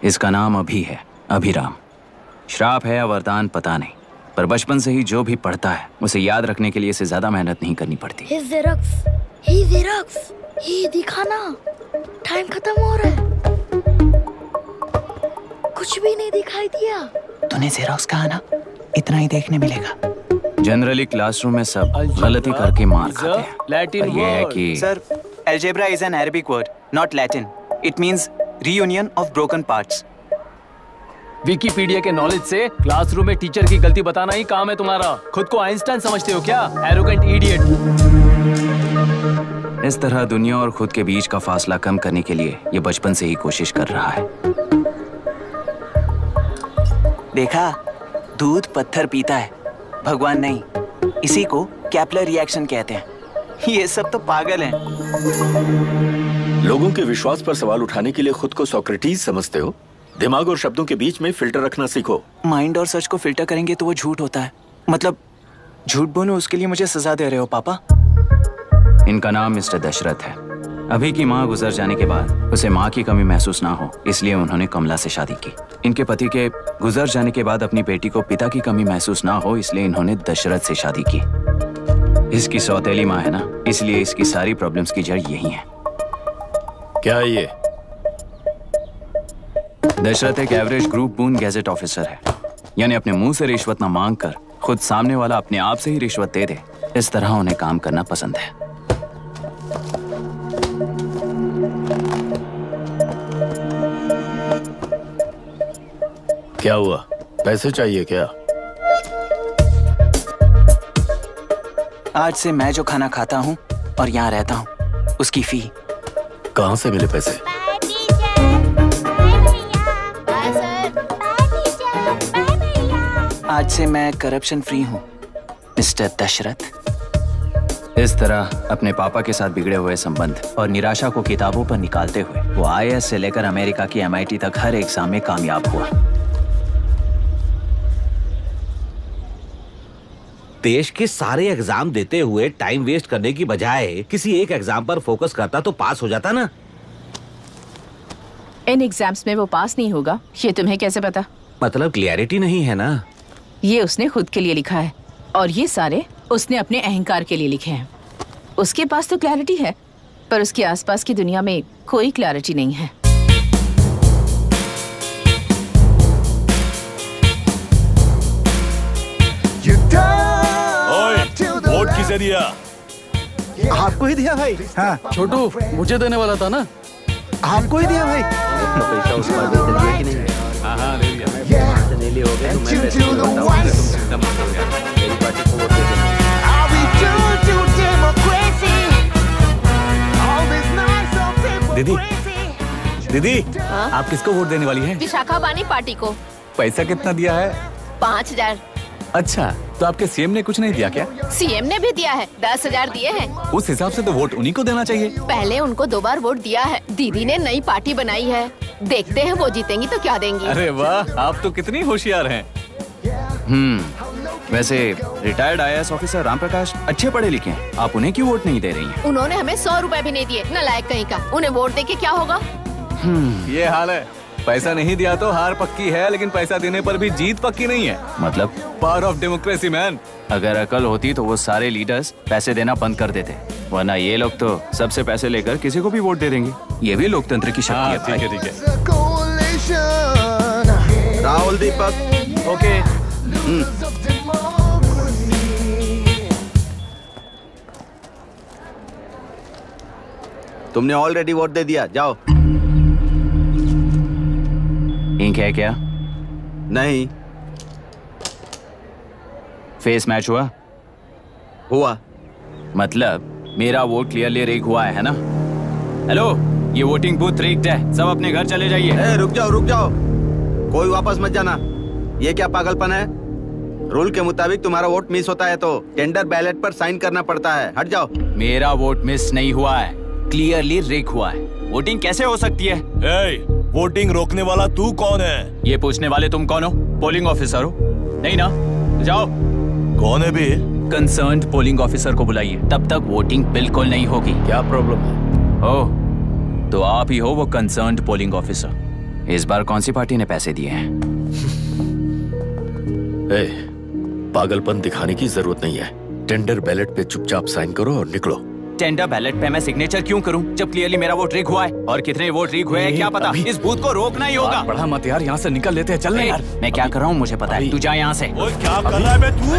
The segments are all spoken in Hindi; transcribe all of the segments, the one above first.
इसका नाम अभी है, अभिराम। श्राप है या वरदान पता नहीं, पर बचपन से ही जो भी पढ़ता है उसे याद रखने के लिए इसे ज्यादा मेहनत नहीं करनी पड़ती। ये दिखाना, टाइम खत्म हो रहा है। कुछ भी नहीं दिखाई दिया। तूने जेरोक्स कहा ना, इतना ही देखने मिलेगा। जनरली क्लासरूम में सब गलती करके मार खाते हैं। लैटिन ये है कि sir, algebra is an Arabic word, not Latin. It means reunion of broken parts. Wikipedia के नॉलेज से क्लासरूम में टीचर की गलती बताना ही काम है तुम्हारा। खुद को आइंस्टाइन समझते हो क्या? Arrogant idiot. इस तरह दुनिया और खुद के बीच का फासला कम करने के लिए ये बचपन से ही कोशिश कर रहा है। देखा, दूध पत्थर पीता है, भगवान नहीं। इसी को कैपलर रिएक्शन कहते हैं। ये सब तो पागल हैं। लोगों के विश्वास पर सवाल उठाने के लिए खुद को सोक्रेटिस समझते हो? दिमाग और शब्दों के बीच में फिल्टर रखना सीखो। माइंड और सच को फिल्टर करेंगे तो वो झूठ होता है। मतलब झूठ बोलो, उसके लिए मुझे सजा दे रहे हो पापा? इनका नाम मिस्टर दशरथ है। अभी की माँ गुजर जाने के बाद उसे माँ की कमी महसूस ना हो, इसलिए उन्होंने कमला से शादी की। इनके पति के गुजर जाने के बाद अपनी बेटी को पिता की कमी महसूस ना हो, इसलिए इन्होंने दशरथ से शादी की। इसकी सौतेली माँ है ना, इसलिए इसकी सारी प्रॉब्लम्स की जड़ यही है। क्या है ये? दशरथ एक average group B gazetted officer है, यानी अपने मुंह से रिश्वत ना मांग कर खुद सामने वाला अपने आप से ही रिश्वत दे दे, इस तरह उन्हें काम करना पसंद है। क्या हुआ? पैसे चाहिए क्या? आज से मैं जो खाना खाता हूँ और यहाँ रहता हूँ, उसकी फी। कहाँ से मिले पैसे? आज से मैं करप्शन फ्री हूँ, मिस्टर दशरथ। इस तरह अपने पापा के साथ बिगड़े हुए संबंध और निराशा को किताबों पर निकालते हुए वो IAS से लेकर अमेरिका की MIT तक हर एग्जाम में कामयाब हुआ। देश के सारे एग्जाम देते हुए टाइम वेस्ट करने की बजाय किसी एक एग्जाम पर फोकस करता तो पास हो जाता ना। इन एग्जाम्स में वो पास नहीं होगा, ये तुम्हें कैसे पता? मतलब क्लियरिटी नहीं है ना। ये उसने खुद के लिए लिखा है और ये सारे उसने अपने अहंकार के लिए लिखे हैं। उसके पास तो क्लैरिटी है, पर उसके आसपास की दुनिया में कोई क्लैरिटी नहीं है। वोट किसे दिया? आपको ही दिया भाई। हाँ छोटू, मुझे देने वाला था ना। आपको ही दिया भाई। पैसा उस पर दिया कि नहीं? हाँ ले लिया। ले होगे तो मैं पैसे बताऊंगा, तुम चिंता मत करो यार। मेरी पार्टी को वोट दे देना। दीदी, दीदी, आप किसको वोट देने वाली हैं? विशाखा बानी पार्टी को। पैसा कितना दिया है? 5000। अच्छा, तो आपके सीएम ने कुछ नहीं दिया क्या? सीएम ने भी दिया है, 10,000 दिए हैं। उस हिसाब से तो वोट उन्हीं को देना चाहिए। पहले उनको 2 बार वोट दिया है। दीदी ने नई पार्टी बनाई है, देखते हैं वो जीतेंगी तो क्या देंगी। अरे वाह, आप तो कितनी होशियार हैं। वैसे retired IAS officer Ram Prakash अच्छे पढ़े लिखे हैं, आप उन्हें क्यों वोट नहीं दे रही हैं? उन्होंने हमें 100 रुपए भी नहीं दिए, नालायक कहीं का। उन्हें वोट देके क्या होगा? ये हाल है। पैसा नहीं दिया तो हार पक्की है, लेकिन पैसा देने पर भी जीत पक्की नहीं है। मतलब पावर ऑफ डेमोक्रेसी मैन। अगर अकल होती तो वो सारे लीडर्स पैसे देना बंद कर देते, वरना ये लोग तो सबसे पैसे लेकर किसी को भी वोट दे देंगे। ये भी लोकतंत्र की शक्ति है। ठीक है, ठीक है। राहुल दीपक, ओके। तुमने ऑलरेडी वोट दे दिया, जाओ। इंक है क्या? नहीं। फेस मैच हुआ? हुआ। मतलब मेरा वोट क्लियरली रिग हुआ है ना? हेलो, ये वोटिंग बूथ रिग्ड है, सब अपने घर चले जाइए। रुक जाओ, रुक जाओ, कोई वापस मत जाना। ये क्या पागलपन है? रूल के मुताबिक तुम्हारा वोट मिस होता है तो टेंडर बैलेट पर साइन करना पड़ता है। हट जाओ। मेरा वोट मिस नहीं हुआ है, क्लियरली रिग हुआ है। वोटिंग कैसे हो सकती है? वोटिंग रोकने वाला तू कौन है? ये पूछने वाले तुम कौन हो? पोलिंग ऑफिसर हो? नहीं ना? जाओ। कौन है भी? कंसर्न्ड पोलिंग ऑफिसर को बुलाइए, तब तक वोटिंग बिल्कुल नहीं होगी। क्या प्रॉब्लम है? ओह, तो आप ही हो वो कंसर्न्ड पोलिंग ऑफिसर। इस बार कौन सी पार्टी ने पैसे दिए हैं? पागलपन दिखाने की जरूरत नहीं है। टेंडर बैलेट पे चुपचाप साइन करो और निकलो। टेंडर बैलेट पे मैं सिग्नेचर क्यों करूं जब क्लियरली मेरा वोट रिग हुआ है? और कितने वोट रिग हुए हैं क्या पता? इस बूथ को रोकना ही होगा। बढ़ा मत यार, यहाँ से निकल लेते हैं, चल यार। मैं क्या कर रहा हूँ मुझे पता है, तू जा यहाँ से। क्या कर रहा है बे तू?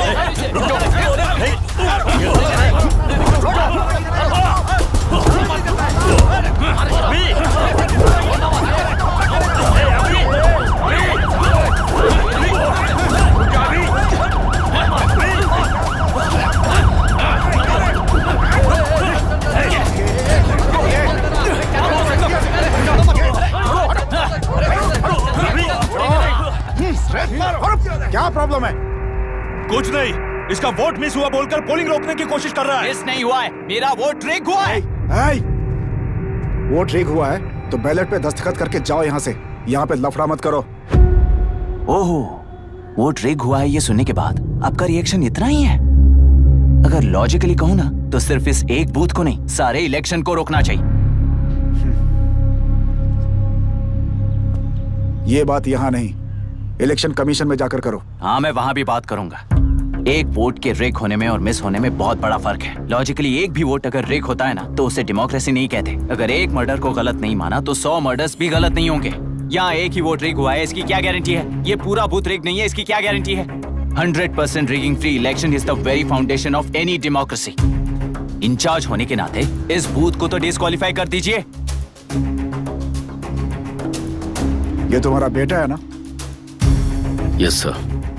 क्या प्रॉब्लम है? कुछ नहीं, इसका वोट मिस हुआ बोलकर पोलिंग रोकने की कोशिश कर रहा है। मिस नहीं हुआ है, मेरा वोट रिग हुआ है। वोट रिग हुआ है तो बैलेट पे दस्तखत करके जाओ यहाँ से। यहाँ पे लफड़ा मत करो। ओहो, वोट रिग हुआ है ये सुनने के बाद आपका रिएक्शन इतना ही है? अगर लॉजिकली कहूँ ना तो सिर्फ इस एक बूथ को नहीं, सारे इलेक्शन को रोकना चाहिए। ये बात यहाँ नहीं, इलेक्शन कमीशन में जाकर करो। हाँ, मैं वहां भी बात करूंगा। एक वोट के रिग होने में और मिस होने में बहुत बड़ा फर्क है। लॉजिकली एक भी वोट अगर रिग होता है ना तो उसे डेमोक्रेसी नहीं कहते। अगर एक मर्डर को गलत नहीं माना तो 100 मर्डर्स भी गलत नहीं होंगे। यहाँ एक ही वोट रिग हुआ है, इसकी क्या गारंटी है? ये पूरा बूथ रिग नहीं है, इसकी क्या गारंटी है? 100% rigging free election is the very foundation of any democracy. Incharge होने के नाते इस बूथ को तो डिस्क्वालीफाई कर दीजिए। ये तुम्हारा बेटा है ना? Yes sir.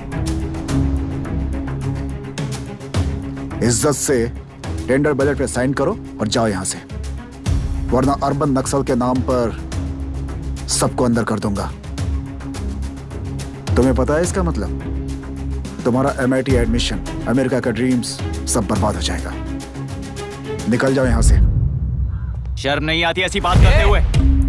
इज्जत से टेंडर बैलेट पे साइन करो और जाओ यहाँ से, वरना अर्बन नक्सल के नाम पर सबको अंदर कर दूंगा। तुम्हें पता है इसका मतलब? तुम्हारा MIT एडमिशन, अमेरिका का ड्रीम्स सब बर्बाद हो जाएगा। निकल जाओ यहाँ से। शर्म नहीं आती ऐसी बात करते हुए?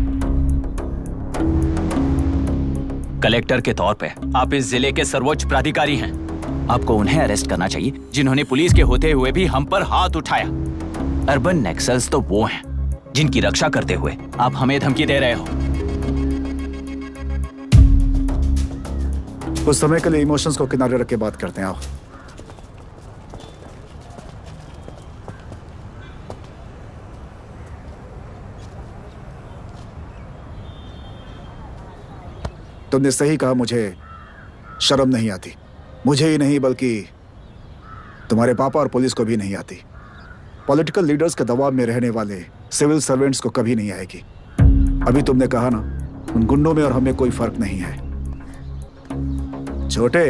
कलेक्टर के तौर पे आप इस जिले के सर्वोच्च प्राधिकारी हैं। आपको उन्हें अरेस्ट करना चाहिए जिन्होंने पुलिस के होते हुए भी हम पर हाथ उठाया। अर्बन नक्सल्स तो वो हैं जिनकी रक्षा करते हुए आप हमें धमकी दे रहे हो। कुछ समय के लिए इमोशंस को किनारे रख के बात करते हैं। आओ। तुमने सही कहा, मुझे शर्म नहीं आती। मुझे ही नहीं बल्कि तुम्हारे पापा और पुलिस को भी नहीं आती। पॉलिटिकल लीडर्स के दबाव में रहने वाले सिविल सर्वेंट्स को कभी नहीं आएगी। अभी तुमने कहा ना, उन गुंडों में और हमें कोई फर्क नहीं है। छोटे,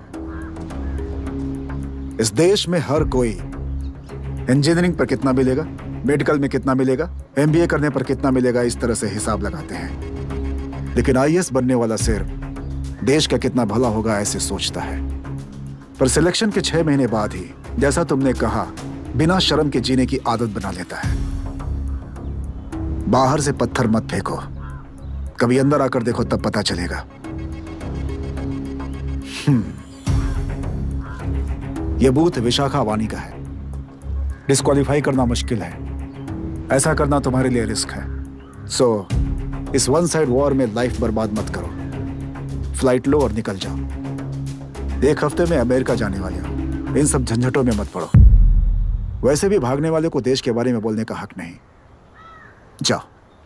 इस देश में हर कोई इंजीनियरिंग पर कितना मिलेगा, मेडिकल में कितना मिलेगा, MBA करने पर कितना मिलेगा, इस तरह से हिसाब लगाते हैं। लेकिन IAS बनने वाला सिर्फ देश का कितना भला होगा ऐसे सोचता है। पर सिलेक्शन के 6 महीने बाद ही, जैसा तुमने कहा, बिना शर्म के जीने की आदत बना लेता है। बाहर से पत्थर मत फेंको, कभी अंदर आकर देखो तब पता चलेगा। यह बूथ विशाखा वानी का है। डिस्क्वालीफाई करना मुश्किल है, ऐसा करना तुम्हारे लिए रिस्क है। सो इस वन साइड वॉर में लाइफ बर्बाद मत करो। फ्लाइट लो और निकल जाओ। 1 हफ्ते में अमेरिका जाने वाले हो, इन सब झंझटों में मत पड़ो। वैसे भी भागने वाले को देश के बारे में बोलने का हक नहीं। जाओ।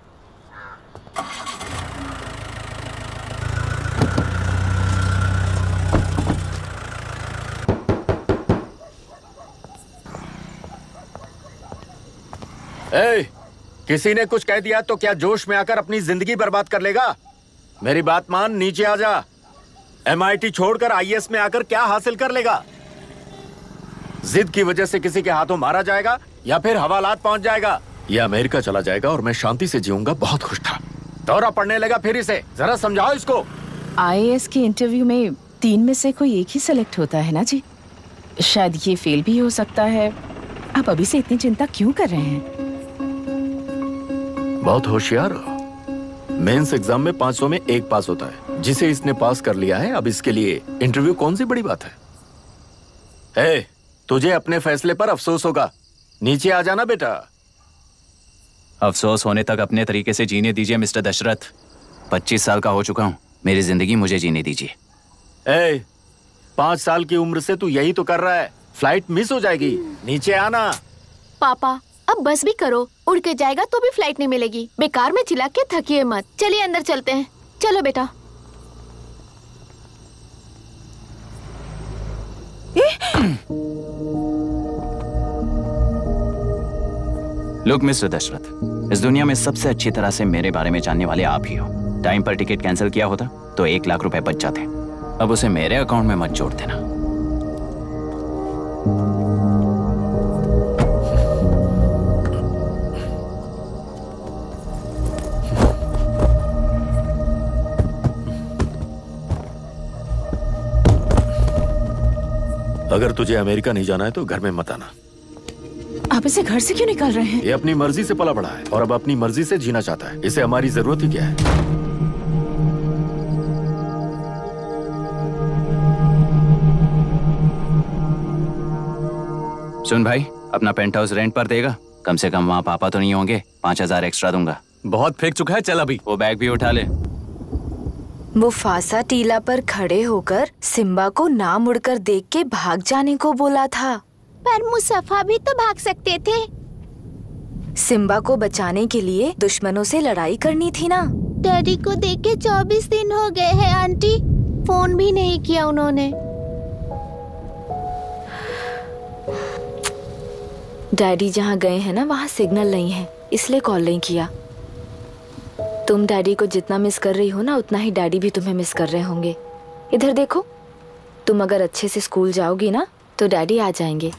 किसी ने कुछ कह दिया तो क्या जोश में आकर अपनी जिंदगी बर्बाद कर लेगा? मेरी बात मान, नीचे आ जा। MIT छोड़कर IAS में आकर क्या हासिल कर लेगा? जिद की वजह से किसी के हाथों मारा जाएगा या फिर हवालात पहुंच जाएगा, या अमेरिका चला जाएगा और मैं शांति से जीऊंगा। बहुत खुश था, दौरा पड़ने लगा फिर इसे। जरा समझाओ इसको। IAS के इंटरव्यू में 3 में से कोई एक ही सेलेक्ट होता है ना जी? शायद ये फेल भी हो सकता है। आप अभी से इतनी चिंता क्यों कर रहे हैं? बहुत होशियार हो। मेंस एग्जाम में 500 में 1 पास होता है, जिसे इसने पास कर लिया है। अब इसके लिए इंटरव्यू कौन सी बड़ी बात है? तुझे अपने फैसले पर अफसोस होगा। नीचे आ जाना बेटा। अफसोस होने तक अपने तरीके से जीने दीजिए मिस्टर दशरथ। 25 साल का हो चुका हूँ। मेरी जिंदगी मुझे जीने दीजिए। 5 साल की उम्र से तू यही तो कर रहा है। फ्लाइट मिस हो जाएगी, नीचे आना। पापा अब बस भी करो, उड़ के जाएगा तो भी फ्लाइट नहीं मिलेगी। बेकार में चिल्ला के थकिए मत। चलिए अंदर चलते हैं। चलो बेटा। लुक मिस्टर दशरथ, इस दुनिया में सबसे अच्छी तरह से मेरे बारे में जानने वाले आप ही हो। टाइम पर टिकट कैंसिल किया होता तो 1 लाख रुपए बच जाते। अब उसे मेरे अकाउंट में मत जोड़ देना। अगर तुझे अमेरिका नहीं जाना है तो घर में मत आना। आप इसे घर से क्यों निकाल रहे हैं? ये अपनी मर्जी से पला बड़ा है और अब अपनी मर्जी से जीना चाहता है। इसे हमारी जरूरत ही क्या है? सुन भाई, अपना पेंट हाउस रेंट पर देगा? कम से कम वहाँ पापा तो नहीं होंगे। 5000 एक्स्ट्रा दूंगा। बहुत फेंक चुका है, चल अभी। वो बैग भी उठा ले। मुफासा टीला पर खड़े होकर सिम्बा को ना मुड़कर देख के भाग जाने को बोला था। पर मुसफा भी तो भाग सकते थे। सिम्बा को बचाने के लिए दुश्मनों से लड़ाई करनी थी ना। डैडी को देखे 24 दिन हो गए हैं आंटी, फोन भी नहीं किया उन्होंने। डैडी जहाँ गए हैं ना वहाँ सिग्नल नहीं है, इसलिए कॉल नहीं किया। तुम डैडी को जितना मिस कर रही हो ना उतना ही डैडी भी तुम्हें मिस कर रहे होंगे। इधर देखो, तुम अगर अच्छे से स्कूल जाओगी ना तो डैडी आ जाएंगे।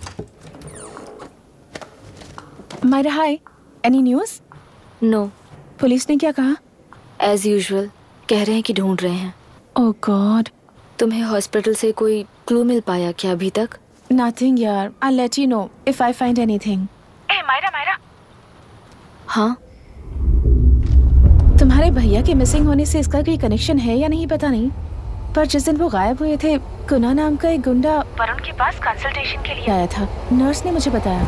Myra hi, any news? No. Police ने क्या कहा? एज यूजुअल कह रहे हैं कि ढूंढ रहे हैं। ओह गॉड। तुम्हें हॉस्पिटल से कोई क्लू मिल पाया क्या अभी तक? नथिंग यार, I let you know if I find anything. Myra. हाँ, तुम्हारे भैया के मिसिंग होने से इसका कोई कनेक्शन है या नहीं पता नहीं, पर जिस दिन वो गायब हुए थे कुना नाम का एक गुंडा वरुण के पास कंसल्टेशन के लिए आया था। नर्स ने मुझे बताया।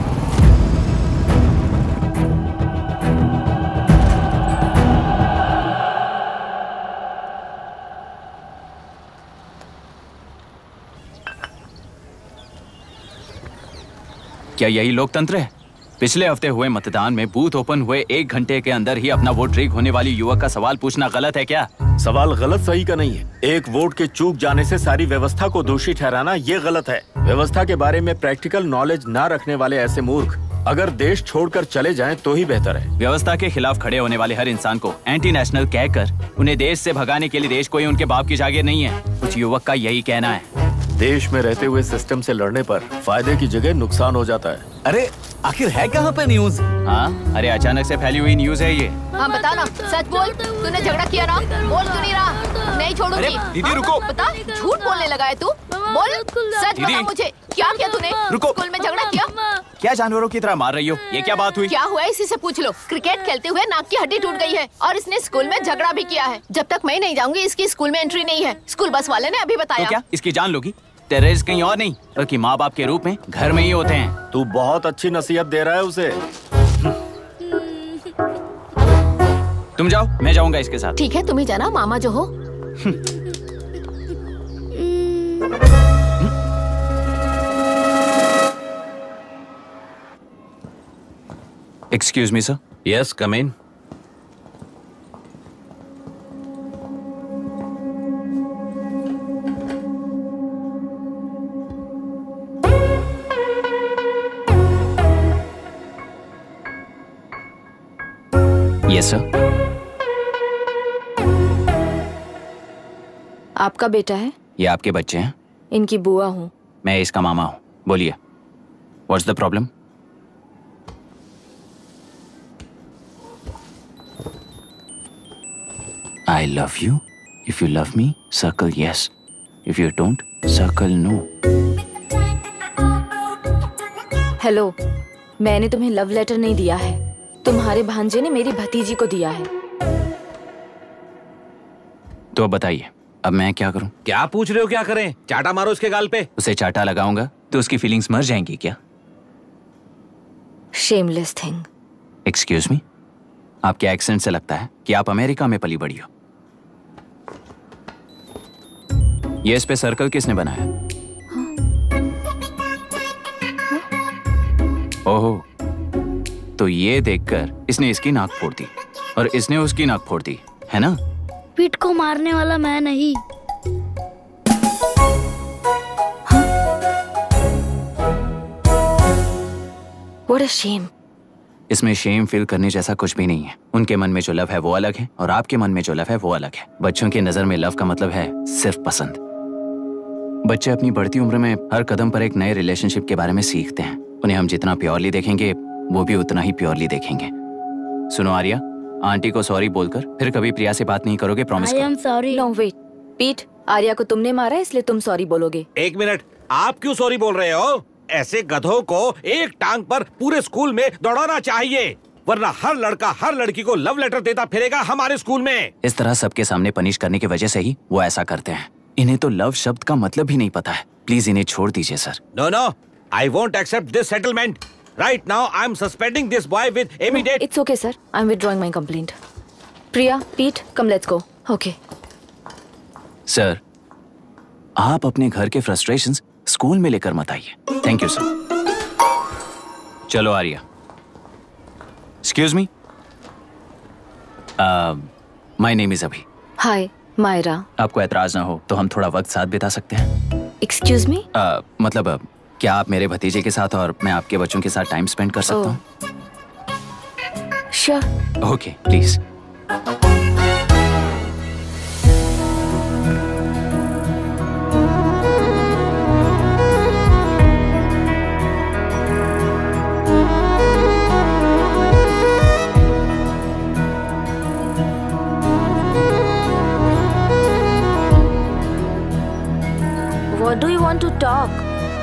क्या यही लोकतंत्र है? पिछले हफ्ते हुए मतदान में बूथ ओपन हुए 1 घंटे के अंदर ही अपना वोट रीक होने वाली युवक का सवाल पूछना गलत है क्या? सवाल गलत सही का नहीं है। एक वोट के चूक जाने से सारी व्यवस्था को दोषी ठहराना ये गलत है। व्यवस्था के बारे में प्रैक्टिकल नॉलेज ना रखने वाले ऐसे मूर्ख अगर देश छोड़कर चले जाएं तो ही बेहतर है। व्यवस्था के खिलाफ खड़े होने वाले हर इंसान को एंटी नेशनल कहकर उन्हें देश से भगाने के लिए देश कोई उनके बाप की जागीर नहीं है। कुछ युवक का यही कहना है। देश में रहते हुए सिस्टम से लड़ने पर फायदे की जगह नुकसान हो जाता है। अरे आखिर है कहाँ पे न्यूज़? हाँ, अरे अचानक से फैली हुई न्यूज़ है ये। हाँ बता ना, सच बोल। तूने झगड़ा किया ना? बोल क्यों नहीं रहा? नहीं छोड़ूंगी। दीदी रुको। बता, झूठ बोलने लगा है तू? बोल, सच बता मुझे, क्या किया तूने? रुको। स्कूल में झगड़ा किया? क्या जानवरों की तरह मार रही हो? ये क्या बात हुई? क्या हुआ इसी से पूछ लो। क्रिकेट खेलते हुए नाक की हड्डी टूट गई है और इसने स्कूल में झगड़ा भी किया है। जब तक मैं नहीं जाऊंगी इसकी स्कूल में एंट्री नहीं है। स्कूल बस वाले ने अभी बताया। तो क्या इसकी जान लोगी? टेररिस्ट कहीं और नहीं बल्कि माँ बाप के रूप में घर में ही होते हैं। तू बहुत अच्छी नसीहत दे रहा है उसे। तुम जाओ, मैं जाऊंगा इसके साथ। ठीक है, तुम ही जाना, मामा जो हो। Excuse me sir. Yes, come in. Yes sir. आपका बेटा है? ये आपके बच्चे हैं? इनकी बुआ हूँ। मैं इसका मामा हूँ। बोलिए, what's the problem? I love you. If you love me, circle yes. If you don't, circle no. Hello, मैंने तुम्हें लव लेटर नहीं दिया है। तुम्हारे भांजे ने मेरी भतीजी को दिया है। तो अब बताइए, अब मैं क्या करूं? क्या पूछ रहे हो? क्या करें? चाटा मारो उसके गाल पे। उसे चाटा लगाऊंगा तो उसकी फीलिंग्स मर जाएंगी क्या? Shameless thing. एक्सक्यूज मी, आपके एक्सेंट से लगता है कि आप अमेरिका में पली बड़ी हो। ये इस पे सर्कल किसने बनाया? ओहो, तो ये देखकर इसने इसकी नाक फोड़ दी और इसने उसकी नाक फोड़ दी, है ना? पीठ को मारने वाला मैं नहीं। What a shame. इसमें शेम फील करने जैसा कुछ भी नहीं है। उनके मन में जो लव है वो अलग है और आपके मन में जो लव है वो अलग है। बच्चों की नजर में लव का मतलब है सिर्फ पसंद। बच्चे अपनी बढ़ती उम्र में हर कदम पर एक नए रिलेशनशिप के बारे में सीखते हैं। उन्हें हम जितना प्योरली देखेंगे वो भी उतना ही प्योरली देखेंगे। सुनो आर्या, आंटी को सॉरी बोलकर फिर कभी प्रिया से बात नहीं करोगे, प्रॉमिस करो। I am sorry. No wait. पीट, आर्या को तुमने मारा इसलिए तुम सॉरी बोलोगे। एक मिनट, आप क्यों सॉरी बोल रहे हो? ऐसे गधों को एक टांग पर पूरे स्कूल में दौड़ाना चाहिए, वरना हर लड़का हर लड़की को लव लेटर देता फिरेगा हमारे स्कूल में। इस तरह सबके सामने पनिश करने की वजह से ही वो ऐसा करते हैं। इन्हें तो लव शब्द का मतलब ही नहीं पता है। प्लीज इन्हें छोड़ दीजिए sir. No no, I won't accept this settlement. Right now I am suspending this boy with immediate. It's okay sir, I am withdrawing my complaint. Priya, Pete, come let's go. Okay sir, आप अपने घर के फ्रस्ट्रेशंस स्कूल में लेकर मत आइए। Thank you sir. चलो Arya. Excuse me, my name is Abhi. Hi Myra. आपको एतराज ना हो तो हम थोड़ा वक्त साथ बिता सकते हैं? एक्सक्यूज मी, मतलब क्या आप मेरे भतीजे के साथ और मैं आपके बच्चों के साथ टाइम स्पेंड कर सकता हूँ? Sure. Okay please. What do you want to talk?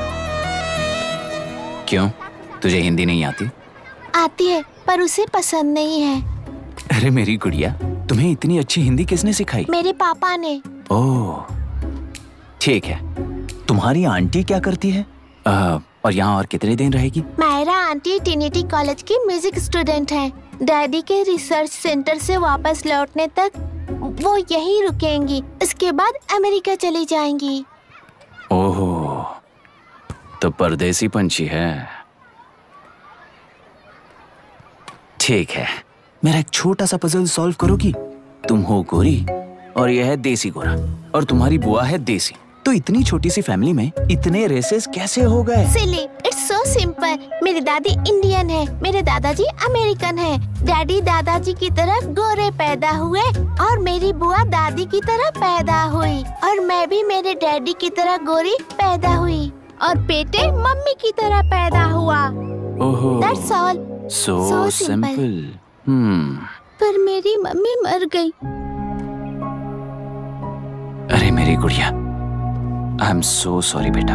क्यों, तुझे हिंदी नहीं आती? आती है पर उसे पसंद नहीं है। अरे मेरी गुड़िया, तुम्हें इतनी अच्छी हिंदी किसने सिखाई? मेरे पापा ने। ओह ठीक है। तुम्हारी आंटी क्या करती है और यहाँ और कितने दिन रहेगी? मायरा आंटी ट्रिनिटी कॉलेज की म्यूजिक स्टूडेंट है। डैडी के रिसर्च सेंटर से वापस लौटने तक वो यहीं रुकेंगी। इसके बाद अमेरिका चली जाएंगी। ओह, तो परदेसी पंछी है। ठीक है, मेरा एक छोटा सा पजल सॉल्व करोगी? तुम हो गोरी और यह है देसी गोरा और तुम्हारी बुआ है देसी। तो इतनी छोटी सी फैमिली में इतने रेसेस कैसे हो गए? Silly, it's so simple. मेरी दादी इंडियन है, मेरे दादाजी अमेरिकन है। डैडी दादाजी की तरह गोरे पैदा हुए और मेरी बुआ दादी की तरह पैदा हुई और मैं भी मेरे डैडी की तरह गोरी पैदा हुई और बेटे मम्मी की तरह पैदा हुआ। ओहो, That's all. so simple. पर मेरी मम्मी मर गई। अरे मेरी गुड़िया, आई एम सो सॉरी बेटा।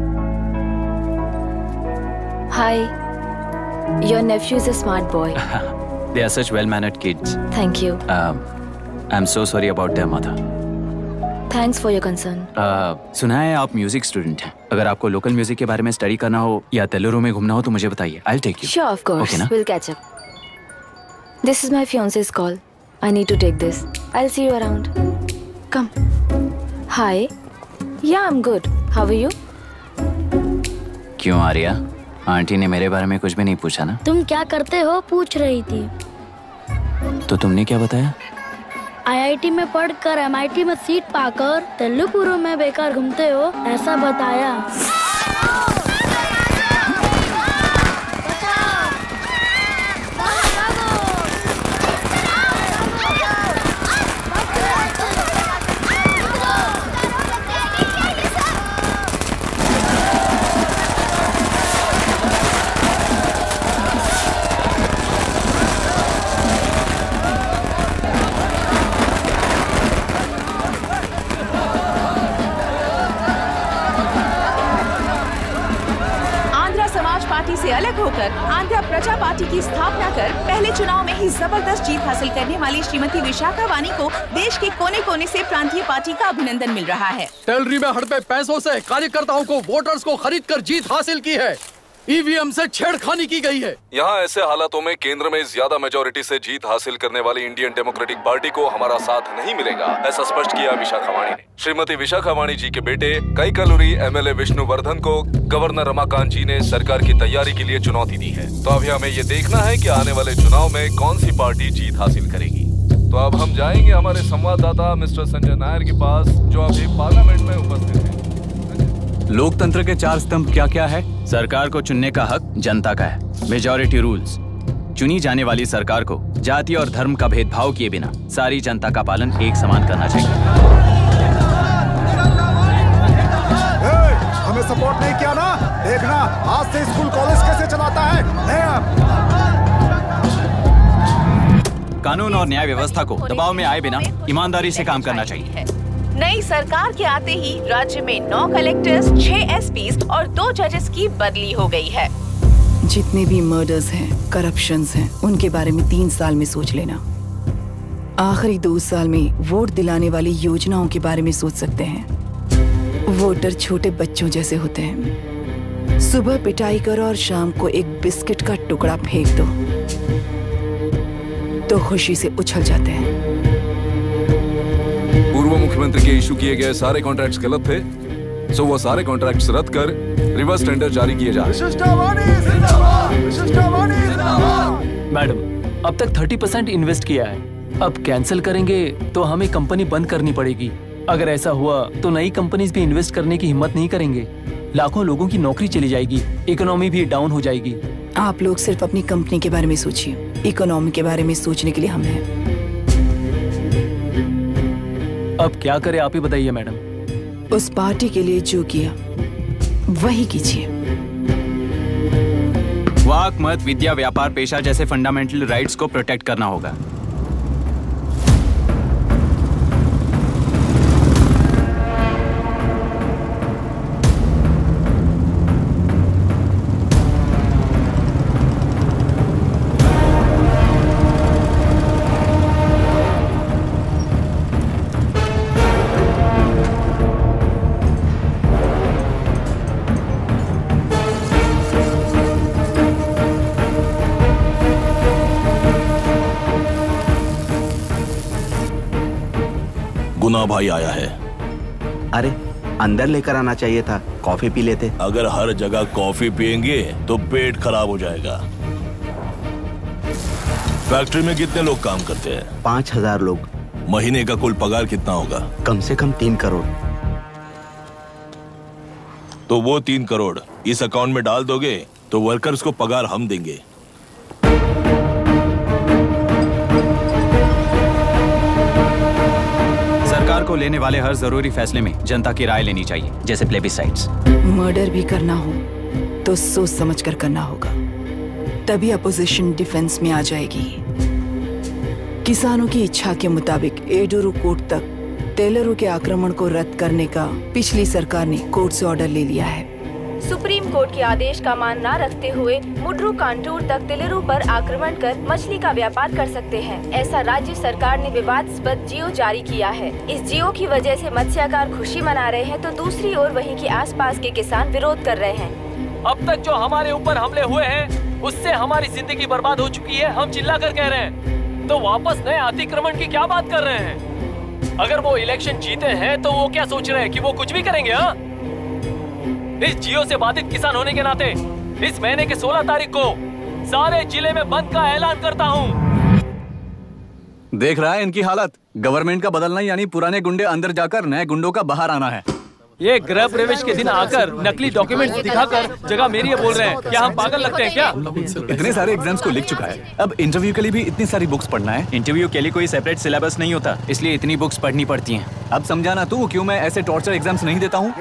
Hi, your nephew is a smart boy. They are such well-mannered kids. Thank you. I'm so sorry about their mother. Thanks for your concern. सुना है आप म्यूजिक स्टूडेंट हैं। अगर आपको लोकल म्यूजिक के बारे में स्टडी करना हो या तेलुरु में घूमना हो तो मुझे बताइए। I'll take you. Sure, of course. Okay ना? We'll catch up. This is my fiance's call. I need to take this. I'll see you around. Come. Hi. Yeah, I'm good. How are you? क्यों आर्या, आंटी ने मेरे बारे में कुछ भी नहीं पूछा ना? तुम क्या करते हो पूछ रही थी। तो तुमने क्या बताया? IIT में पढ़कर MIT में सीट पाकर तेलुगु में बेकार घूमते हो ऐसा बताया। से अलग होकर आंध्र प्रजा पार्टी की स्थापना कर पहले चुनाव में ही जबरदस्त जीत हासिल करने वाली श्रीमती विशाखा वानी को देश के कोने कोने से प्रांतीय पार्टी का अभिनंदन मिल रहा है। टेलरी में हड़पे पैसों से कार्यकर्ताओं को वोटर्स को खरीद कर जीत हासिल की है। ईवीएम से छेड़खानी की गई है। यहाँ ऐसे हालातों में केंद्र में ज्यादा मेजोरिटी से जीत हासिल करने वाली इंडियन डेमोक्रेटिक पार्टी को हमारा साथ नहीं मिलेगा, ऐसा स्पष्ट किया विशाखावाणी ने। श्रीमती विशाखावाणी जी के बेटे कैकलूरी एमएलए विष्णुवर्धन को गवर्नर रमाकांत जी ने सरकार की तैयारी के लिए चुनौती दी है। तो अभी हमें ये देखना है कि आने वाले चुनाव में कौन सी पार्टी जीत हासिल करेगी। तो अब हम जाएंगे हमारे संवाददाता मिस्टर संजय नायर के पास, जो अभी पार्लियामेंट में उपस्थित है। लोकतंत्र के 4 स्तंभ क्या क्या है? सरकार को चुनने का हक जनता का है, मेजॉरिटी रूल्स। चुनी जाने वाली सरकार को जाति और धर्म का भेदभाव किए बिना सारी जनता का पालन एक समान करना चाहिए। हमें सपोर्ट नहीं किया ना, देखना आज से स्कूल कॉलेज कैसे चलाता है। कानून और न्याय व्यवस्था को दबाव में आए बिना ईमानदारी से काम करना चाहिए। नई सरकार के आते ही राज्य में 9 कलेक्टर्स, 6 एसपीज और 2 जजेस की बदली हो गई है। जितने भी मर्डर्स हैं, करप्शंस हैं, उनके बारे में 3 साल में सोच लेना। आखिरी 2 साल में वोट दिलाने वाली योजनाओं के बारे में सोच सकते हैं। वोटर छोटे बच्चों जैसे होते हैं। सुबह पिटाई करो और शाम को एक बिस्किट का टुकड़ा फेंक दो तो खुशी से उछल जाते हैं। पूर्व मुख्यमंत्री के इशू किए गए सारे कॉन्ट्रैक्ट्स गलत थे, सो वो सारे कॉन्ट्रैक्ट्स रद्द कर रिवर्स टेंडर जारी किए जा रहे हैं। मैडम, अब तक 30% इन्वेस्ट किया है, अब कैंसिल करेंगे तो हमें कंपनी बंद करनी पड़ेगी। अगर ऐसा हुआ तो नई कंपनीज भी इन्वेस्ट करने की हिम्मत नहीं करेंगे। लाखों लोगों की नौकरी चली जाएगी, इकोनॉमी भी डाउन हो जाएगी। आप लोग सिर्फ अपनी कंपनी के बारे में सोचिए, इकोनॉमी के बारे में सोचने के लिए हम हैं। अब क्या करें आप ही बताइए मैडम। उस पार्टी के लिए जो किया वही कीजिए। वाक, मत, विद्या, व्यापार, पेशा जैसे फंडामेंटल राइट्स को प्रोटेक्ट करना होगा। गुना भाई आया है। अरे अंदर लेकर आना चाहिए था, कॉफी पी लेते। अगर हर जगह कॉफी पियेंगे तो पेट खराब हो जाएगा। फैक्ट्री में कितने लोग काम करते हैं? 5000 लोग। महीने का कुल पगार कितना होगा? कम से कम 3 करोड़। तो वो 3 करोड़ इस अकाउंट में डाल दोगे तो वर्कर्स को पगार हम देंगे। सरकार को लेने वाले हर जरूरी फैसले में जनता की राय लेनी चाहिए, जैसे प्लेबिसाइट्स। मर्डर भी करना हो तो सोच समझ कर करना होगा, तभी अपोजिशन डिफेंस में आ जाएगी। किसानों की इच्छा के मुताबिक एडुरु कोर्ट तक टेलरों के आक्रमण को रद्द करने का पिछली सरकार ने कोर्ट से ऑर्डर ले लिया है। सुप्रीम कोर्ट के आदेश का मान न रखते हुए मुड्रू कांटूर तक टेलरों पर आक्रमण कर मछली का व्यापार कर सकते हैं, ऐसा राज्य सरकार ने विवादास्पद जियो जारी किया है। इस जियो की वजह से मत्स्यकार खुशी मना रहे हैं तो दूसरी ओर वहीं के आसपास के किसान विरोध कर रहे हैं। अब तक जो हमारे ऊपर हमले हुए हैं उससे हमारी जिंदगी बर्बाद हो चुकी है, हम चिल्ला कर कह रहे हैं, तो वापस नए अतिक्रमण की क्या बात कर रहे हैं? अगर वो इलेक्शन जीते हैं तो वो क्या सोच रहे हैं कि वो कुछ भी करेंगे? हाँ, इस जियो से बाधित किसान होने के नाते इस महीने के 16 तारीख को सारे जिले में बंद का ऐलान करता हूँ। देख रहा है इनकी हालत। गवर्नमेंट का बदलना यानी पुराने गुंडे अंदर जाकर नए गुंडों का बाहर आना है। ये गृह प्रवेश के दिन आकर नकली डॉक्यूमेंट्स दिखाकर जगह मेरी है बोल रहे हैं। क्या हम पागल लगते हैं क्या? इतने सारे एग्जाम्स को लिख चुका है, अब इंटरव्यू के लिए भी इतनी सारी बुक्स पढ़ना है। इंटरव्यू के लिए कोई सेपरेट सिलेबस नहीं होता, इसलिए इतनी बुक्स पढ़नी पड़ती हैं। अब समझाना तू क्यों मैं ऐसे टॉर्चर एग्जाम्स नहीं देता हूँ।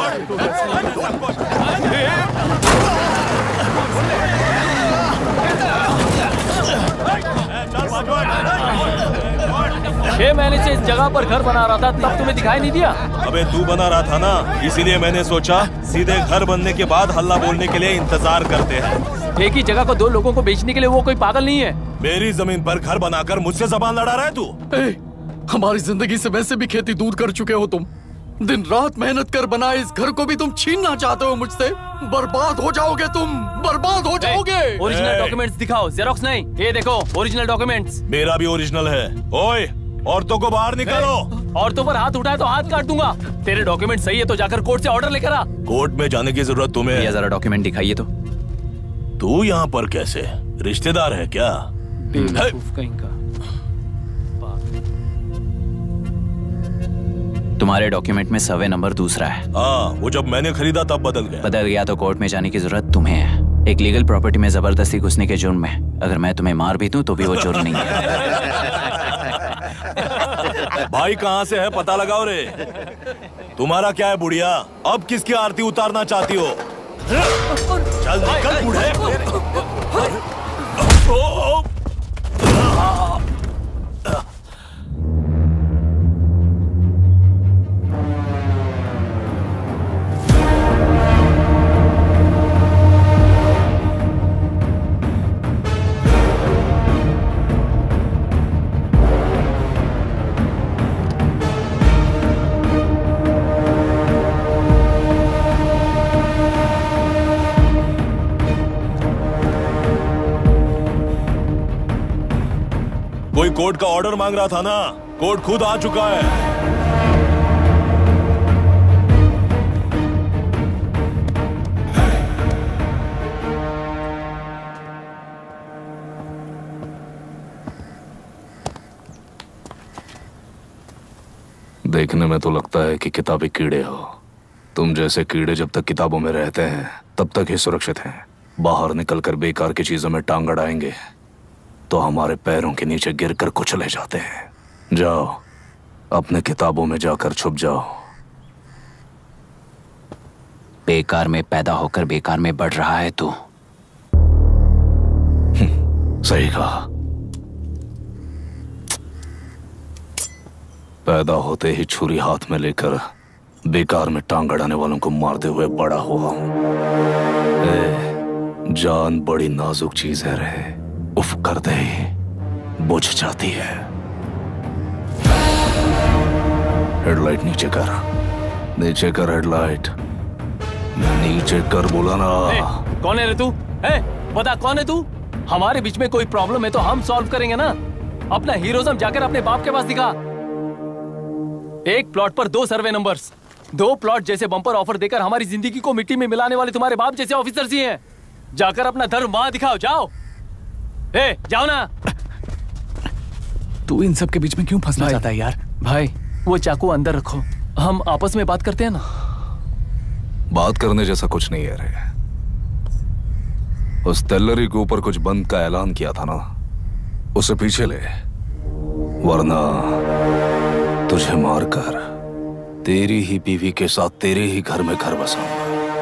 6 महीने से इस जगह पर घर बना रहा था, तब तुम्हें दिखाई नहीं दिया? अबे तू बना रहा था ना, इसीलिए मैंने सोचा सीधे घर बनने के बाद हल्ला बोलने के लिए इंतजार करते हैं। एक ही जगह को 2 लोगों को बेचने के लिए वो कोई पागल नहीं है। मेरी जमीन पर घर बनाकर मुझसे जबान लड़ा रहा है तू? हमारी जिंदगी से वैसे भी खेती दूर कर चुके हो तुम। दिन रात मेहनत कर बनाए इस घर को भी तुम छीनना चाहते हो मुझसे। बर्बाद हो जाओगे तुम, बर्बाद हो जाओगे। ओरिजिनल डॉक्यूमेंट्स दिखाओ, जेरोक्स नहीं। ये देखो ओरिजिनल डॉक्यूमेंट्स। मेरा भी ओरिजिनल है। ओए, औरतों को बाहर निकालो। औरतों पर हाथ उठाए तो हाथ काट दूंगा। तेरे डॉक्यूमेंट सही है तो जाकर कोर्ट से ऑर्डर लेकर आ। कोर्ट में जाने की जरूरत तुम्हें? ये जरा डॉक्यूमेंट दिखाइए तो। तू यहाँ पर कैसे? रिश्तेदार है क्या? कहीं का। तुम्हारे डॉक्यूमेंट में सर्वे नंबर दूसरा है। हाँ, वो जब मैंने खरीदा तब बदल गया तो कोर्ट में जाने की जरूरत तुम्हें है। एक लीगल प्रॉपर्टी में जबरदस्ती घुसने के जुर्म में अगर मैं तुम्हें मार भी दूं तो भी वो जुर्म नहीं है। भाई कहाँ से है पता लगाओ रे। तुम्हारा क्या है बुढ़िया? अब किसकी आरती उतारना चाहती हो? चल निकल बूढ़े। कोई कोर्ट का ऑर्डर मांग रहा था ना? कोर्ट खुद आ चुका है। देखने में तो लगता है कि किताबी कीड़े हो। तुम जैसे कीड़े जब तक किताबों में रहते हैं तब तक ही सुरक्षित हैं। बाहर निकलकर बेकार की चीजों में टांग अड़ाएंगे तो हमारे पैरों के नीचे गिरकर कुचले जाते हैं। जाओ, अपने किताबों में जाकर छुप जाओ। बेकार में पैदा होकर बेकार में बढ़ रहा है तू। सही कहा। पैदा होते ही छुरी हाथ में लेकर बेकार में टांग अड़ाने वालों को मारते हुए बड़ा हुआ हूं। जान बड़ी नाजुक चीज है रे, उफ करते ही बुझ जाती है। हेडलाइट नीचे कर, नीचे कर हेडलाइट, नीचे कर बोला ना। कौन है रे तू? बता कौन है तू? हमारे बीच में कोई प्रॉब्लम है तो हम सॉल्व करेंगे ना। अपना हीरोइज्म जाकर अपने बाप के पास दिखा। एक प्लॉट पर 2 सर्वे नंबर्स, 2 प्लॉट जैसे बम्पर ऑफर देकर हमारी जिंदगी को मिट्टी में मिलाने वाले तुम्हारे बाप जैसे ऑफिसर्स ही हैं। जाकर अपना धर्म वहां दिखाओ, जाओ। जाओ ना। तू इन सब के बीच में क्यों फंसना चाहता है यार? भाई वो चाकू अंदर रखो, हम आपस में बात करते हैं ना। बात करने जैसा कुछ नहीं है रे। उस तेलरी के ऊपर कुछ बंद का ऐलान किया था ना, उसे पीछे ले, वरना तुझे मारकर तेरी ही बीवी के साथ तेरे ही घर में घर बसाऊंगा।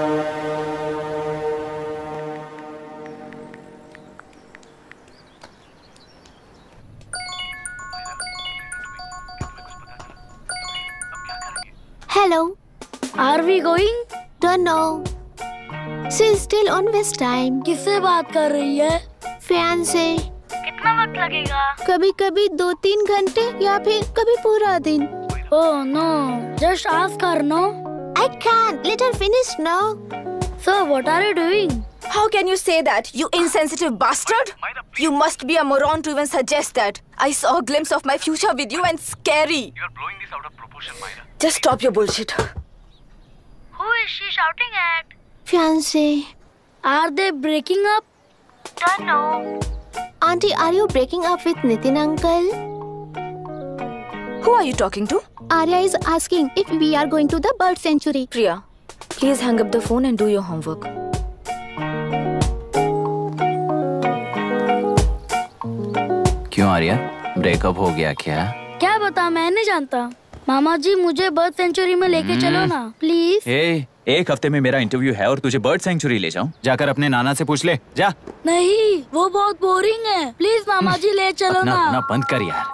Hello. Are we going? Don't know. She's still on West time. किससे बात कर रही है? Fiance. कितना वक्त लगेगा? कभी कभी 2-3 घंटे या फिर कभी पूरा दिन। Oh no, just ask her, no? I can't. Let her finish, no? So what are you doing? How can you say that, you insensitive bastard? You must be a moron to even suggest that. I saw a glimpse of my future with you and scary. You are blowing this out of proportion, Myra. Just stop your bullshit. Who is she shouting at? Fiance. Are they breaking up? Don't know. Auntie, are you breaking up with Nitin uncle? Who are you talking to? Arya is asking if we are going to the bird sanctuary. Priya, please hang up the phone and do your homework. क्यों आर्या, ब्रेकअप हो गया क्या? क्या बता, मैं नहीं जानता। मामा जी मुझे बर्ड सेंचुरी में लेके चलो ना प्लीज। एक हफ्ते में मेरा इंटरव्यू है और तुझे बर्ड सेंचुरी ले जाऊं? जाकर अपने नाना से पूछ ले, जा। नहीं, वो बहुत बोरिंग है, प्लीज मामा जी ले चलो ना। अपना बंद कर यार।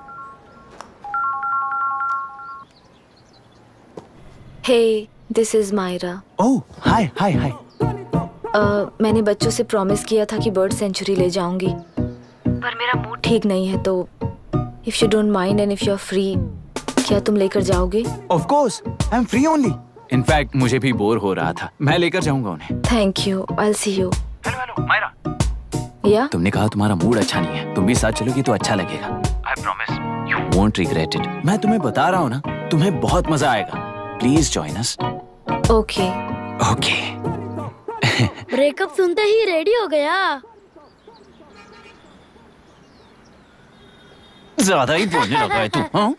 Hey, this is Myra. Oh, hi. मैंने बच्चों से प्रॉमिस किया था कि बर्ड सेंचुरी ले जाऊंगी, पर मेरा मूड ठीक नहीं है, तो if you don't mind and if you are free, क्या तुम लेकर जाओगे? Of course, I'm free only. In fact मुझे भी बोर हो रहा था। मैं लेकर जाऊंगा उन्हें। Thank you, I will see you. Hello Myra. या तुमने कहा तुम्हारा मूड अच्छा नहीं है, तुम भी साथ चलोगी तो अच्छा लगेगा। I promise you won't regret it. मैं तुम्हें बता रहा हूँ ना, तुम्हें बहुत मजा आएगा। Please join us. Okay okay. Breakup सुनते ही रेडी हो गया। ज्यादा ही बोलने लगा है तू। हाँ?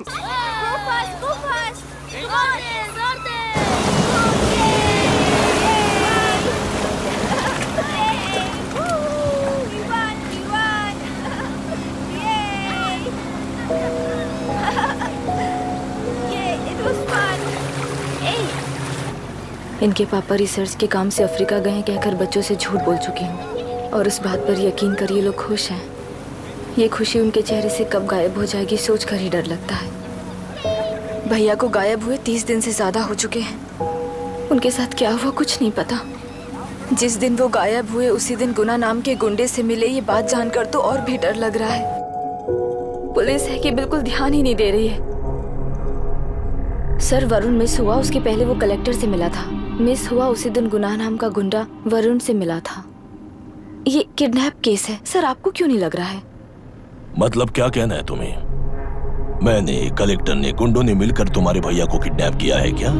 इनके पापा रिसर्च के काम से अफ्रीका गए कहकर बच्चों से झूठ बोल चुकी हूँ और उस बात पर यकीन कर ये लोग खुश हैं। ये खुशी उनके चेहरे से कब गायब हो जाएगी सोच कर ही डर लगता है। भैया को गायब हुए 30 दिन से ज्यादा हो चुके हैं। उनके साथ क्या हुआ कुछ नहीं पता। जिस दिन वो गायब हुए उसी दिन गुना नाम के गुंडे से मिले। ये बात जानकर तो और भी डर लग रहा है। पुलिस है कि बिल्कुल ध्यान ही नहीं दे रही है। सर वरुण मिस हुआ, उसके पहले वो कलेक्टर से मिला था। मिस हुआ उसी दिन गुनाह नाम का गुंडा वरुण से मिला था। ये किडनैप केस है सर, आपको क्यों नहीं लग रहा है? मतलब क्या कहना है तुम्हें? मैंने, कलेक्टर ने, गुंडों ने मिलकर तुम्हारे भैया को किडनैप किया है क्या?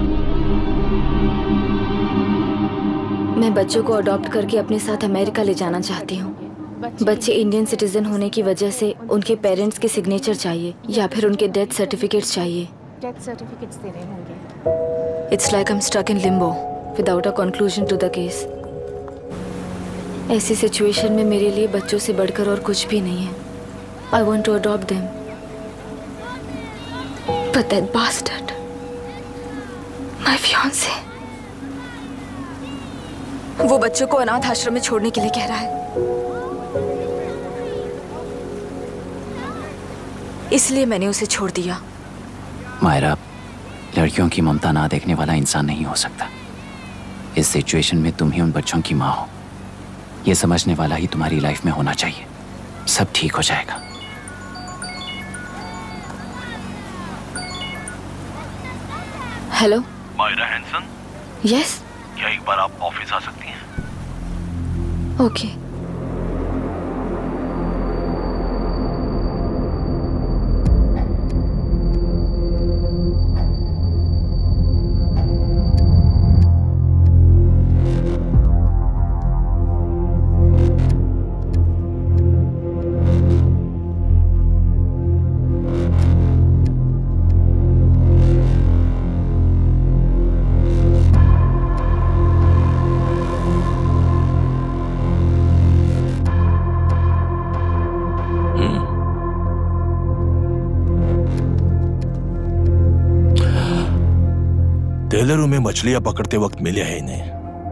मैं बच्चों को अडॉप्ट करके अपने साथ अमेरिका ले जाना चाहती हूँ। बच्चे इंडियन सिटीजन होने की वजह से उनके पेरेंट्स के सिग्नेचर चाहिए या फिर उनके डेथ सर्टिफिकेट्स चाहिए। डेथ सर्टिफिकेट्स देने होंगे। It's like I'm stuck in limbo without a conclusion to the case. ऐसी सिचुएशन में मेरे लिए बच्चों से बढ़कर और कुछ भी नहीं है। I want to adopt them. But that bastard, my fiancé, वो बच्चों को अनाथ आश्रम में छोड़ने के लिए कह रहा है। इसलिए मैंने उसे छोड़ दिया। मायरा, लड़कियों की ममता ना देखने वाला इंसान नहीं हो सकता। इस सिचुएशन में तुम ही उन बच्चों की माँ हो, ये समझने वाला ही तुम्हारी लाइफ में होना चाहिए। सब ठीक हो जाएगा। Hello Myra Hanson. यस। क्या एक बार आप ऑफिस आ सकती हैं? ओके। टेलरों में मछलियां पकड़ते वक्त मिले हैं इन्हें।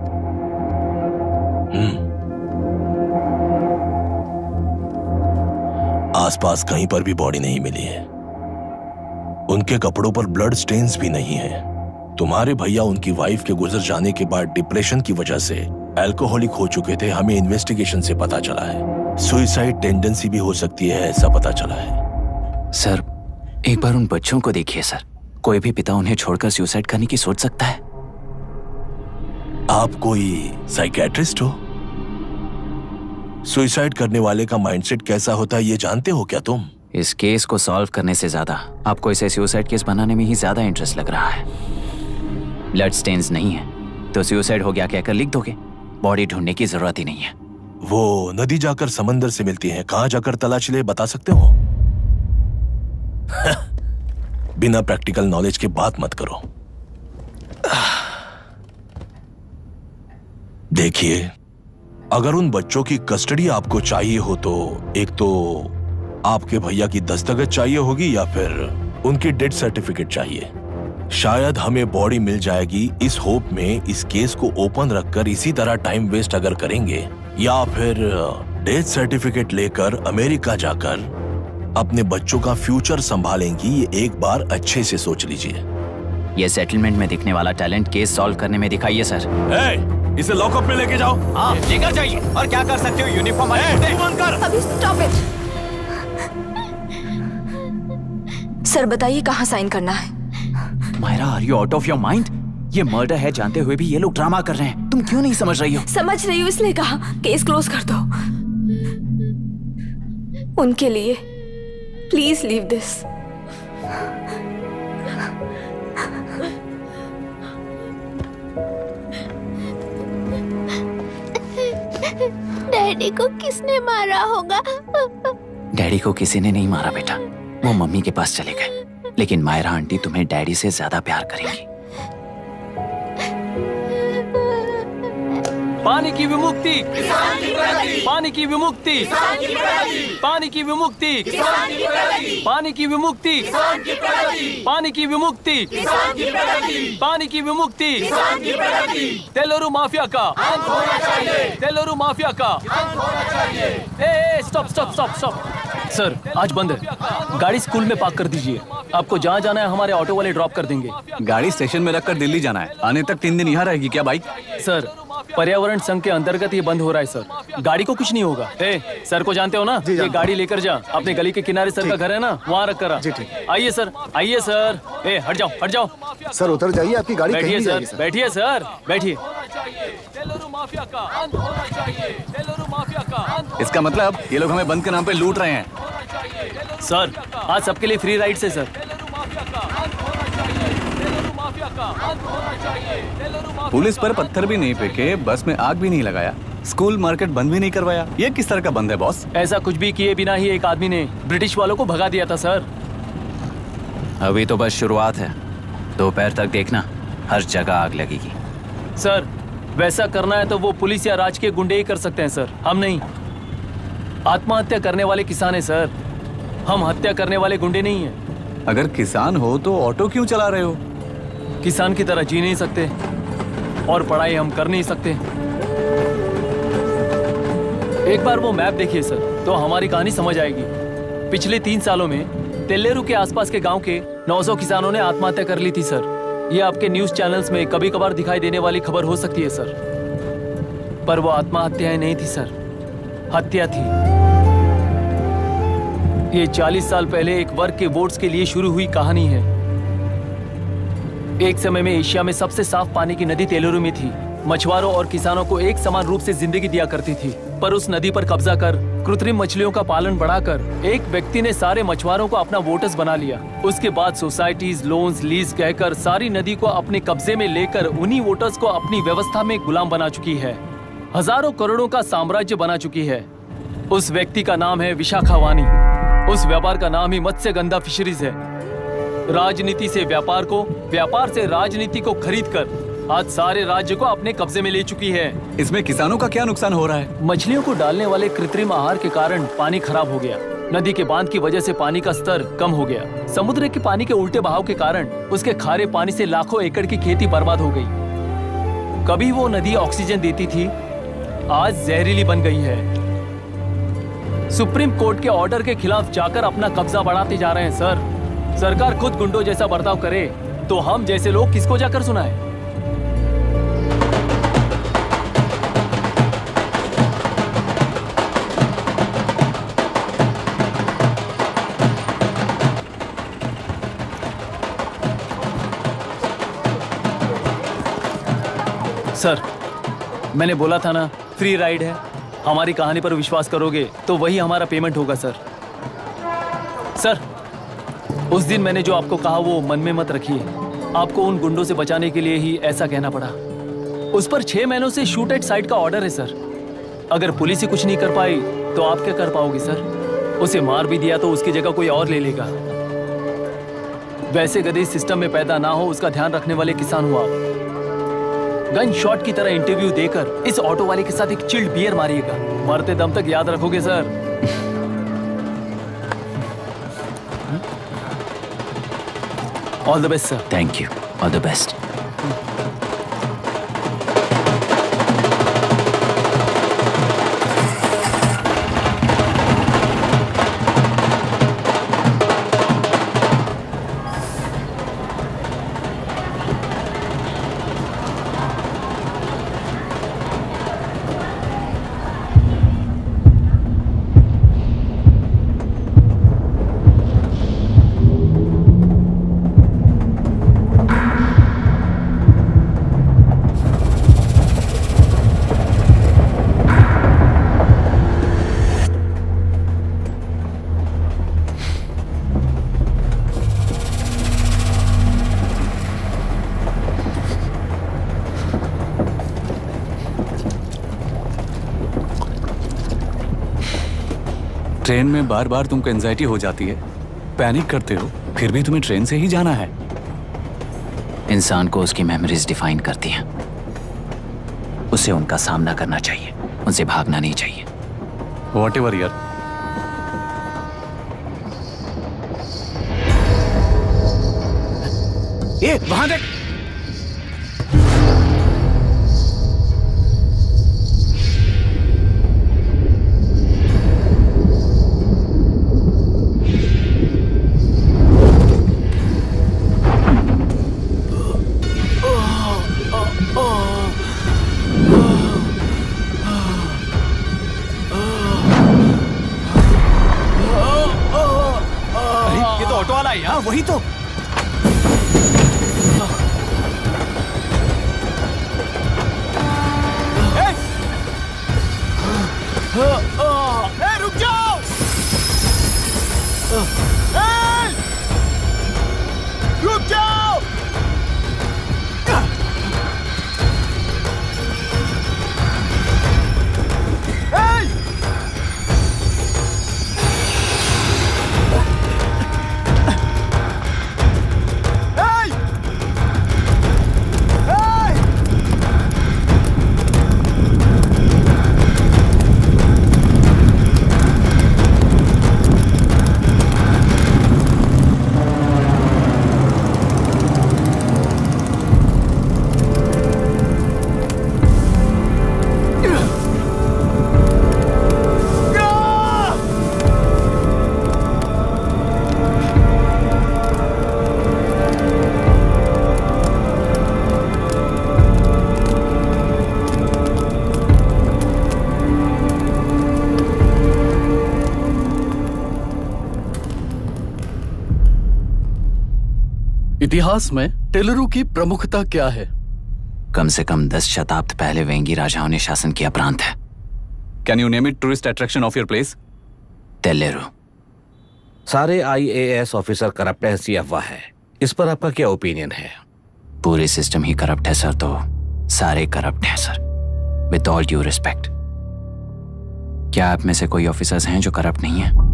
आसपास कहीं पर भी बॉडी नहीं मिली है। उनके कपड़ों पर ब्लड स्टेन्स भी नहीं है। तुम्हारे भैया उनकी वाइफ के गुजर जाने के बाद डिप्रेशन की वजह से अल्कोहलिक हो चुके थे। हमें इन्वेस्टिगेशन से पता चला है सुसाइड टेंडेंसी भी हो सकती है, ऐसा पता चला है। सर, एक बार उन बच्चों को देखिए सर। कोई भी पिता उन्हें छोड़कर सुसाइड करने की सोच सकता है? आप कोई साइकियाट्रिस्ट हो? सुसाइड करने वाले का माइंडसेट कैसा होता है ये जानते हो क्या तुम? इस केस को सॉल्व करने से ज्यादा आपको इसे सुसाइड केस बनाने में ही ज्यादा इंटरेस्ट लग रहा है। ब्लड स्टेन्स नहीं है तो सुसाइड हो गया कहकर लिख दोगे। बॉडी ढूंढने की जरूरत ही नहीं है। वो नदी जाकर समंदर से मिलती है, कहां जाकर तलाश ले बता सकते हो? बिना प्रैक्टिकल नॉलेज के बात मत करो। देखिए, अगर उन बच्चों की कस्टडी आपको चाहिए हो तो एक तो आपके भैया की दस्तखत चाहिए होगी या फिर उनकी डेथ सर्टिफिकेट चाहिए। शायद हमें बॉडी मिल जाएगी इस होप में इस केस को ओपन रखकर इसी तरह टाइम वेस्ट अगर करेंगे, या फिर डेथ सर्टिफिकेट लेकर अमेरिका जाकर अपने बच्चों का फ्यूचर संभालेंगी। ये एक बार अच्छे से सोच लीजिए। ये सेटलमेंट में दिखने वाला टैलेंट केस सॉल्व करने में दिखाइए सर। इसे लॉकअप में लेके जाओ। हाँ, लेकर जाइए। और क्या कर सकते हो? यूनिफॉर्म अभी स्टॉप इट। सर बताइए कहाँ साइन करना है? Myra, are you out of your mind? ये मर्डर है जानते हुए भी ये लोग ड्रामा कर रहे हैं। तुम क्यों नहीं समझ रही हो? समझ रही हूँ इसलिए कहा केस क्लोज कर दो। उनके लिए प्लीज लीव दिस। डैडी को किसने मारा होगा? डैडी को किसी ने नहीं मारा बेटा, वो मम्मी के पास चले गए। लेकिन मायरा आंटी तुम्हें डैडी से ज्यादा प्यार करेंगी। पानी की विमुक्ति, पानी की विमुक्ति, पानी की विमुक्ति, पानी की विमुक्ति, पानी की विमुक्ति, पानी की विमुक्ति, तेलुरु माफिया का, तेलुरु माफिया का। Stop stop stop stop. Sir आज बंद है, गाड़ी स्कूल में पार्क कर दीजिए। आपको जहाँ जाना है हमारे ऑटो वाले ड्रॉप कर देंगे। गाड़ी स्टेशन में रखकर दिल्ली जाना है, आने तक 3 दिन यहाँ रहेगी क्या बाइक? सर पर्यावरण संघ के अंतर्गत ये बंद हो रहा है सर, गाड़ी को कुछ नहीं होगा। सर को जानते हो ना, ये गाड़ी लेकर जा, अपने गली के किनारे सर का घर है ना, वहाँ रख कर आइए सर, आइए सर। हट जाओ हट जाओ सर, उतर जाइए, आपकी गाड़ी बैठिए कहीं सर, बैठिए सर, बैठिए। इसका मतलब ये लोग हमें बंद के नाम पे लूट रहे हैं। सर आज सबके लिए फ्री राइड है सर। पुलिस पर पत्थर भी नहीं फेंके, बस में आग भी नहीं लगाया, स्कूल मार्केट बंद भी नहीं करवाया। ये किस तरह का बंद है बॉस? ऐसा कुछ भी किए बिना ही एक आदमी ने ब्रिटिश वालों को भगा दिया था सर। अभी तो बस शुरुआत है, दोपहर तक देखना हर जगह आग लगेगी। सर वैसा करना है तो वो पुलिस या राज के गुंडे ही कर सकते हैं सर, हम नहीं। आत्महत्या करने वाले किसान हैं सर, हम हत्या करने वाले गुंडे नहीं हैं। अगर किसान हो तो ऑटो क्यों चला रहे हो? किसान की तरह जी नहीं सकते और पढ़ाई हम कर नहीं सकते। एक बार वो मैप देखिए सर तो हमारी कहानी समझ आएगी। पिछले 3 सालों में तेल्लेरू के आसपास के गांव के 900 किसानों ने आत्महत्या कर ली थी सर। ये आपके न्यूज चैनल्स में कभी कभार दिखाई देने वाली खबर हो सकती है सर, पर वो आत्महत्याएं नहीं थी सर, हत्या थी। ये 40 साल पहले एक वर्ग के वोट्स के लिए शुरू हुई कहानी है। एक समय में एशिया में सबसे साफ पानी की नदी तेलुरु में थी। मछुआरों और किसानों को एक समान रूप से जिंदगी दिया करती थी, पर उस नदी पर कब्जा कर कृत्रिम मछलियों का पालन बढ़ाकर एक व्यक्ति ने सारे मछुआरों को अपना वोटर्स बना लिया। उसके बाद सोसाइटीज, लोन्स, लीज कहकर सारी नदी को अपने कब्जे में लेकर उन्हीं वोटर्स को अपनी व्यवस्था में गुलाम बना चुकी है। हजारों करोड़ों का साम्राज्य बना चुकी है। उस व्यक्ति का नाम है विशाखा वानी। उस व्यापार का नाम ही मत्स्यगंधा फिशरीज है। राजनीति से व्यापार को, व्यापार से राजनीति को खरीद कर आज सारे राज्य को अपने कब्जे में ले चुकी है। इसमें किसानों का क्या नुकसान हो रहा है? मछलियों को डालने वाले कृत्रिम आहार के कारण पानी खराब हो गया। नदी के बांध की वजह से पानी का स्तर कम हो गया। समुद्र के पानी के उल्टे बहाव के कारण उसके खारे पानी से लाखों एकड़ की खेती बर्बाद हो गई। कभी वो नदी ऑक्सीजन देती थी, आज जहरीली बन गई है। सुप्रीम कोर्ट के ऑर्डर के खिलाफ जाकर अपना कब्जा बढ़ाते जा रहे हैं सर। सरकार खुद गुंडों जैसा बर्ताव करे तो हम जैसे लोग किसको जाकर सुनाएं? सर मैंने बोला था ना, फ्री राइड है। हमारी कहानी पर विश्वास करोगे तो वही हमारा पेमेंट होगा सर। सर उस दिन मैंने जो आपको कहा वो मन में मत रखिए। आपको उन गुंडों से बचाने के लिए ही ऐसा कहना पड़ा। उस पर 6 महीनों से शूट एट साइट का ऑर्डर है सर। अगर पुलिस ही कुछ नहीं कर पाई तो आप क्या कर पाओगे सर? उसे मार भी दिया तो उसकी जगह कोई और ले लेगा। वैसे गधे सिस्टम में पैदा ना हो उसका ध्यान रखने वाले किसान हो आप। गन शॉट की तरह इंटरव्यू देकर इस ऑटो वाले के साथ एक चिल्ड बियर मारिएगा। मरते दम तक याद रखोगे sir. All the best sir. Thank you, all the best. Train में बार बार तुमको एंजाइटी हो जाती है, पैनिक करते हो, फिर भी तुम्हें ट्रेन से ही जाना है। इंसान को उसकी मेमोरीज डिफाइन करती हैं। उसे उनका सामना करना चाहिए, उनसे भागना नहीं चाहिए। व्हाटएवर यार। ये वहां देख। ये तो ऑटो वाला है यार। वही तो। रुक जाओ। रुक जाओ। इतिहास में टेलुरु की प्रमुखता क्या है? कम से कम 10 शताब्दी पहले वेंगी राजाओं ने शासन किया प्रांत है। Can you name it tourist attraction of your place? Teluru. सारे IAS ऑफिसर करप्ट है, ऐसी अफवाह है। इस पर आपका क्या ओपिनियन है? पूरे सिस्टम ही करप्ट है सर, तो सारे करप्ट हैं sir, with all due respect. क्या आप में से कोई ऑफिसर्स हैं जो करप्ट नहीं है?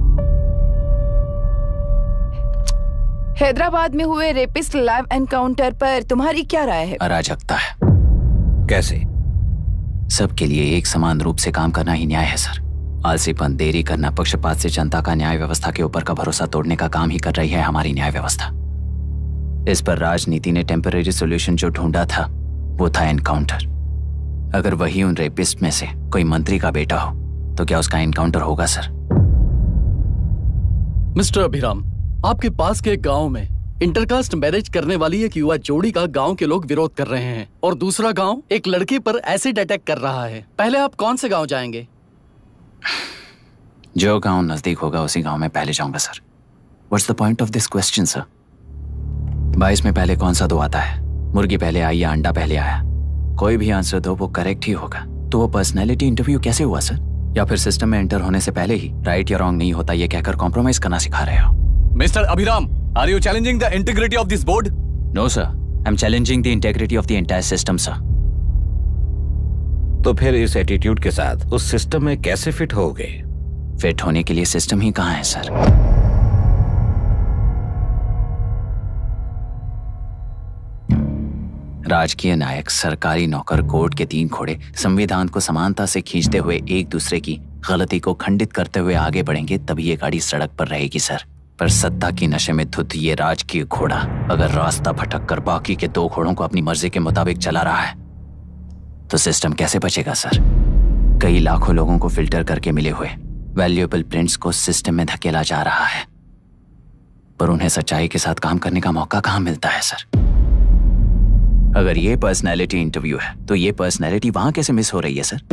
हैदराबाद में हुए रेपिस्ट लाइव एनकाउंटर पर तुम्हारी क्या राय है? अराजकता है। कैसे? सबके लिए एक समान रूप से काम करना ही न्याय है सर। आलसीपन, देरी करना, पक्षपात से जनता का न्याय व्यवस्था के ऊपर का भरोसा तोड़ने का काम ही कर रही है हमारी न्याय व्यवस्था। इस पर राजनीति ने टेम्परेरी सोल्यूशन जो ढूंढा था वो था एनकाउंटर। अगर वही उन रेपिस्ट में से कोई मंत्री का बेटा हो तो क्या उसका एनकाउंटर होगा सर? मिस्टर अभिराम, आपके पास के गांव में इंटरकास्ट मैरिज करने वाली एक युवा जोड़ी का गांव के लोग विरोध कर रहे हैं और दूसरा गांव एक लड़के पर एसिड अटैक कर रहा है। पहले आप कौन से गांव जाएंगे? जो गांव नजदीक होगा उसी गांव में पहले जाऊंगा sir. What's the point of this question sir? 22 में पहले कौन सा दो आता है? मुर्गी पहले आई या अंडा पहले आया? कोई भी आंसर दो वो करेक्ट ही होगा। तो वो पर्सनैलिटी इंटरव्यू कैसे हुआ सर? या फिर सिस्टम में एंटर होने से पहले ही राइट या रॉन्ग नहीं होता ये कहकर कॉम्प्रोमाइज करना सिखा रहे हो? Mr. Abhiram, are you challenging the integrity of this board? No, sir. I'm challenging the integrity of the entire system, sir. तो फिर इस एटीट्यूड के साथ उस सिस्टम में कैसे फिट होगे? फिट होने के लिए सिस्टम ही कहाँ है सर? राजकीय नायक, सरकारी नौकर, कोर्ट के 3 घोड़े संविधान को समानता से खींचते हुए एक दूसरे की गलती को खंडित करते हुए आगे बढ़ेंगे तभी ये गाड़ी सड़क पर रहेगी सर। पर सत्ता की नशे में धुत ये राजकीय घोड़ा अगर रास्ता भटक कर बाकी के 2 घोड़ों को अपनी मर्जी के मुताबिक चला रहा है तो सिस्टम कैसे बचेगा सर? कई लाखों लोगों को फिल्टर करके मिले हुए वैल्यूएबल प्रिंट्स को सिस्टम में धकेला जा रहा है, पर उन्हें सच्चाई के साथ काम करने का मौका कहां मिलता है सर? अगर ये पर्सनैलिटी इंटरव्यू है तो ये पर्सनैलिटी वहां कैसे मिस हो रही है सर?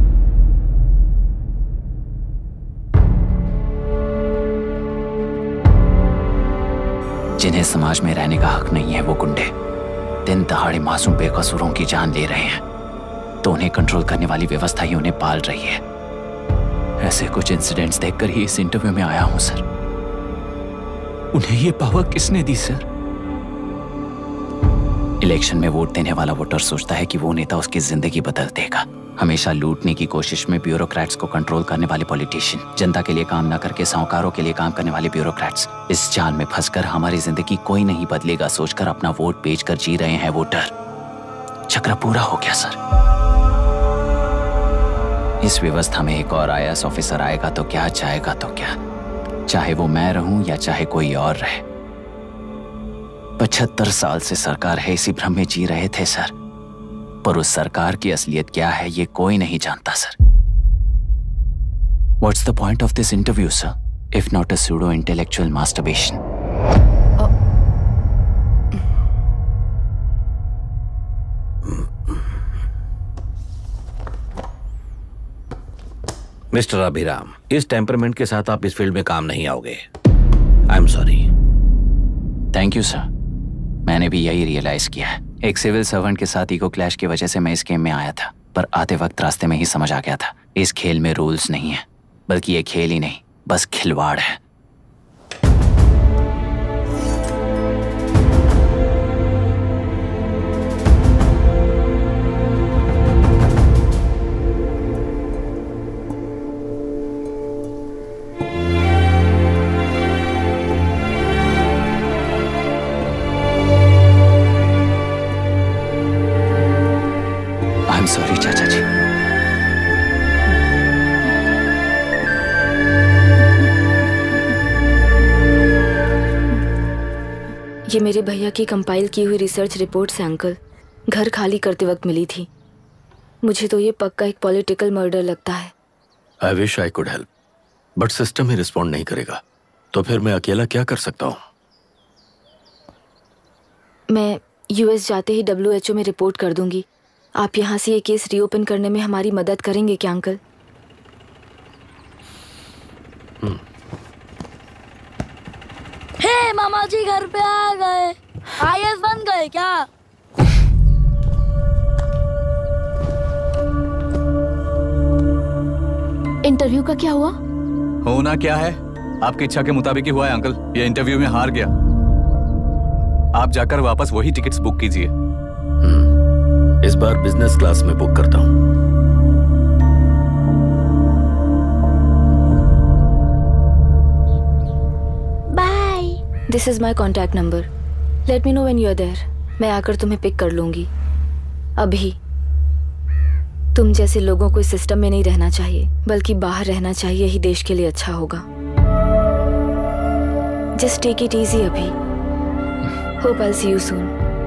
जिन्हें समाज में रहने का हक नहीं है वो गुंडे दिन दहाड़े मासूम बेकसूरों की जान ले रहे हैं, तो उन्हें कंट्रोल करने वाली व्यवस्था ही उन्हें पाल रही है। ऐसे कुछ इंसिडेंट्स देखकर ही इस इंटरव्यू में आया हूं सर। उन्हें ये पावर किसने दी सर? इलेक्शन में वोट देने वाला वोटर सोचता है कि वो नेता उसकी जिंदगी बदल देगा। हमेशा लूटने की कोशिश में ब्यूरोक्रेट्स को कंट्रोल करने वाले पॉलिटिशियन, जनता के लिए काम न करके साहूकारों के लिए काम करने वाले ब्यूरोक्रेट्स, इस जाल में फंसकर हमारी जिंदगी कोई नहीं बदलेगा सोचकर अपना वोट बेचकर जी रहे हैं वोटर। चक्र पूरा हो गया सर। इस व्यवस्था में एक और IAS ऑफिसर आएगा तो क्या, जाएगा तो क्या, चाहे वो मैं रहूं या चाहे कोई और रहे। 75 साल से सरकार है इसी भ्रम में जी रहे थे सर, पर उस सरकार की असलियत क्या है ये कोई नहीं जानता sir. What's the point of this interview, sir, if not a pseudo-intellectual masturbation? Mister Abhiram, इस टेम्परमेंट के साथ आप इस फील्ड में काम नहीं आओगे। I am sorry. Thank you sir. मैंने भी यही रियलाइज किया है। एक सिविल सर्वेंट के साथ ईगो क्लैश की वजह से मैं इस गेम में आया था, पर आते वक्त रास्ते में ही समझ आ गया था इस खेल में रूल्स नहीं है, बल्कि ये खेल ही नहीं बस खिलवाड़ है। सॉरी चाचा जी। ये मेरे भैया की कंपाइल की हुई रिसर्च रिपोर्ट से अंकल, घर खाली करते वक्त मिली थी। मुझे तो ये पक्का एक पॉलिटिकल मर्डर लगता है। I wish I could help, but system ही रिस्पॉन्ड नहीं करेगा, तो फिर मैं अकेला क्या कर सकता हूँ? मैं US जाते ही WHO में रिपोर्ट कर दूंगी। आप यहाँ से ये केस रीओपन करने में हमारी मदद करेंगे क्या अंकल? हे मामा जी घर पे आ गए। IAS बन गए क्या? इंटरव्यू का क्या हुआ? होना क्या है, आपकी इच्छा के मुताबिक ही हुआ है अंकल। ये इंटरव्यू में हार गया। आप जाकर वापस वही टिकट्स बुक कीजिए। इस बार बिजनेस क्लास में बुक करता हूँ। Bye. This is my contact number. Let me know when you are there. मैं आकर तुम्हें पिक कर लूंगी। अभी तुम जैसे लोगों को इस सिस्टम में नहीं रहना चाहिए, बल्कि बाहर रहना चाहिए, ही देश के लिए अच्छा होगा। जस्ट टेक इट इजी अभी। Hope I see you soon.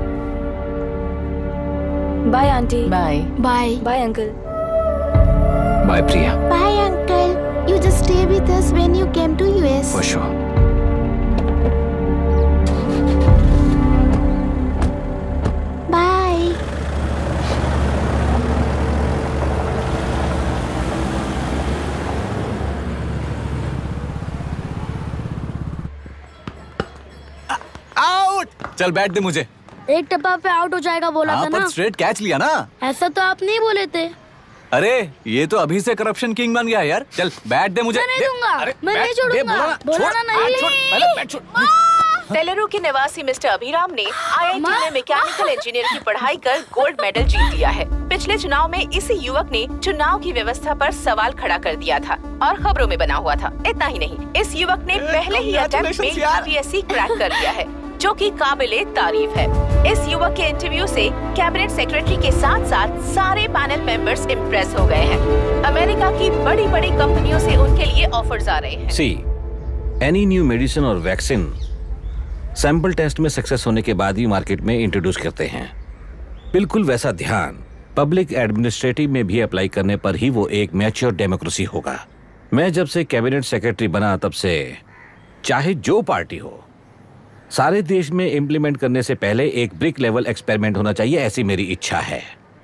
Bye aunty. Bye bye bye uncle. Bye Priya. Bye uncle. You just stay with us when you came to US. For sure. Bye. Out. चल बैठ दे मुझे। एक टप्पा पे आउट हो जाएगा बोला था ना। स्ट्रेट कैच लिया ना। ऐसा तो आप नहीं बोले थे। अरे ये तो अभी से करप्शन किंग बन गया है यार। चल बैठ दे मुझे। मैं नहीं दूंगा। मैं नहीं छोड़ूंगा। बोला नहीं। तेलुरु के निवासी मिस्टर अभिराम ने IIT में मैकेनिकल इंजीनियर की पढ़ाई कर गोल्ड मेडल जीत लिया है। पिछले चुनाव में इसी युवक ने चुनाव की व्यवस्था पर सवाल खड़ा कर दिया था और खबरों में बना हुआ था। इतना ही नहीं, इस युवक ने पहले ही अटेम्प्ट में UPSC क्रैक कर लिया है, जो कि काबिले तारीफ है। इस युवक के इंटरव्यू से कैबिनेट सेक्रेटरी के साथ साथ सारे पैनल मेंबर्स इम्प्रेस हो गए हैं। अमेरिका की बड़ी बड़ी कंपनियों से उनके लिए ऑफर्स आ रहे हैं। सी एनी न्यू मेडिसिन और वैक्सीन सैंपल टेस्ट में सक्सेस होने के बाद ही मार्केट में इंट्रोड्यूस करते हैं। बिल्कुल वैसा ध्यान पब्लिक एडमिनिस्ट्रेटिव में भी अप्लाई करने पर ही वो एक मैच्योर डेमोक्रेसी होगा। मैं जब से कैबिनेट सेक्रेटरी बना तब से चाहे जो पार्टी हो, सारे देश में इंप्लीमेंट करने से पहले एक ब्रिक लेवल एक्सपेरिमेंट होना चाहिए, ऐसी मेरी इच्छा है।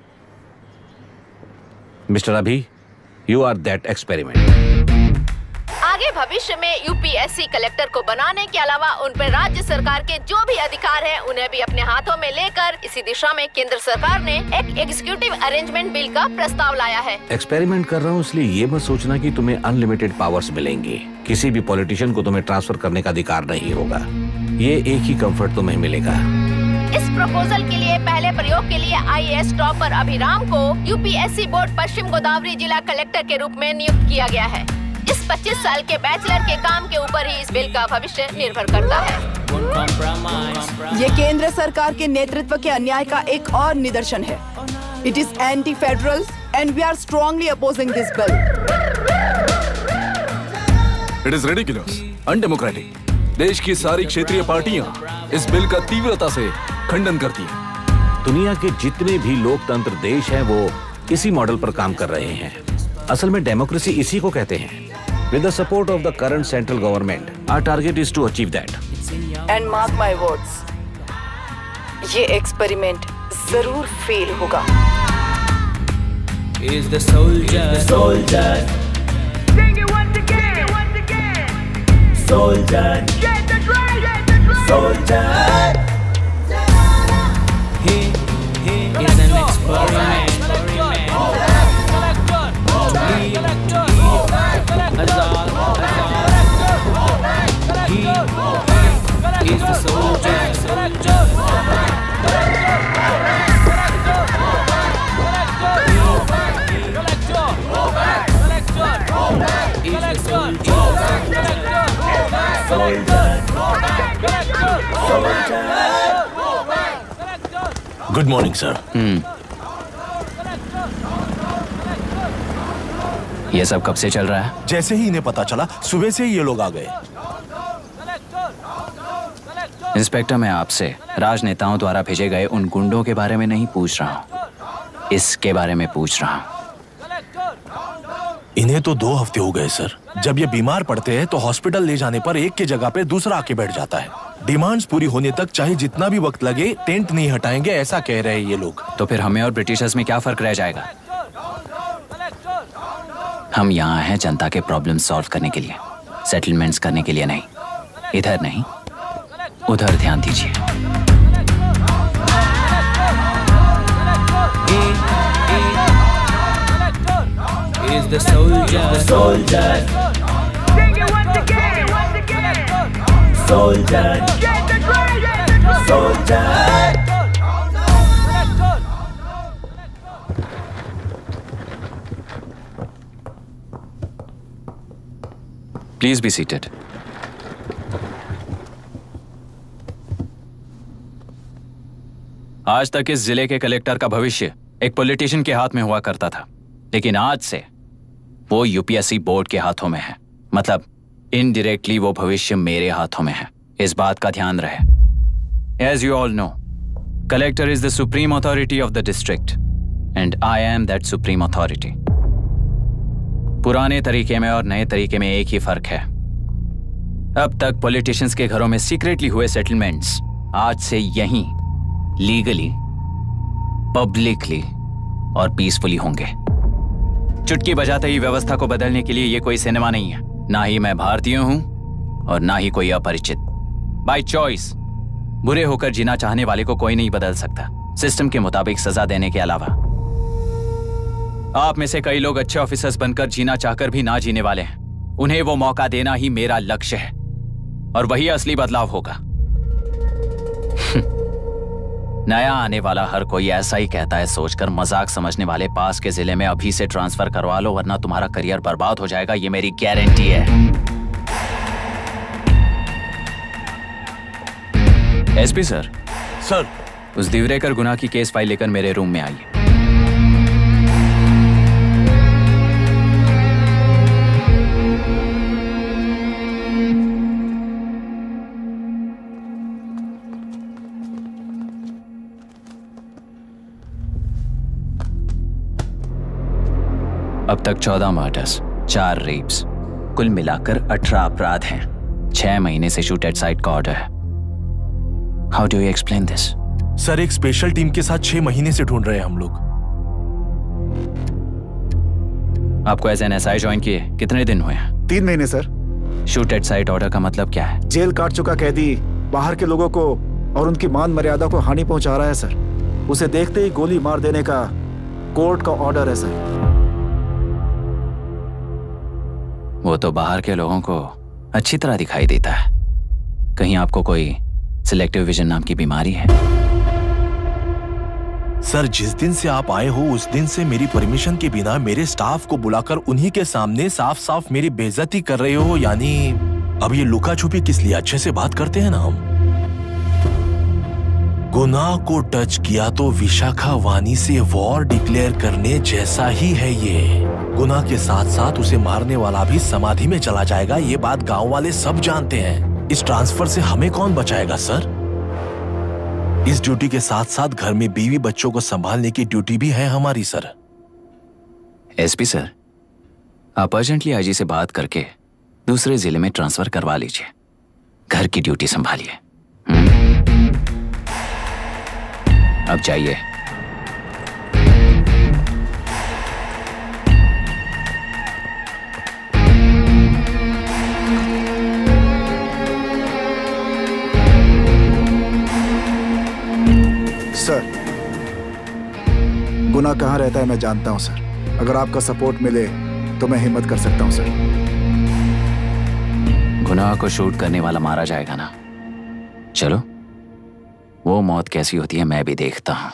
मिस्टर अभी, यू आर दैट एक्सपेरिमेंट। आगे भविष्य में UPSC कलेक्टर को बनाने के अलावा उन पर राज्य सरकार के जो भी अधिकार हैं, उन्हें भी अपने हाथों में लेकर इसी दिशा में केंद्र सरकार ने एक एग्जीक्यूटिव अरेंजमेंट बिल का प्रस्ताव लाया है। एक्सपेरिमेंट कर रहा हूँ इसलिए ये मत सोचना कि तुम्हें अनलिमिटेड पावर्स मिलेंगे। किसी भी पॉलिटिशियन को तुम्हें ट्रांसफर करने का अधिकार नहीं होगा। ये एक ही कंफर्ट तुम्हें मिलेगा। इस प्रपोजल के लिए पहले प्रयोग के लिए IAS टॉपर अभिराम को UPSC बोर्ड पश्चिम गोदावरी जिला कलेक्टर के रूप में नियुक्त किया गया है। इस 25 साल के बैचलर के काम के ऊपर ही इस बिल का भविष्य निर्भर करता है। ये केंद्र सरकार के नेतृत्व के अन्याय का एक और निदर्शन है। It is anti federal and we are strongly opposing this bill. It is ridiculous, undemocratic. देश की सारी क्षेत्रीय पार्टियां इस बिल का तीव्रता से खंडन करती हैं। दुनिया के जितने भी लोकतंत्र देश हैं वो इसी मॉडल पर काम कर रहे हैं। असल में डेमोक्रेसी इसी को कहते हैं। With the support of the current central government, our target is to achieve that. And mark my words, ये एक्सपेरिमेंट जरूर फेल होगा। Is the soldier, Sing it once again, soldier, Get the drum, soldier. He is an experiment. He is the soldier. Good morning sir. ये सब कब से चल रहा है? जैसे ही इन्हें पता चला सुबह से ही ये लोग आ गए। इंस्पेक्टर, मैं आपसे राजनेताओं द्वारा भेजे गए उन गुंडों के बारे में नहीं पूछ रहा हूँ, इसके बारे में पूछ रहा हूँ। इन्हें तो 2 हफ्ते हो गए सर। जब ये बीमार पड़ते हैं तो हॉस्पिटल ले जाने पर एक के जगह पे दूसरा आके बैठ जाता है। डिमांड्स पूरी होने तक चाहे जितना भी वक्त लगे टेंट नहीं हटाएंगे, ऐसा कह रहे हैं ये लोग। तो फिर हमें और ब्रिटिशर्स में क्या फर्क रह जाएगा? हम यहाँ हैं जनता के प्रॉब्लम सॉल्व करने के लिए, सेटलमेंट्स करने के लिए नहीं। इधर नहीं, उधर ध्यान दीजिए। Is the soldier, Sing it once again, soldier, Get the drum, soldier. Please be seated. आज तक इस जिले के कलेक्टर का भविष्य एक पॉलिटिशियन के हाथ में हुआ करता था, लेकिन आज से वो यूपीएससी बोर्ड के हाथों में है। मतलब इनडायरेक्टली वो भविष्य मेरे हाथों में है। इस बात का ध्यान रहे। As you all know, collector is the supreme authority of the district and I am that supreme authority. पुराने तरीके में और नए तरीके में एक ही फर्क है। अब तक पॉलिटिशियंस के घरों में सीक्रेटली हुए सेटलमेंट्स आज से यहीं लीगली, पब्लिकली और पीसफुली होंगे। चुटकी बजाते ही व्यवस्था को बदलने के लिए ये कोई सिनेमा नहीं है। ना ही मैं भारतीय हूं और ना ही कोई अपरिचित। बाय चॉइस बुरे होकर जीना चाहने वाले को कोई नहीं बदल सकता, सिस्टम के मुताबिक सजा देने के अलावा। आप में से कई लोग अच्छे ऑफिसर्स बनकर जीना चाहकर भी ना जीने वाले हैं। उन्हें वो मौका देना ही मेरा लक्ष्य है और वही असली बदलाव होगा। नया आने वाला हर कोई ऐसा ही कहता है सोचकर मजाक समझने वाले पास के जिले में अभी से ट्रांसफर करवा लो वरना तुम्हारा करियर बर्बाद हो जाएगा, ये मेरी गारंटी है। SP sir. सर। उस दिवरेकर गुनाह की केस फाइल लेकर मेरे रूम में आइए। अब तक 14 मर्डर्स, 4 रेप्स, कुल मिलाकर 18 अपराध हैं। 6 महीने से शूट एट साइट का ऑर्डर है। How do you explain this? Sir, एक स्पेशल टीम के साथ 6 महीने से ढूंढ रहे हैं हम लोग। आपको एज एन एसआई ज्वाइन किए कितने दिन हुए हैं? 3 महीने sir. Shoot at sight order का मतलब क्या है? जेल काट चुका कैदी बाहर के लोगों को और उनकी मान मर्यादा को हानि पहुंचा रहा है सर। उसे देखते ही गोली मार देने का कोर्ट का ऑर्डर है सर। वो तो बाहर के लोगों को अच्छी तरह दिखाई देता है। कहीं आपको कोई सिलेक्टिव विजन नाम की बीमारी है? सर, जिस दिन से आप आए हो उस दिन से मेरी परमिशन के बिना मेरे स्टाफ को बुलाकर उन्हीं के सामने साफ साफ मेरी बेइज्जती कर रहे हो। यानी अब ये लुका छुपी किस लिए? अच्छे से बात करते हैं ना हम। गुनाह को टच किया तो विशाखा वानी से वॉर डिक्लेयर करने जैसा ही है ये। गुनाह के साथ साथ उसे मारने वाला भी समाधि में चला जाएगा। ये बात गांव वाले सब जानते हैं। इस ट्रांसफर से हमें कौन बचाएगा सर? इस ड्यूटी के साथ साथ घर में बीवी बच्चों को संभालने की ड्यूटी भी है हमारी सर। एसपी सर, आप अर्जेंटली आईजी से बात करके दूसरे जिले में ट्रांसफर करवा लीजिए। घर की ड्यूटी संभालिए। अब जाइए। सर, गुनाह कहाँ रहता है मैं जानता हूं सर। अगर आपका सपोर्ट मिले तो मैं हिम्मत कर सकता हूं सर। गुनाह को शूट करने वाला मारा जाएगा ना? चलो, वो मौत कैसी होती है मैं भी देखता हूं।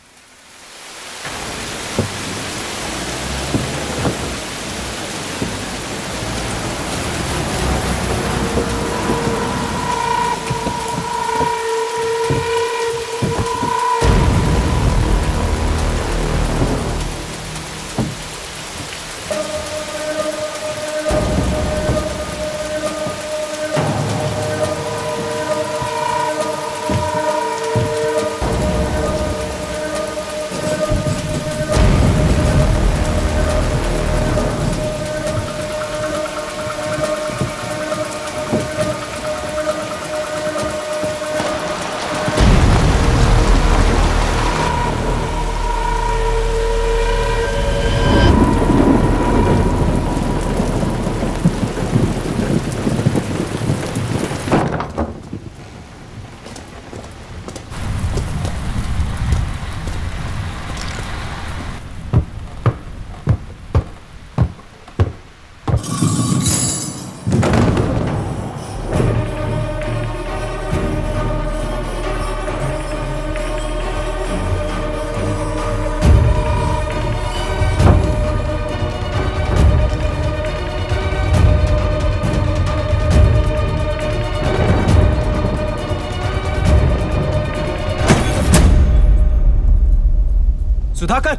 सुधाकर,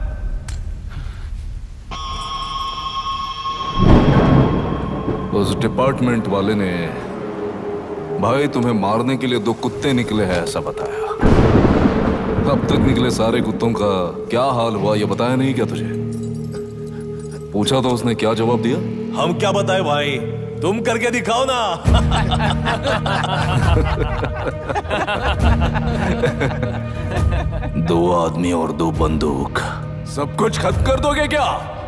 उस डिपार्टमेंट वाले ने भाई तुम्हें मारने के लिए 2 कुत्ते निकले हैं ऐसा बताया। अब तक निकले सारे कुत्तों का क्या हाल हुआ ये बताया नहीं क्या तुझे? पूछा तो उसने क्या जवाब दिया? हम क्या बताए भाई, तुम करके दिखाओ ना। 2 आदमी और 2 बंदूक, सब कुछ खत्म कर दोगे क्या?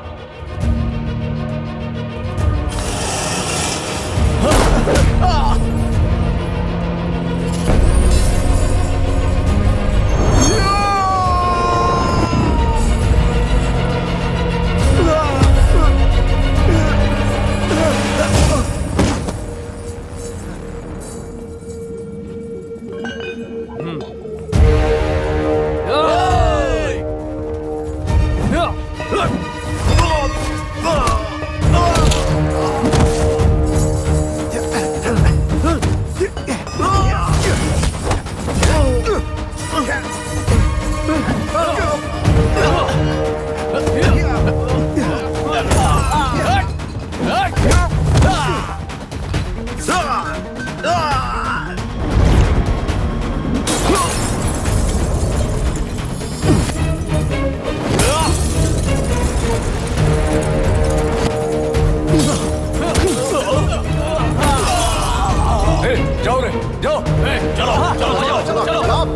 जाओ रे, जाओ, चलो चलो चलो चलो चलो।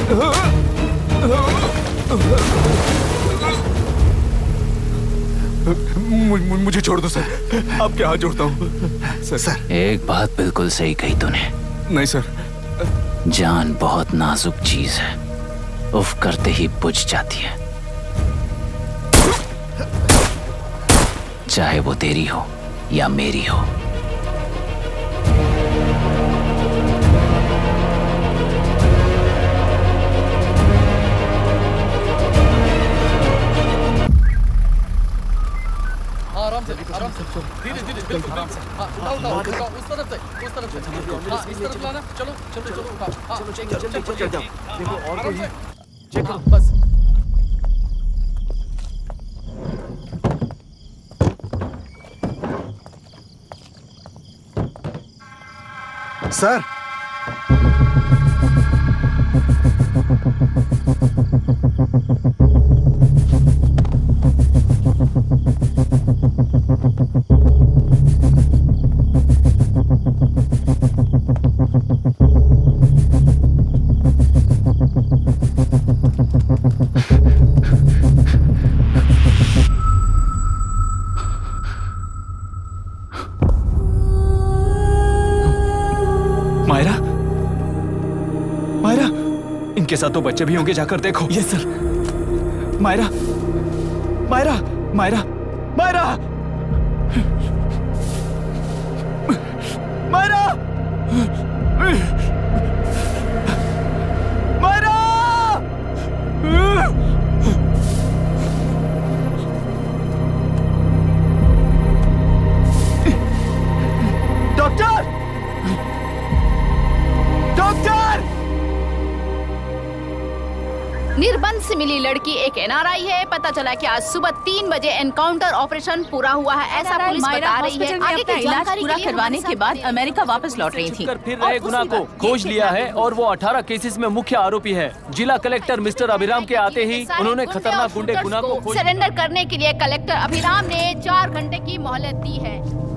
मुझे छोड़ दो सर, आपके हाथ जोड़ता हूँ सर। एक बात बिल्कुल सही कही तूने। नहीं सर। जान बहुत नाजुक चीज है, उफ करते ही बुझ जाती है, चाहे वो तेरी हो या मेरी हो। आराम से धीरे धीरे बिल्कुल आराम से। उठाओ उस तरफ से इस तरफ लाना। चलो चलो चलो चलो जाओ। देखो और कोई चेक करो बस। सर मायरा, मायरा, इनके साथ तो बच्चे भी होंगे, जाकर देखो। Yes sir. Myra, Myra, Myra, Myra, Myra, Myra, doctor, doctor! निर्बंध से मिली लड़की एक एनआरआई है। पता चला कि आज सुबह 3 बजे एनकाउंटर ऑपरेशन पूरा हुआ है, ऐसा पुलिस बता रही है। आगे की जानकारी पूरा करवाने के बाद अमेरिका वापस लौट रही थी। फिर रहे गुना को खोज लिया है और वो 18 केसेस में मुख्य आरोपी है। जिला कलेक्टर मिस्टर अभिराम के आते ही उन्होंने खतरनाक गुंडे गुना को सरेंडर करने के लिए कलेक्टर अभिराम ने 4 घंटे की मोहलत दी है।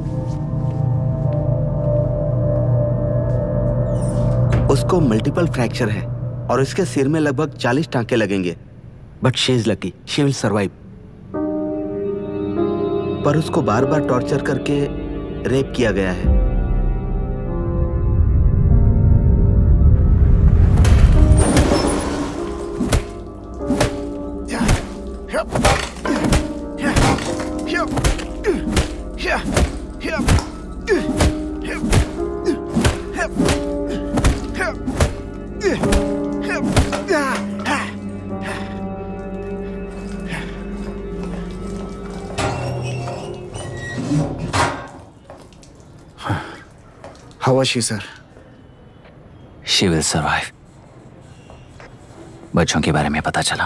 उसको मल्टीपल फ्रैक्चर है और इसके सिर में लगभग 40 टांके लगेंगे, but she is lucky, she will survive. पर उसको बार बार टॉर्चर करके रेप किया गया है। How was she, sir? She will survive. बच्चों के बारे में पता चला?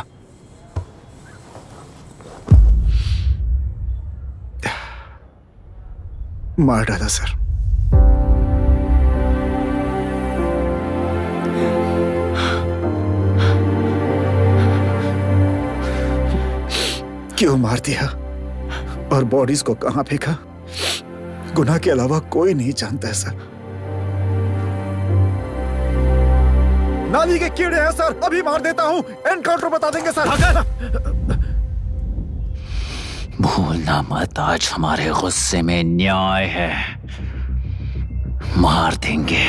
मार डाला सर। क्यों मार दिया और बॉडीज को कहां फेंका, गुनाह के अलावा कोई नहीं जानता है सर। नाली के कीड़े हैं सर, अभी मार देता हूं, एनकाउंटर बता देंगे सर। भूलना मत, आज हमारे गुस्से में न्याय है, मार देंगे।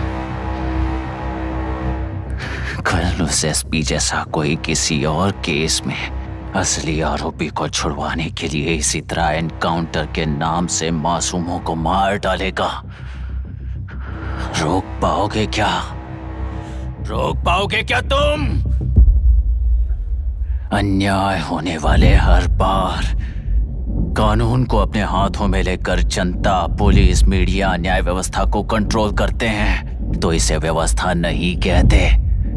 कल उस एसपी जैसा कोई किसी और केस में असली आरोपी को छुड़वाने के लिए इसी तरह एनकाउंटर के नाम से मासूमों को मार डालेगा। रोक पाओगे क्या? रोक पाओगे क्या तुम? अन्याय होने वाले हर बार कानून को अपने हाथों में लेकर जनता, पुलिस, मीडिया, न्याय व्यवस्था को कंट्रोल करते हैं तो इसे व्यवस्था नहीं कहते।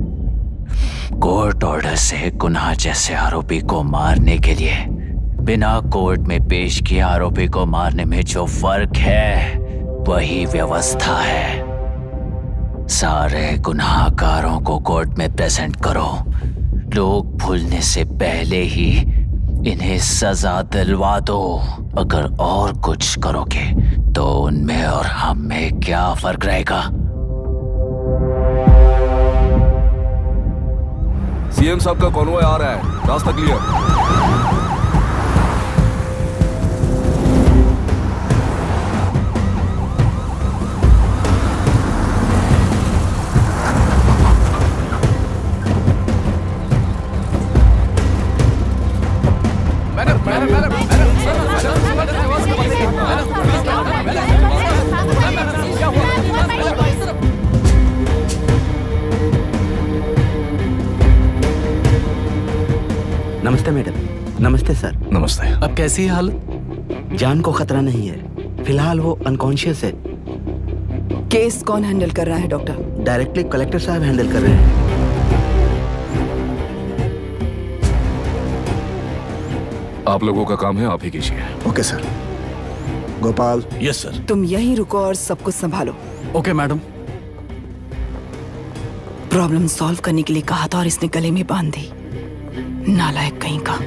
कोर्ट ऑर्डर से गुनाह जैसे आरोपी को मारने के लिए बिना कोर्ट में पेश किए आरोपी को मारने में जो फर्क है वही व्यवस्था है। सारे गुनाहगारों को कोर्ट में प्रेजेंट करो, लोग भूलने से पहले ही इन्हें सजा दिलवा दो। अगर और कुछ करोगे तो उनमें और हम में क्या फर्क रहेगा? सीएम साहब का कॉन्वॉय आ रहा है, रास्ता क्लियर। नमस्ते मैडम। नमस्ते सर। नमस्ते। अब कैसी है हालत? जान को खतरा नहीं है, फिलहाल वो अनकॉन्शियस है। केस कौन हैंडल कर रहा है डॉक्टर? डायरेक्टली कलेक्टर साहब हैंडल कर रहे हैं। आप लोगों का काम है, आप ही कीजिए। Okay sir. Gopal. Yes sir. तुम यहीं रुको और सब कुछ संभालो। Okay madam. प्रॉब्लम सॉल्व करने के लिए कहा था और इसने गले में बांध दी। नालायक कहीं का।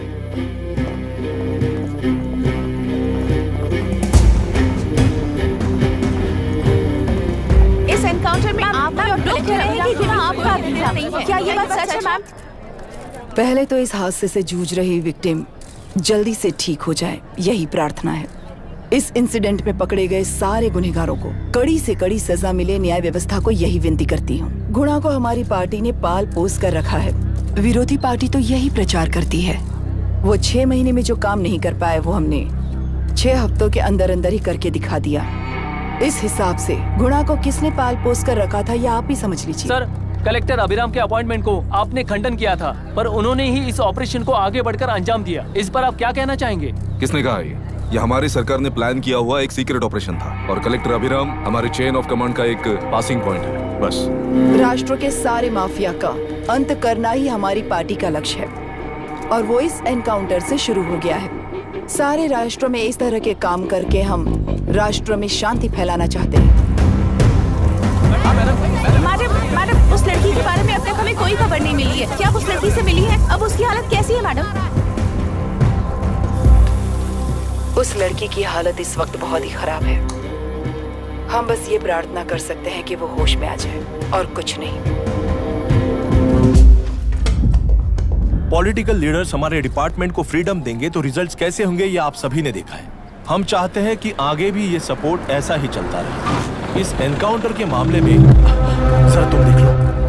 इस एनकाउंटर में आपका कलेक्टर रहेगी कि आपका नहीं है? क्या ये बात सच है मैम? पहले तो इस हादसे से जूझ रही विक्टिम जल्दी से ठीक हो जाए, यही प्रार्थना है। इस इंसिडेंट में पकड़े गए सारे गुनहगारों को कड़ी से कड़ी सजा मिले, न्याय व्यवस्था को यही विनती करती हूँ। गुणा को हमारी पार्टी ने पाल पोस कर रखा है। विरोधी पार्टी तो यही प्रचार करती है। वो 6 महीने में जो काम नहीं कर पाए वो हमने 6 हफ्तों के अंदर अंदर ही करके दिखा दिया। इस हिसाब से गुणा को किसने पाल पोस कर रखा था, यह आप ही समझ लीजिए। सर, कलेक्टर अभिराम के अपॉइंटमेंट को आपने खंडन किया था, पर उन्होंने ही इस ऑपरेशन को आगे बढ़कर अंजाम दिया। इस पर आप क्या कहना चाहेंगे? किसने कहा ये हमारी सरकार ने प्लान किया हुआ एक सीक्रेट ऑपरेशन था और कलेक्टर अभिराम हमारे चेन ऑफ कमांड का एक पासिंग पॉइंट है, बस। राष्ट्र के सारे माफिया का अंत करना ही हमारी पार्टी का लक्ष्य है और वो इस एनकाउंटर से शुरू हो गया है। सारे राष्ट्रों में इस तरह के काम करके हम राष्ट्र में शांति फैलाना चाहते हैं। मैडम, उस लड़की के बारे में अब तक हमें कोई खबर नहीं मिली है। क्या आप उस लड़की से मिली है? अब उसकी हालत कैसी है मैडम? उस लड़की की हालत इस वक्त बहुत ही खराब है। हम बस ये प्रार्थना कर सकते हैं कि वो होश में आ जाए और कुछ नहीं। पॉलिटिकल लीडर्स हमारे डिपार्टमेंट को फ्रीडम देंगे तो रिजल्ट्स कैसे होंगे ये आप सभी ने देखा है। हम चाहते हैं कि आगे भी ये सपोर्ट ऐसा ही चलता रहे। इस एनकाउंटर के मामले में सर तुम देख लो।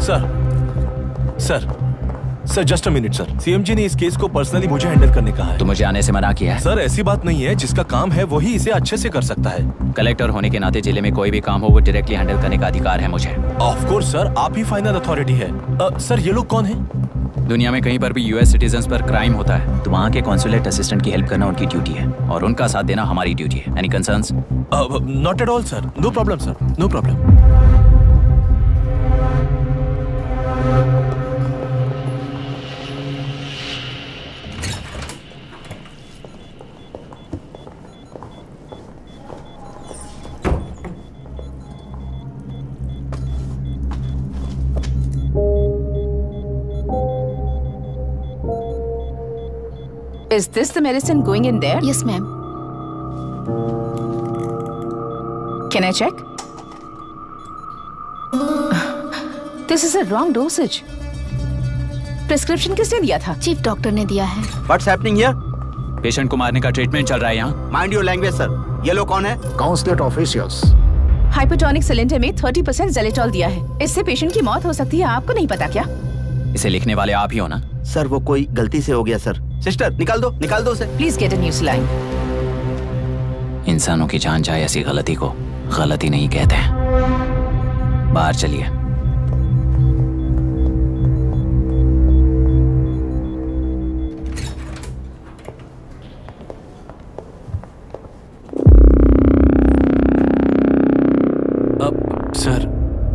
Sir just a minute sir. CM ji ने इस केस को पर्सनली मुझे हैंडल करने कहा है। तो मुझे आने से मना किया है। सर ऐसी बात नहीं है, जिसका काम है वही इसे अच्छे से कर सकता है। कलेक्टर होने के नाते जिले में कोई भी काम हो वो डायरेक्टली हैंडल करने का अधिकार है मुझे। ऑफ कोर्स सर, आप ही फाइनल अथॉरिटी है। सर ये लोग कौन हैं? दुनिया में कहीं पर भी यूएस सिटीजन्स पर क्राइम होता है तो वहाँ के कॉन्सुलेट असिस्टेंट की हेल्प करना उनकी ड्यूटी है और उनका साथ देना हमारी ड्यूटी है। Any concerns? Not at all sir, no problem sir, no problem. Is this the medicine going in there? Yes, ma'am. Can I check? This is a wrong dosage. Prescription किसने दिया था? चीफ डॉक्टर ने दिया है। What's happening here? पेशेंट को मारने का ट्रीटमेंट चल रहा है यहाँ। Mind your language, sir. ये लोग कौन है? Consulate officials. हाइपोटोनिक सिलेंडर में 30% जेलेटॉल दिया है। इससे पेशेंट की मौत हो सकती है, आपको नहीं पता क्या? इसे लिखने वाले आप ही हो ना? सर वो कोई गलती से हो गया सर। सिस्टर निकाल दो उसे। Please get a new saline. इंसानों की जान जाए ऐसी गलती को गलती नहीं कहते हैं। बाहर चलिए। सर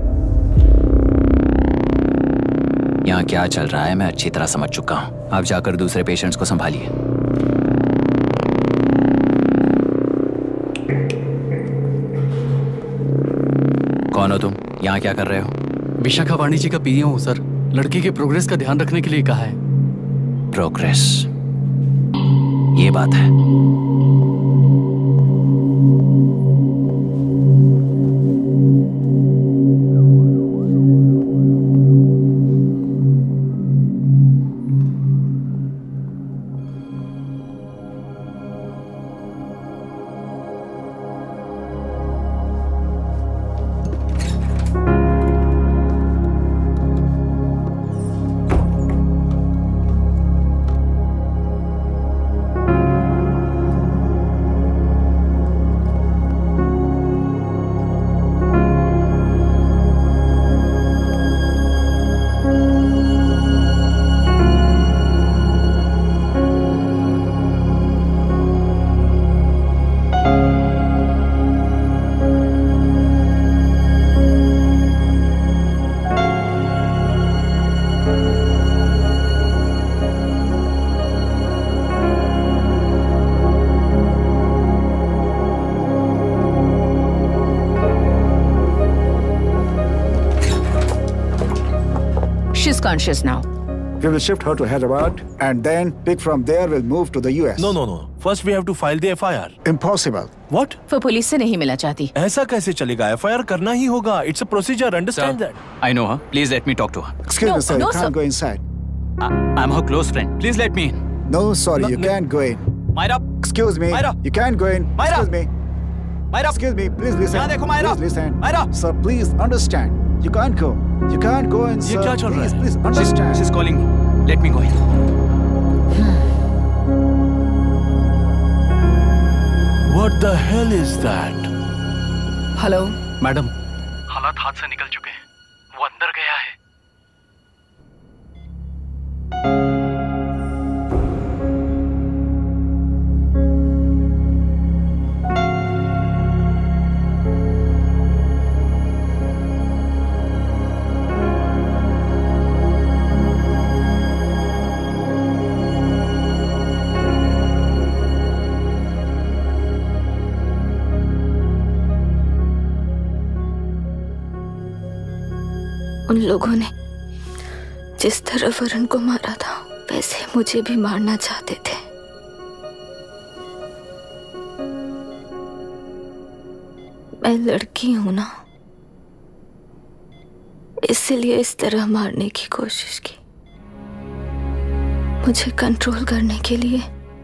यहाँ क्या चल रहा है मैं अच्छी तरह समझ चुका हूँ। आप जाकर दूसरे पेशेंट्स को संभालिए। कौन हो तुम? यहाँ क्या कर रहे हो? विशाखा वाणी जी का पीए हूँ सर। लड़की के प्रोग्रेस का ध्यान रखने के लिए कहा है। प्रोग्रेस, ये बात है। is conscious now. We will shift her to Hyderabad and then pick from there. We'll move to the US. No. First we have to file the FIR. Impossible. What? वो पुलिस से नहीं मिलना चाहती। ऐसा कैसे चलेगा? FIR करना ही होगा. It's a procedure. Understand that? I know her. Please let me talk to her. Excuse me, sir. You can't go inside. I'm her close friend. Please let me in. No, sorry, you can't go in. Myra. Excuse me. Myra. You can't go in. Myra. Excuse me. Myra. Excuse me. Please listen. यहाँ देखो Myra. Please listen. Myra. Sir, please understand. You can't go. You can't go in, sir. ये क्या चल रहा है? Please understand. She's calling me. Let me go in. What the hell is that? Hello madam, हालात हाथ से निकल चुके हैं। वो अंदर गया है। उन लोगों ने जिस तरह वरुण को मारा था वैसे मुझे भी मारना चाहते थे। मैं लड़की हूं ना, इसलिए इस तरह मारने की कोशिश की। मुझे कंट्रोल करने के लिए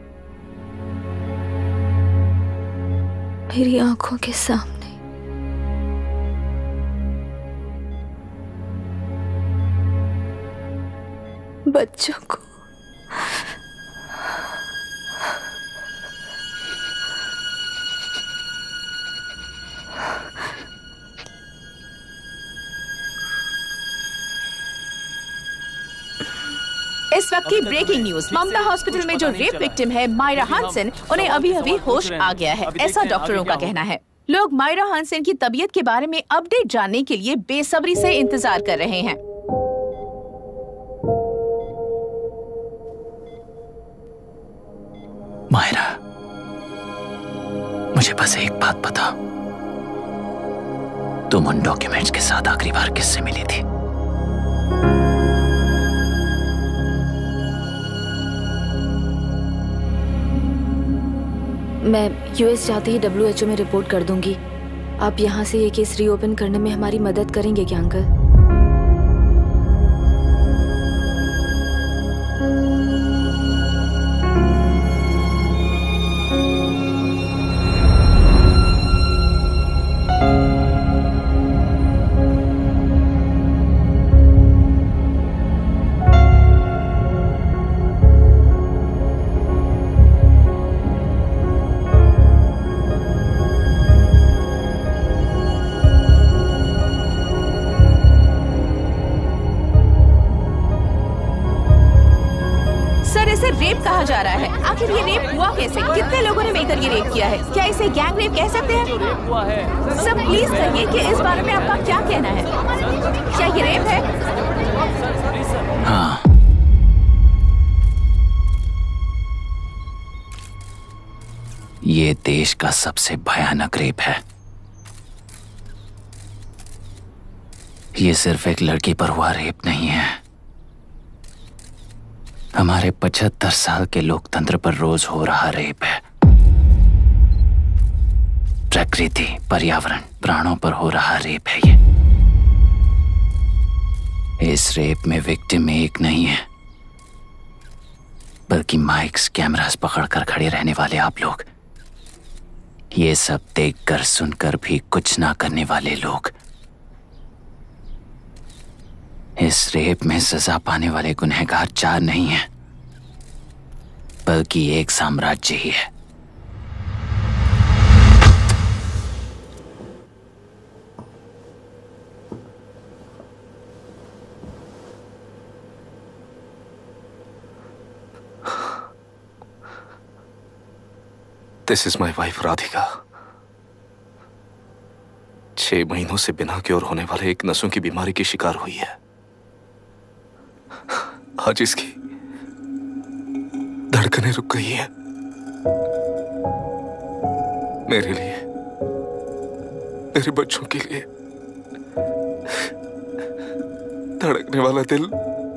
मेरी आंखों के सामने बच्चों को इस वक्त की ब्रेकिंग न्यूज, ममता हॉस्पिटल में जो रेप विक्टिम है मायरा हानसन, उन्हें अभी अभी होश आ गया है, ऐसा डॉक्टरों का कहना है। लोग मायरा हानसन की तबीयत के बारे में अपडेट जानने के लिए बेसब्री से इंतजार कर रहे हैं। मायरा, मुझे बस एक बात बता, तुम उन डॉक्यूमेंट्स के साथ आखिरी बार किससे मिली थी? मैं यूएस जाते ही WHO में रिपोर्ट कर दूंगी। आप यहाँ से ये केस रीओपन करने में हमारी मदद करेंगे क्या अंकल? जा रहा है, आखिर ये रेप हुआ कैसे? कितने लोगों ने मिलकर ये रेप किया है? क्या इसे गैंग रेप कह सकते हैं? सब प्लीज कहिए कि इस बारे में आपका क्या कहना है? क्या ये रेप है? हाँ, ये देश का सबसे भयानक रेप है। ये सिर्फ एक लड़की पर हुआ रेप नहीं है, हमारे 75 साल के लोकतंत्र पर रोज हो रहा रेप है। प्रकृति, पर्यावरण, प्राणों पर हो रहा रेप है ये। इस रेप में विक्टिम एक नहीं है, बल्कि माइक्स, कैमरास पकड़कर खड़े रहने वाले आप लोग, ये सब देखकर सुनकर भी कुछ ना करने वाले लोग। इस रेप में सजा पाने वाले गुनहगार 4 नहीं हैं, बल्कि एक साम्राज्य ही है। This is my wife Radhika. 6 महीनों से बिना क्योर होने वाले एक नसों की बीमारी की शिकार हुई है। आज इसकी धड़कनें रुक गई है। मेरे लिए, मेरे बच्चों के लिए धड़कने वाला दिल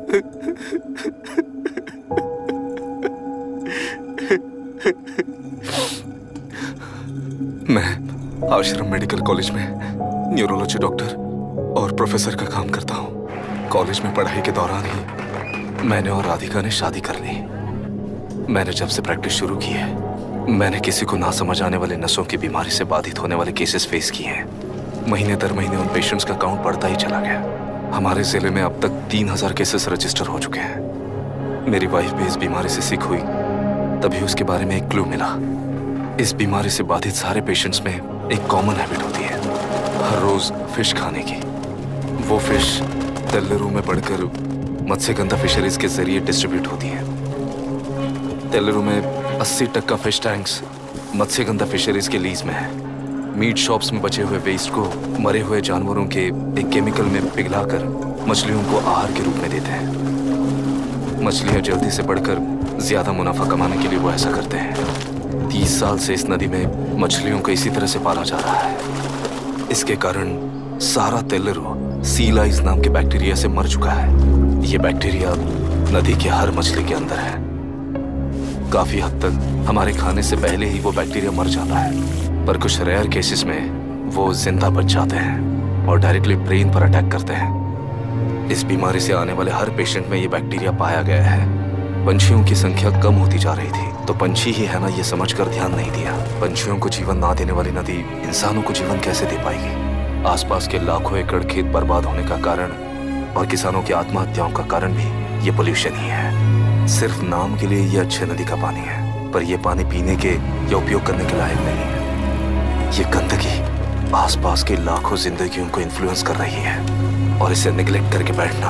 मैं आश्रम मेडिकल कॉलेज में न्यूरोलॉजी डॉक्टर और प्रोफेसर का काम करता हूँ। कॉलेज में पढ़ाई के दौरान ही मैंने और राधिका ने शादी कर ली। मैंने जब से प्रैक्टिस शुरू की है, मैंने किसी को ना समझ आने वाले नसों की बीमारी से बाधित होने वाले केसेस फेस किए हैं। महीने दर महीने उन पेशेंट्स का काउंट बढ़ता ही चला गया। हमारे जिले में अब तक 3000 केसेस रजिस्टर हो चुके हैं। मेरी वाइफ भी इस बीमारी से सिक हुई, तभी उसके बारे में एक क्लू मिला। इस बीमारी से बाधित सारे पेशेंट्स में एक कॉमन हैबिट होती है, हर रोज फिश खाने की। वो फिश तेल्लेरू में बढ़कर मत्स्यगंधा फिशरीज के जरिए डिस्ट्रीब्यूट होती है। तेल्लेरू में 80% फिश टैंक्स मत्स्यगंधा फिशरीज के लीज में है। मीट शॉप्स में बचे हुए वेस्ट को मरे हुए जानवरों के एक केमिकल में पिघलाकर मछलियों को आहार के रूप में देते हैं। मछलियां जल्दी से बढ़कर ज्यादा मुनाफा कमाने के लिए वो ऐसा करते हैं। 30 साल से इस नदी में मछलियों को इसी तरह से पाला जा रहा है। इसके कारण सारा तेल्लेरू सी लाइस नाम के बैक्टीरिया से मर चुका है। ये बैक्टीरिया नदी के हर मछली के अंदर है। काफी हद तक हमारे खाने से पहले ही वो बैक्टीरिया मर जाता है, पर कुछ रेयर केसेस में वो जिंदा बच जाते हैं और डायरेक्टली ब्रेन पर अटैक करते हैं। इस बीमारी से आने वाले हर पेशेंट में ये बैक्टीरिया पाया गया है। पंछियों की संख्या कम होती जा रही थी, तो पंछी ही है ना ये समझकर ध्यान नहीं दिया। पंछियों को जीवन ना देने वाली नदी इंसानों को जीवन कैसे दे पाएगी? आसपास के लाखों एकड़ खेत बर्बाद होने का कारण और किसानों की आत्महत्याओं का कारण भी ये पोल्यूशन ही है। सिर्फ नाम के लिए ये अच्छे नदी का पानी है, पर ये पानी पीने के या उपयोग करने के लायक नहीं है। ये गंदगी आसपास के लाखों जिंदगियों को इन्फ्लुएंस कर रही है और इसे निगलेक्ट करके बैठना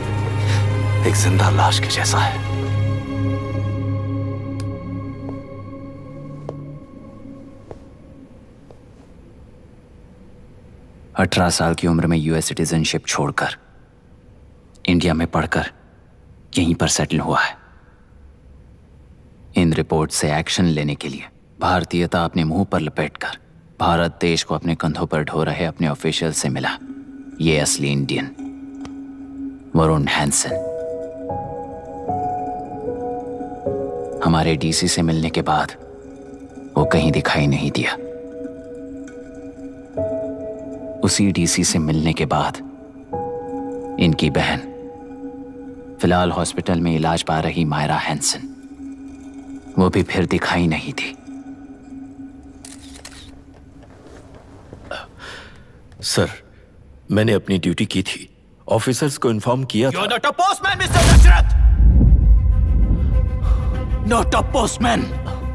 एक जिंदा लाश के जैसा है। अठारह साल की उम्र में यूएस सिटीजनशिप छोड़कर इंडिया में पढ़कर यहीं पर सेटल हुआ है। इन रिपोर्ट से एक्शन लेने के लिए भारतीयता अपने मुंह पर लपेटकर भारत देश को अपने कंधों पर ढो रहे अपने ऑफिशियल से मिला ये असली इंडियन वरुण हैंसन। हमारे डीसी से मिलने के बाद वो कहीं दिखाई नहीं दिया। उसी डीसी से मिलने के बाद इनकी बहन फिलहाल हॉस्पिटल में इलाज पा रही मायरा हैंसन, वो भी फिर दिखाई नहीं दी। सर, मैंने अपनी ड्यूटी की थी, ऑफिसर्स को इन्फॉर्म किया था। You're not a postman, Mr. Dasharath! Not a postman!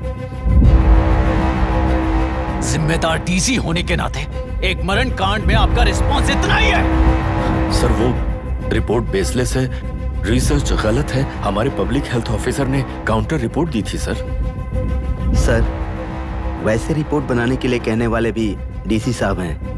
जिम्मेदार डीसी होने के नाते एक मरण कांड में आपका रिस्पॉन्स इतना ही है। सर, वो रिपोर्ट बेसलेस है, रिसर्च गलत है। हमारे पब्लिक हेल्थ ऑफिसर ने काउंटर रिपोर्ट दी थी। सर, वैसे रिपोर्ट बनाने के लिए कहने वाले भी डीसी साहब हैं।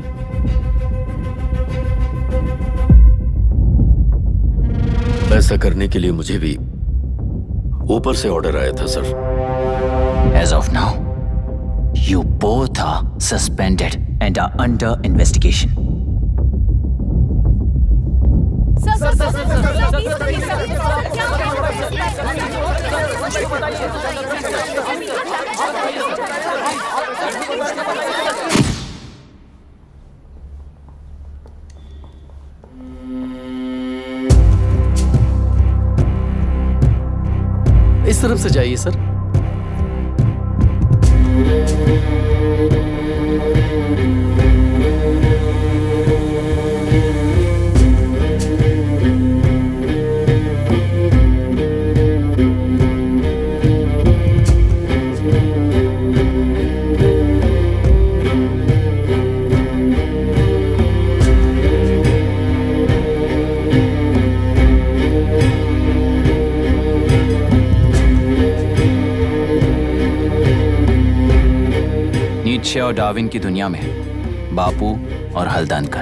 ऐसा करने के लिए मुझे भी ऊपर से ऑर्डर आया था sir. As of now, you both are suspended and are under investigation. इस तरफ से जाइए सर। नीत्शे और डार्विन की दुनिया में बापू और हल्दनकर।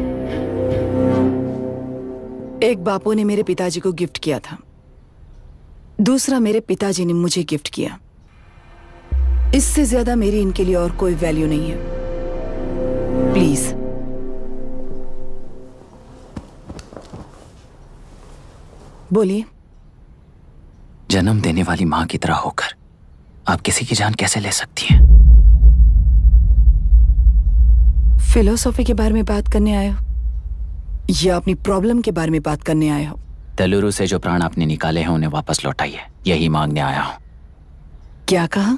एक बापू ने मेरे पिताजी को गिफ्ट किया था, दूसरा मेरे पिताजी ने मुझे गिफ्ट किया। इससे ज्यादा मेरी इनके लिए और कोई वैल्यू नहीं है। प्लीज बोलिए। जन्म देने वाली माँ की तरह होकर आप किसी की जान कैसे ले सकती हैं? फिलोसॉफी के बारे में बात करने आए हो या अपनी प्रॉब्लम के बारे में बात करने आए हो? तेलुरु से जो प्राण आपने निकाले हैं उन्हें वापस लौटाइए, यही मांगने आया हूं। क्या कहा?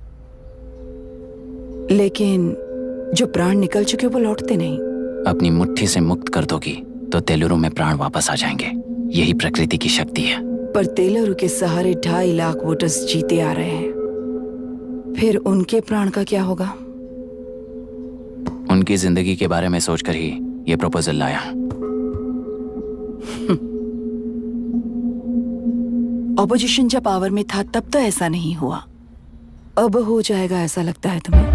लेकिन जो प्राण निकल चुके वो लौटते नहीं। अपनी मुट्ठी से मुक्त कर दोगी तो तेलुरु में प्राण वापस आ जाएंगे, यही प्रकृति की शक्ति है। पर तेलुरु के सहारे 2.5 लाख वोटर्स जीते आ रहे हैं, फिर उनके प्राण का क्या होगा? उनकी जिंदगी के बारे में सोचकर ही ये प्रपोजल लाया। ऑपोजिशन जब पावर में था तब तो ऐसा नहीं हुआ, अब हो जाएगा ऐसा लगता है तुम्हें?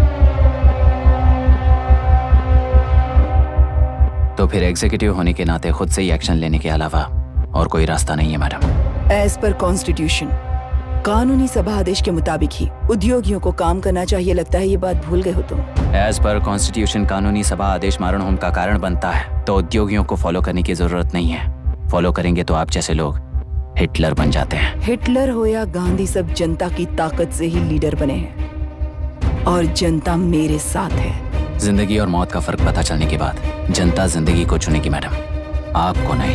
तो फिर एग्जीक्यूटिव होने के नाते खुद से ही एक्शन लेने के अलावा और कोई रास्ता नहीं है मैडम। एज पर कॉन्स्टिट्यूशन, कानूनी सभा आदेश के मुताबिक ही उद्योगियों को काम करना चाहिए। लगता है ये बात भूल गए हो तुम। एज पर कॉन्स्टिट्यूशन कानूनी सभा आदेश मारण होम का कारण बनता है, तो उद्योगियों को फॉलो करने की जरूरत नहीं है। फॉलो करेंगे तो आप जैसे लोग हिटलर बन जाते हैं। हिटलर हो या गांधी, सब जनता की ताकत से ही लीडर बने हैं और जनता मेरे साथ है। जिंदगी और मौत का फर्क पता चलने के बाद जनता जिंदगी को चुनेगी मैडम, आपको नहीं।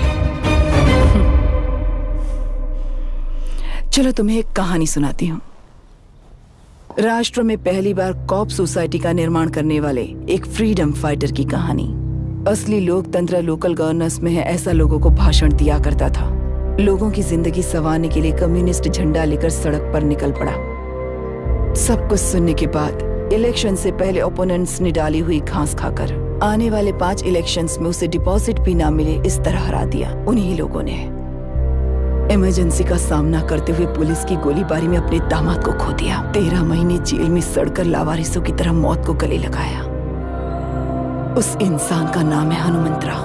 चलो तुम्हें एक कहानी सुनाती हूँ। राष्ट्र में पहली बार कॉप सोसाइटी का निर्माण करने वाले एक फ्रीडम फाइटर की कहानी। असली लोकतंत्र लोकल गवर्नेंस में है, ऐसा लोगों को भाषण दिया करता था। लोगों की जिंदगी संवारने के लिए कम्युनिस्ट झंडा लेकर सड़क पर निकल पड़ा। सब कुछ सुनने के बाद इलेक्शन से पहले ओपोनेंट्स ने डाली हुई घास खाकर आने वाले 5 इलेक्शंस में उसे डिपॉजिट भी ना मिले इस तरह हरा दिया उन्हीं लोगों ने। इमरजेंसी का सामना करते हुए पुलिस की गोलीबारी में अपने दामाद को खो दिया। 13 महीने जेल में सड़कर लावारिसों की तरह मौत को गले लगाया। उस इंसान का नाम है हनुमंतरा।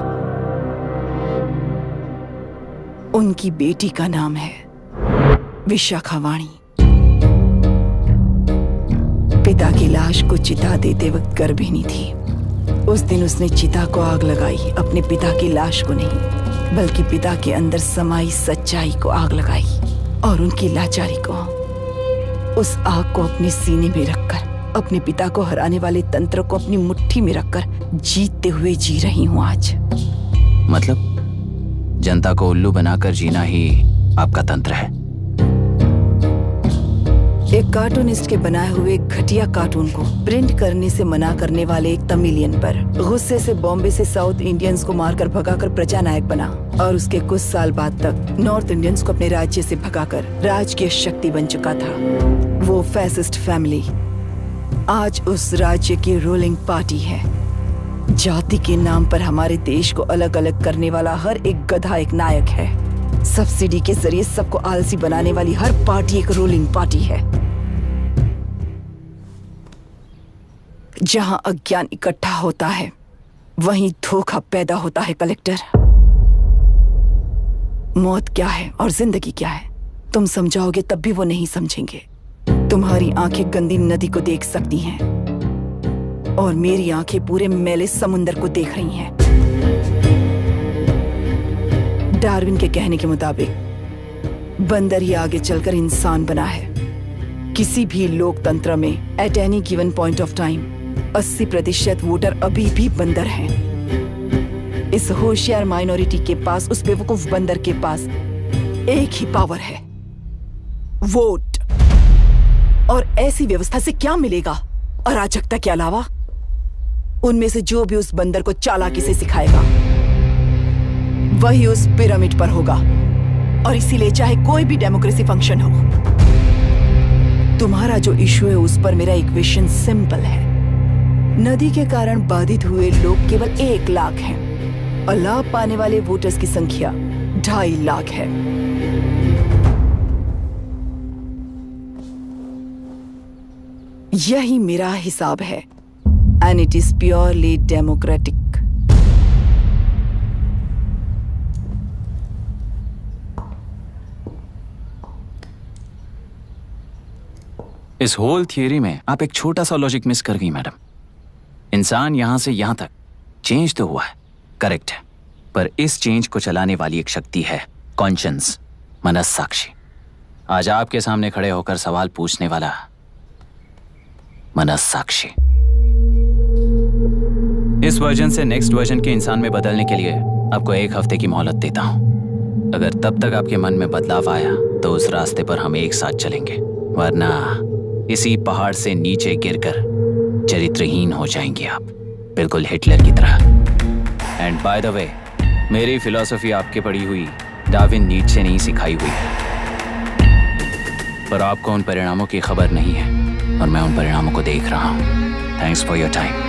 उनकी बेटी का नाम है विशाखावाणी। पिता की लाश को चिता देते वक्त गर्भिणी थी। उस दिन उसने चिता को आग लगाई, अपने पिता की लाश को नहीं बल्कि पिता के अंदर समाई सच्चाई को आग लगाई और उनकी लाचारी को। उस आग को अपने सीने में रखकर अपने पिता को हराने वाले तंत्र को अपनी मुट्ठी में रखकर जीतते हुए जी रही हूँ आज। मतलब जनता को उल्लू बनाकर जीना ही आपका तंत्र है? एक कार्टूनिस्ट के बनाए हुए घटिया कार्टून को प्रिंट करने से मना करने वाले एक तमिलियन पर गुस्से से बॉम्बे से साउथ इंडियंस को मारकर भगाकर प्रजानायक बना और उसके कुछ साल बाद तक नॉर्थ इंडियंस को अपने राज्य से भगाकर राजकीय शक्ति बन चुका था। वो फैसिस्ट फैमिली आज उस राज्य की रूलिंग पार्टी है। जाति के नाम पर हमारे देश को अलग अलग करने वाला हर एक गधा एक नायक है। सब्सिडी के जरिए सबको आलसी बनाने वाली हर पार्टी एक रूलिंग पार्टी है। जहां अज्ञान इकट्ठा होता है वहीं धोखा पैदा होता है। कलेक्टर, मौत क्या है और जिंदगी क्या है तुम समझाओगे तब भी वो नहीं समझेंगे। तुम्हारी आंखें गंदी नदी को देख सकती हैं और मेरी आंखें पूरे मैले समुंदर को देख रही हैं। डार्विन के कहने के मुताबिक बंदर ही आगे चलकर इंसान बना है। किसी भी लोकतंत्र में at any given point of time 80% voter अभी भी बंदर हैं। इस होशियार माइनॉरिटी के पास, उस बेवकूफ बंदर के पास एक ही पावर है, वोट। और ऐसी व्यवस्था से क्या मिलेगा अराजकता के अलावा? उनमें से जो भी उस बंदर को चालाकी से सिखाएगा वही उस पिरामिड पर होगा। और इसीलिए चाहे कोई भी डेमोक्रेसी फंक्शन हो, तुम्हारा जो इशू है उस पर मेरा इक्वेशन सिंपल है। नदी के कारण बाधित हुए लोग केवल 1 लाख हैं और लाभ पाने वाले वोटर्स की संख्या 2.5 लाख है। यही मेरा हिसाब है and it is purely democratic. इस होल थियरी में आप एक छोटा सा लॉजिक मिस कर गई मैडम। इंसान यहां से यहां तक चेंज तो हुआ है, करेक्ट है, पर इस चेंज को चलाने वाली एक शक्ति है, कॉन्शियंस। मनस साक्षी, आज आपके सामने खड़े होकर सवाल पूछने वाला मनस साक्षी। इस वर्जन से नेक्स्ट वर्जन के इंसान में बदलने के लिए आपको 1 हफ्ते की मोहलत देता हूं। अगर तब तक आपके मन में बदलाव आया तो उस रास्ते पर हम एक साथ चलेंगे, वरना इसी पहाड़ से नीचे गिरकर चरित्रहीन हो जाएंगे आप, बिल्कुल हिटलर की तरह। एंड बाय द वे, मेरी फिलॉसफी आपके पढ़ी हुई डार्विन नीचे नहीं सिखाई हुई है, पर आपको उन परिणामों की खबर नहीं है और मैं उन परिणामों को देख रहा हूं। Thanks for your time.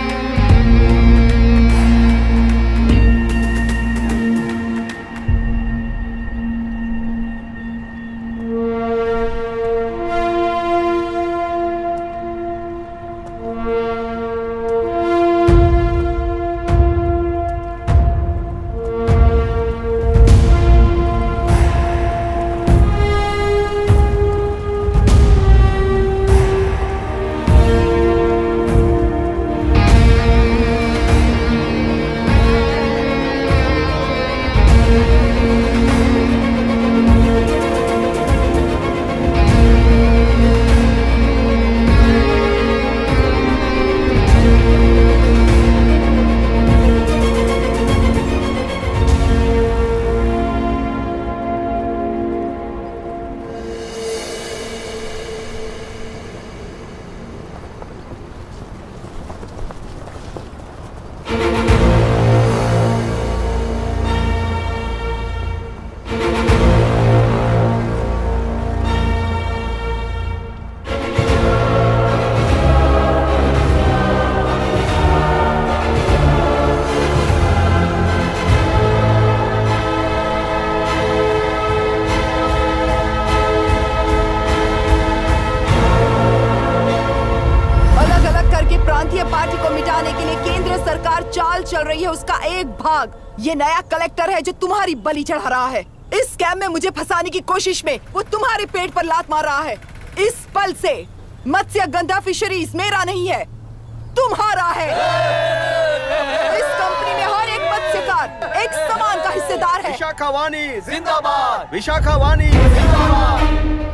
ये नया कलेक्टर है जो तुम्हारी बलि चढ़ा रहा है। इस स्कैम में मुझे फंसाने की कोशिश में वो तुम्हारे पेट पर लात मार रहा है। इस पल से मत्स्य गंधा फिशरीज मेरा नहीं है, तुम्हारा है। इस कंपनी में हर एक मत्स्यकार एक समान का हिस्सेदार है। विशाखावाणी जिंदाबाद, विशाखावाणी जिंदाबाद।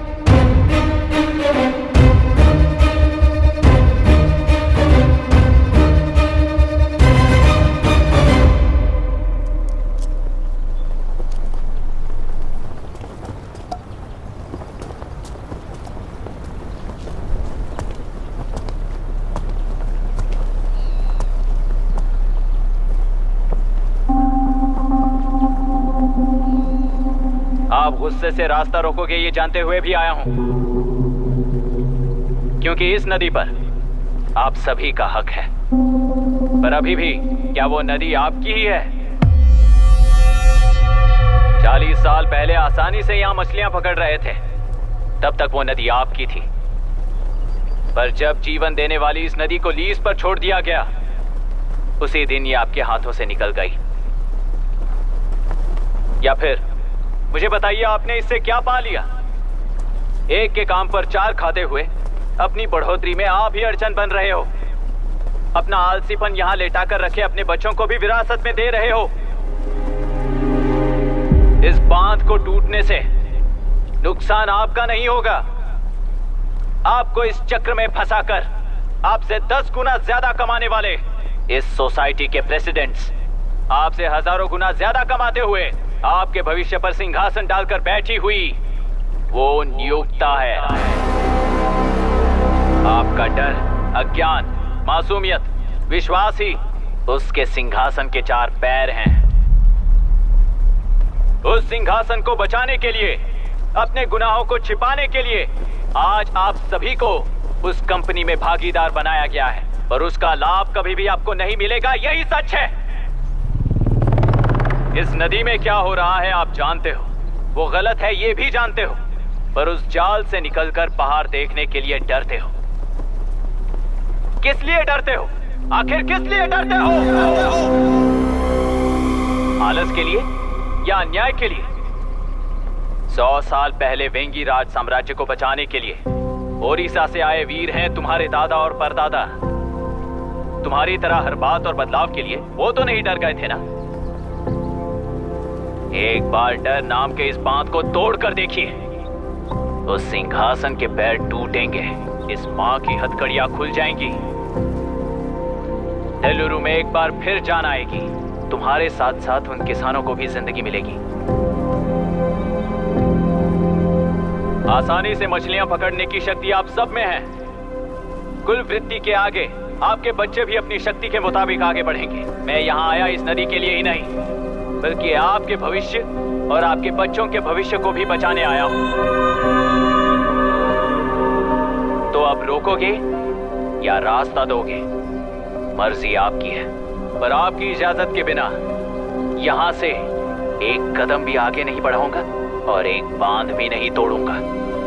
आप गुस्से से रास्ता रोकोगे ये जानते हुए भी आया हूं, क्योंकि इस नदी पर आप सभी का हक है। पर अभी भी क्या वो नदी आपकी ही है? 40 साल पहले आसानी से यहां मछलियां पकड़ रहे थे, तब तक वो नदी आपकी थी। पर जब जीवन देने वाली इस नदी को लीज पर छोड़ दिया गया, उसी दिन ये आपके हाथों से निकल गई। या फिर मुझे बताइए, आपने इससे क्या पा लिया? एक के काम पर 4 खाते हुए अपनी बढ़ोतरी में आप ही अड़चन बन रहे हो। अपना आलसीपन यहाँ लेटा कर रखे अपने बच्चों को भी विरासत में दे रहे हो। इस बांध को टूटने से नुकसान आपका नहीं होगा, आपको इस चक्र में फंसाकर आपसे 10 गुना ज्यादा कमाने वाले इस सोसाइटी के प्रेसिडेंट्स आपसे हजारों गुना ज्यादा कमाते हुए आपके भविष्य पर सिंहासन डालकर बैठी हुई वो नियोक्ता है। आपका डर, अज्ञान, मासूमियत, विश्वास ही उसके सिंहासन के 4 पैर हैं। उस सिंहासन को बचाने के लिए, अपने गुनाहों को छिपाने के लिए आज आप सभी को उस कंपनी में भागीदार बनाया गया है, पर उसका लाभ कभी भी आपको नहीं मिलेगा। यही सच है। इस नदी में क्या हो रहा है आप जानते हो, वो गलत है ये भी जानते हो, पर उस जाल से निकलकर पहाड़ देखने के लिए डरते हो। किस लिए डरते हो? आखिर किस लिए डरते हो? आलस के लिए या अन्याय के लिए? 100 साल पहले वेंगी राज साम्राज्य को बचाने के लिए ओडिशा से आए वीर हैं तुम्हारे दादा और परदादा। तुम्हारी तरह हर बात और बदलाव के लिए वो तो नहीं डर गए थे ना। एक बार डर नाम के इस बांध को तोड़ कर देखिए, उस सिंहासन के पैर टूटेंगे, इस माँ की हथकड़ियां खुल जाएंगी। तेलुरु में एक बार फिर जान आएगी, तुम्हारे साथ साथ उन किसानों को भी जिंदगी मिलेगी। आसानी से मछलियां पकड़ने की शक्ति आप सब में है। कुल वृत्ति के आगे आपके बच्चे भी अपनी शक्ति के मुताबिक आगे बढ़ेंगे। मैं यहाँ आया इस नदी के लिए ही नहीं, बल्कि आपके भविष्य और आपके बच्चों के भविष्य को भी बचाने आया हूँ। तो अब रोकोगे या रास्ता दोगे, मर्जी आपकी है, पर आपकी इजाजत के बिना यहाँ से एक कदम भी आगे नहीं बढ़ाऊंगा और एक बांध भी नहीं तोड़ूंगा।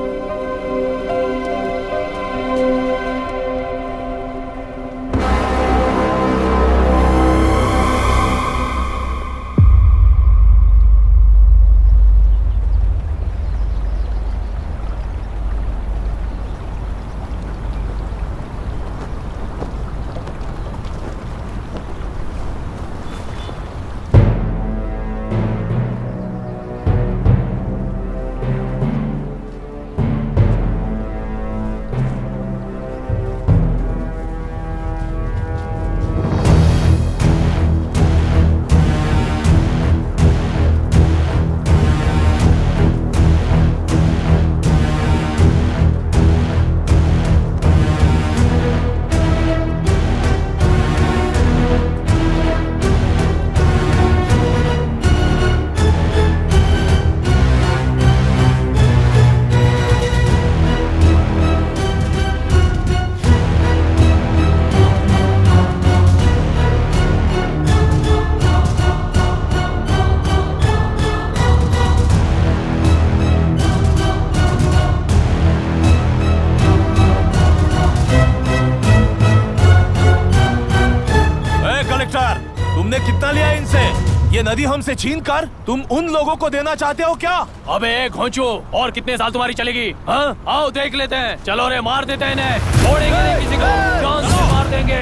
ये नदी हमसे छीन कर तुम उन लोगों को देना चाहते हो क्या? अबे घोंचू, और कितने साल तुम्हारी चलेगी? हाँ, आओ देख लेते हैं। चलो रे, मार देते हैं इन्हें, छोड़ेंगे नहीं किसी को, जान से मार देंगे।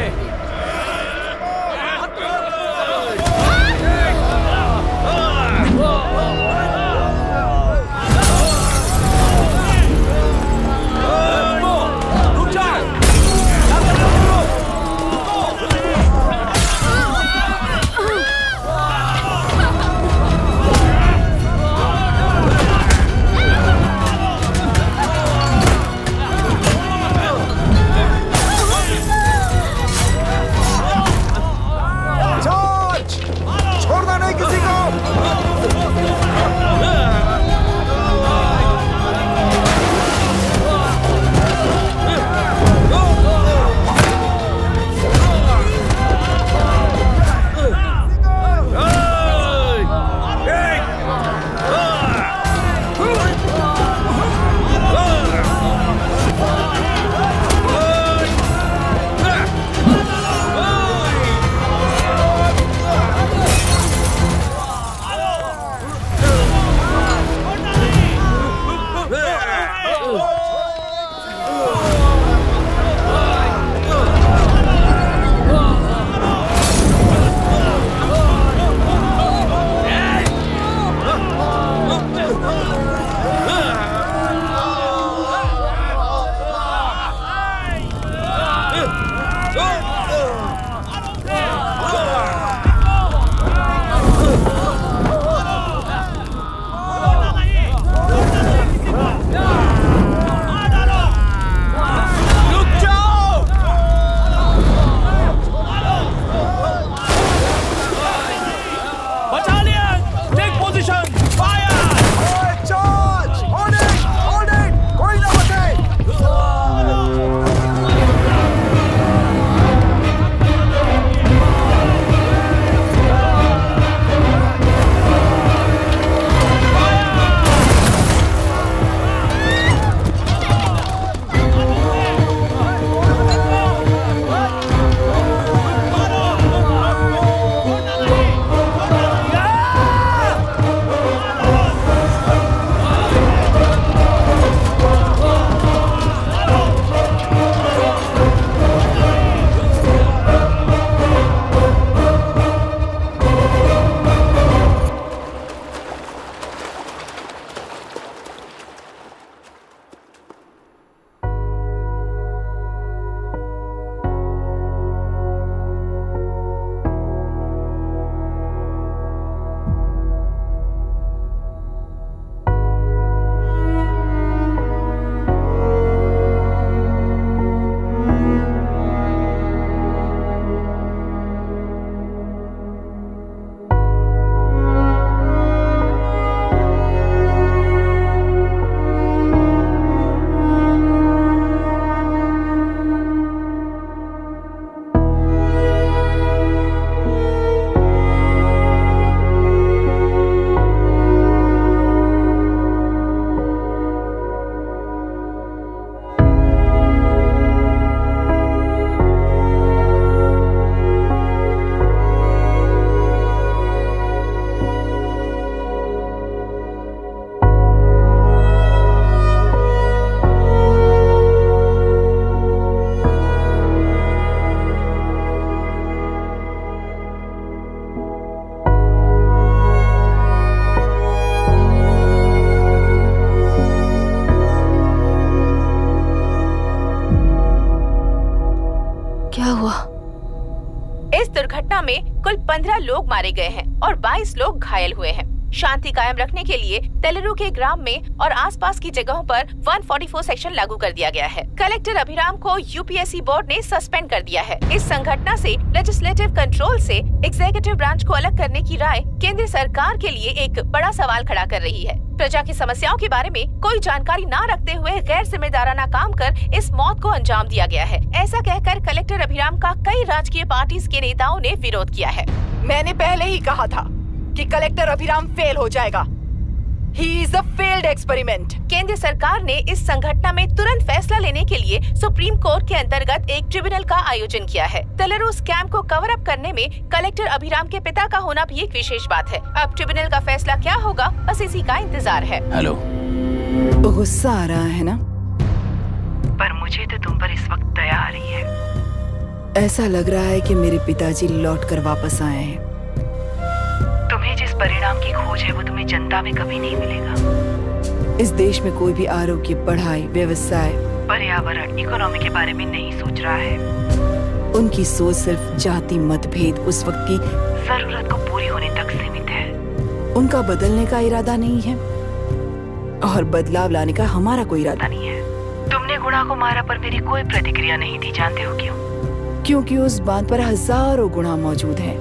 कुल 15 लोग मारे गए हैं और 22 लोग घायल हुए हैं। शांति कायम रखने के लिए तेलुरु के ग्राम में और आसपास की जगहों पर 144 सेक्शन लागू कर दिया गया है। कलेक्टर अभिराम को यूपीएससी बोर्ड ने सस्पेंड कर दिया है। इस संघटना से लेजिस्लेटिव कंट्रोल से एग्जीक्यूटिव ब्रांच को अलग करने की राय केंद्र सरकार के लिए एक बड़ा सवाल खड़ा कर रही है। प्रजा की समस्याओं के बारे में कोई जानकारी न रखते हुए गैर जिम्मेदाराना काम कर इस मौत को अंजाम दिया गया है। ऐसा कहकर कलेक्टर अभिराम का कई राजकीय पार्टी के नेताओं ने विरोध किया है। मैंने पहले ही कहा था कि कलेक्टर अभिराम फेल हो जाएगा। He is a failed experiment. केंद्र सरकार ने इस संघटना में तुरंत फैसला लेने के लिए सुप्रीम कोर्ट के अंतर्गत एक ट्रिब्यूनल का आयोजन किया है। तेलुरु स्कैम को कवर अप करने में कलेक्टर अभिराम के पिता का होना भी एक विशेष बात है। अब ट्रिब्यूनल का फैसला क्या होगा, बस इसी का इंतजार है। हेलो। गुस्सा आ रहा है ना? पर मुझे तो तुम पर इस वक्त दया आ रही है। ऐसा लग रहा है कि मेरे पिताजी लौट कर वापस आए हैं। तुम्हें जिस परिणाम की खोज है वो तुम्हें जनता में कभी नहीं मिलेगा। इस देश में कोई भी आरोग्य, पढ़ाई, व्यवसाय, पर्यावरण, इकोनॉमी के बारे में नहीं सोच रहा है। उनकी सोच सिर्फ जाति मतभेद उस वक्त की जरूरत को पूरी होने तक सीमित है। उनका बदलने का इरादा नहीं है और बदलाव लाने का हमारा कोई इरादा नहीं है। तुमने गुणा को मारा पर मेरी कोई प्रतिक्रिया नहीं दी, जानते हो क्यों? क्योंकि उस बात पर हजारों गुणा मौजूद है।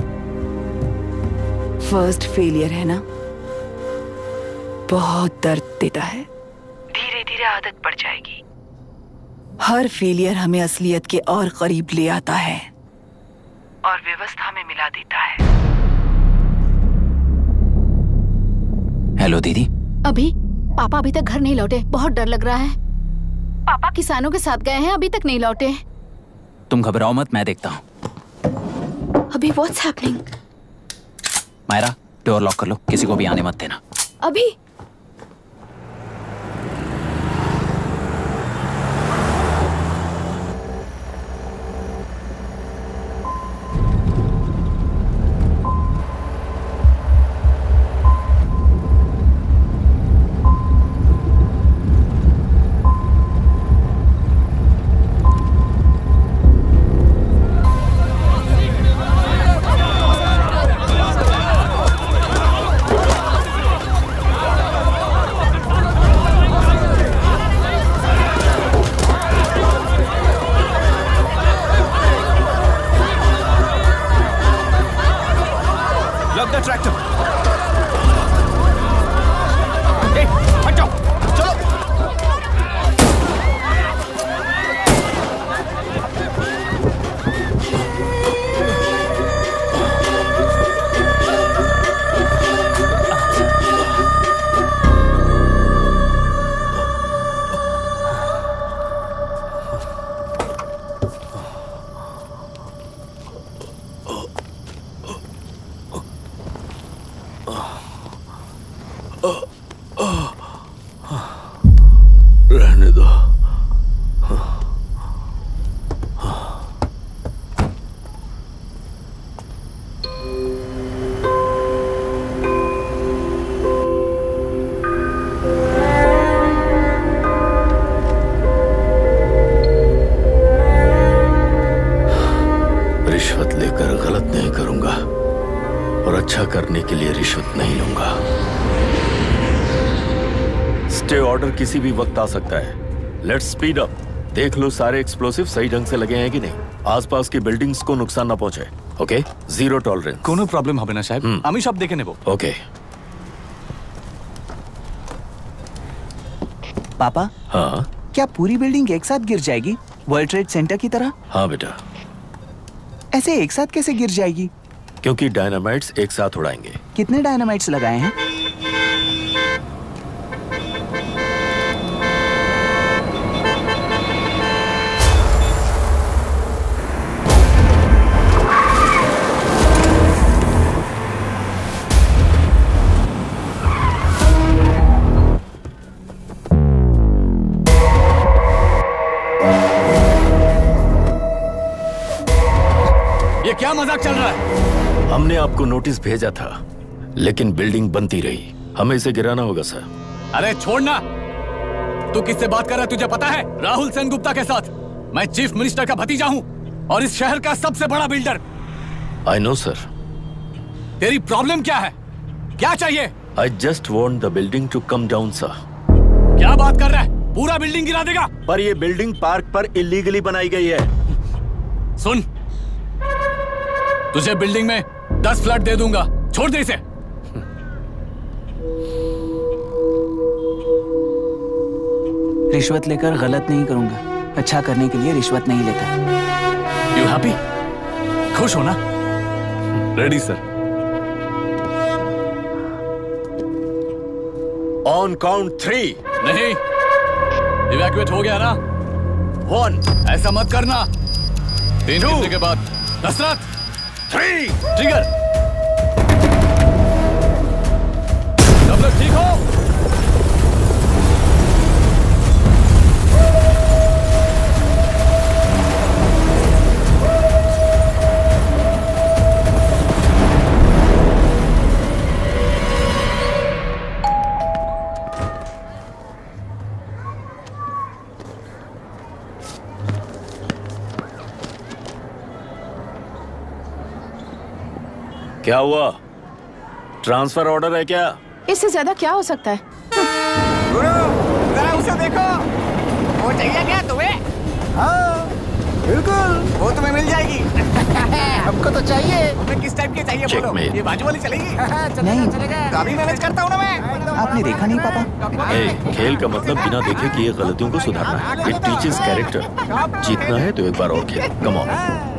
फर्स्ट फेलियर है ना, बहुत दर्द देता है। धीरे धीरे आदत पड़ जाएगी। हर फेलियर हमें असलियत के और करीब ले आता है और व्यवस्था में मिला देता है। हेलो दीदी। अभी पापा अभी तक घर नहीं लौटे, बहुत डर लग रहा है। पापा किसानों के साथ गए हैं, अभी तक नहीं लौटे। तुम घबराओ मत, मैं देखता हूँ। अभी what's happening? Myra, door lock कर लो, किसी को भी आने मत देना। अभी रहने दो। रिश्वत लेकर गलत नहीं करूंगा और अच्छा करने के लिए रिश्वत नहीं लूंगा। स्टे ऑर्डर किसी भी वक्त आ सकता है। Let's speed up. देख लो सारे एक्सप्लोसिव सही ढंग से लगे हैं कि नहीं, आसपास की बिल्डिंग्स को नुकसान ना पहुंचे। Okay, zero tolerance. कोनो प्रॉब्लम হবে না সাহেব, আমি সব দেখে নেব। ओके। पापा, हाँ क्या पूरी बिल्डिंग एक साथ गिर जाएगी, वर्ल्ड ट्रेड सेंटर की तरह? हाँ बेटा। ऐसे एक साथ कैसे गिर जाएगी? क्योंकि डायनामाइट्स एक साथ उड़ाएंगे। कितने डायनामाइट्स लगाए हैं? ये क्या मजाक चल रहा है? हमने आपको नोटिस भेजा था, लेकिन बिल्डिंग बनती रही। हमें इसे गिराना होगा सर। अरे छोड़ना। तू किससे बात कर रहा है तुझे पता है? राहुल सेनगुप्ता के साथ। मैं चीफ मिनिस्टर का भतीजा हूँ और इस शहर का सबसे बड़ा बिल्डर। I know sir. तेरी प्रॉब्लम क्या है? क्या चाहिए? I just want the building to come down sir. क्या बात कर रहा है? पूरा बिल्डिंग गिरा देगा? पर ये बिल्डिंग पार्क पर इलीगली बनाई गई है। सुन, तुझे बिल्डिंग में 10 फ्लैट दे दूंगा, छोड़ दे इसे। रिश्वत लेकर गलत नहीं करूंगा, अच्छा करने के लिए रिश्वत नहीं लेता। You happy? खुश हो ना? Ready sir. On count 3। नहीं, इवैक्यूएट हो गया ना? 1। ऐसा मत करना। 3 गिनने के बाद दशरथ 3 ट्रिगर। सब लोग ठीक हो? क्या हुआ? ट्रांसफर ऑर्डर है क्या? इससे ज्यादा क्या हो सकता है? जरा उसे देखो, वो चाहिए क्या तुम्हें? हाँ, बिल्कुल, वो तुम्हें मिल जाएगी। हमको तो चाहिए। तुम्हें किस टाइप की चाहिए बोलो? ये बाजू वाली चलेगी? नहीं, काफी मैनेज करता हूँ ना मैं। आपने देखा नहीं पापा? खेल का मतलब बिना देखे किए गलतियों को सुधारना है। It teaches character. जीतना है तो एक बार और खेल। Come on.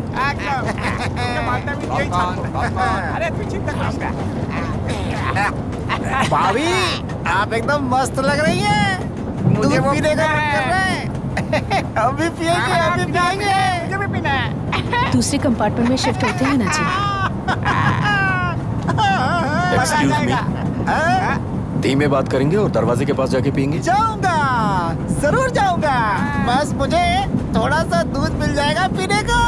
अरे तू चिंता मत कर। भाभी, आप एकदम मस्त लग रही हैं। मुझे वो पीने का मन कर रहा है। अभी पिएंगे, अभी पिएंगे। मुझे भी पीना है। दूसरे कंपार्टमेंट में शिफ्ट होते हैं ना जी। एक्सक्यूज मी, धीमे बात करेंगे और दरवाजे के पास जाके पिएंगे। जाऊंगा, जरूर जाऊंगा। बस मुझे थोड़ा सा दूध मिल जाएगा पीने को।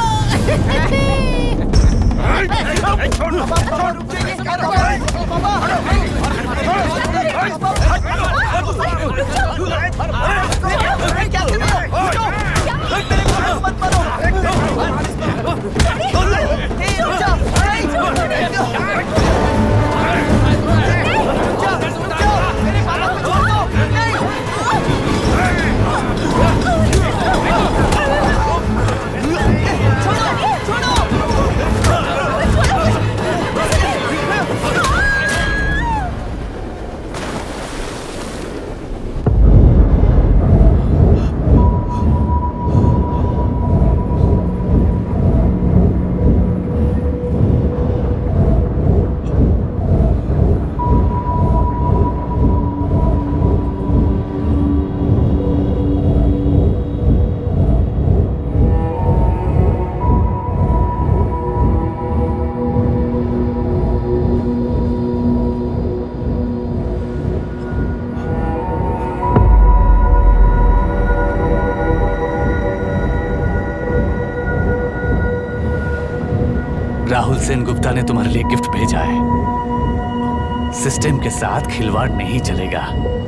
राहुल सेन गुप्ता ने तुम्हारे लिए गिफ्ट भेजा है। सिस्टम के साथ खिलवाड़ नहीं चलेगा।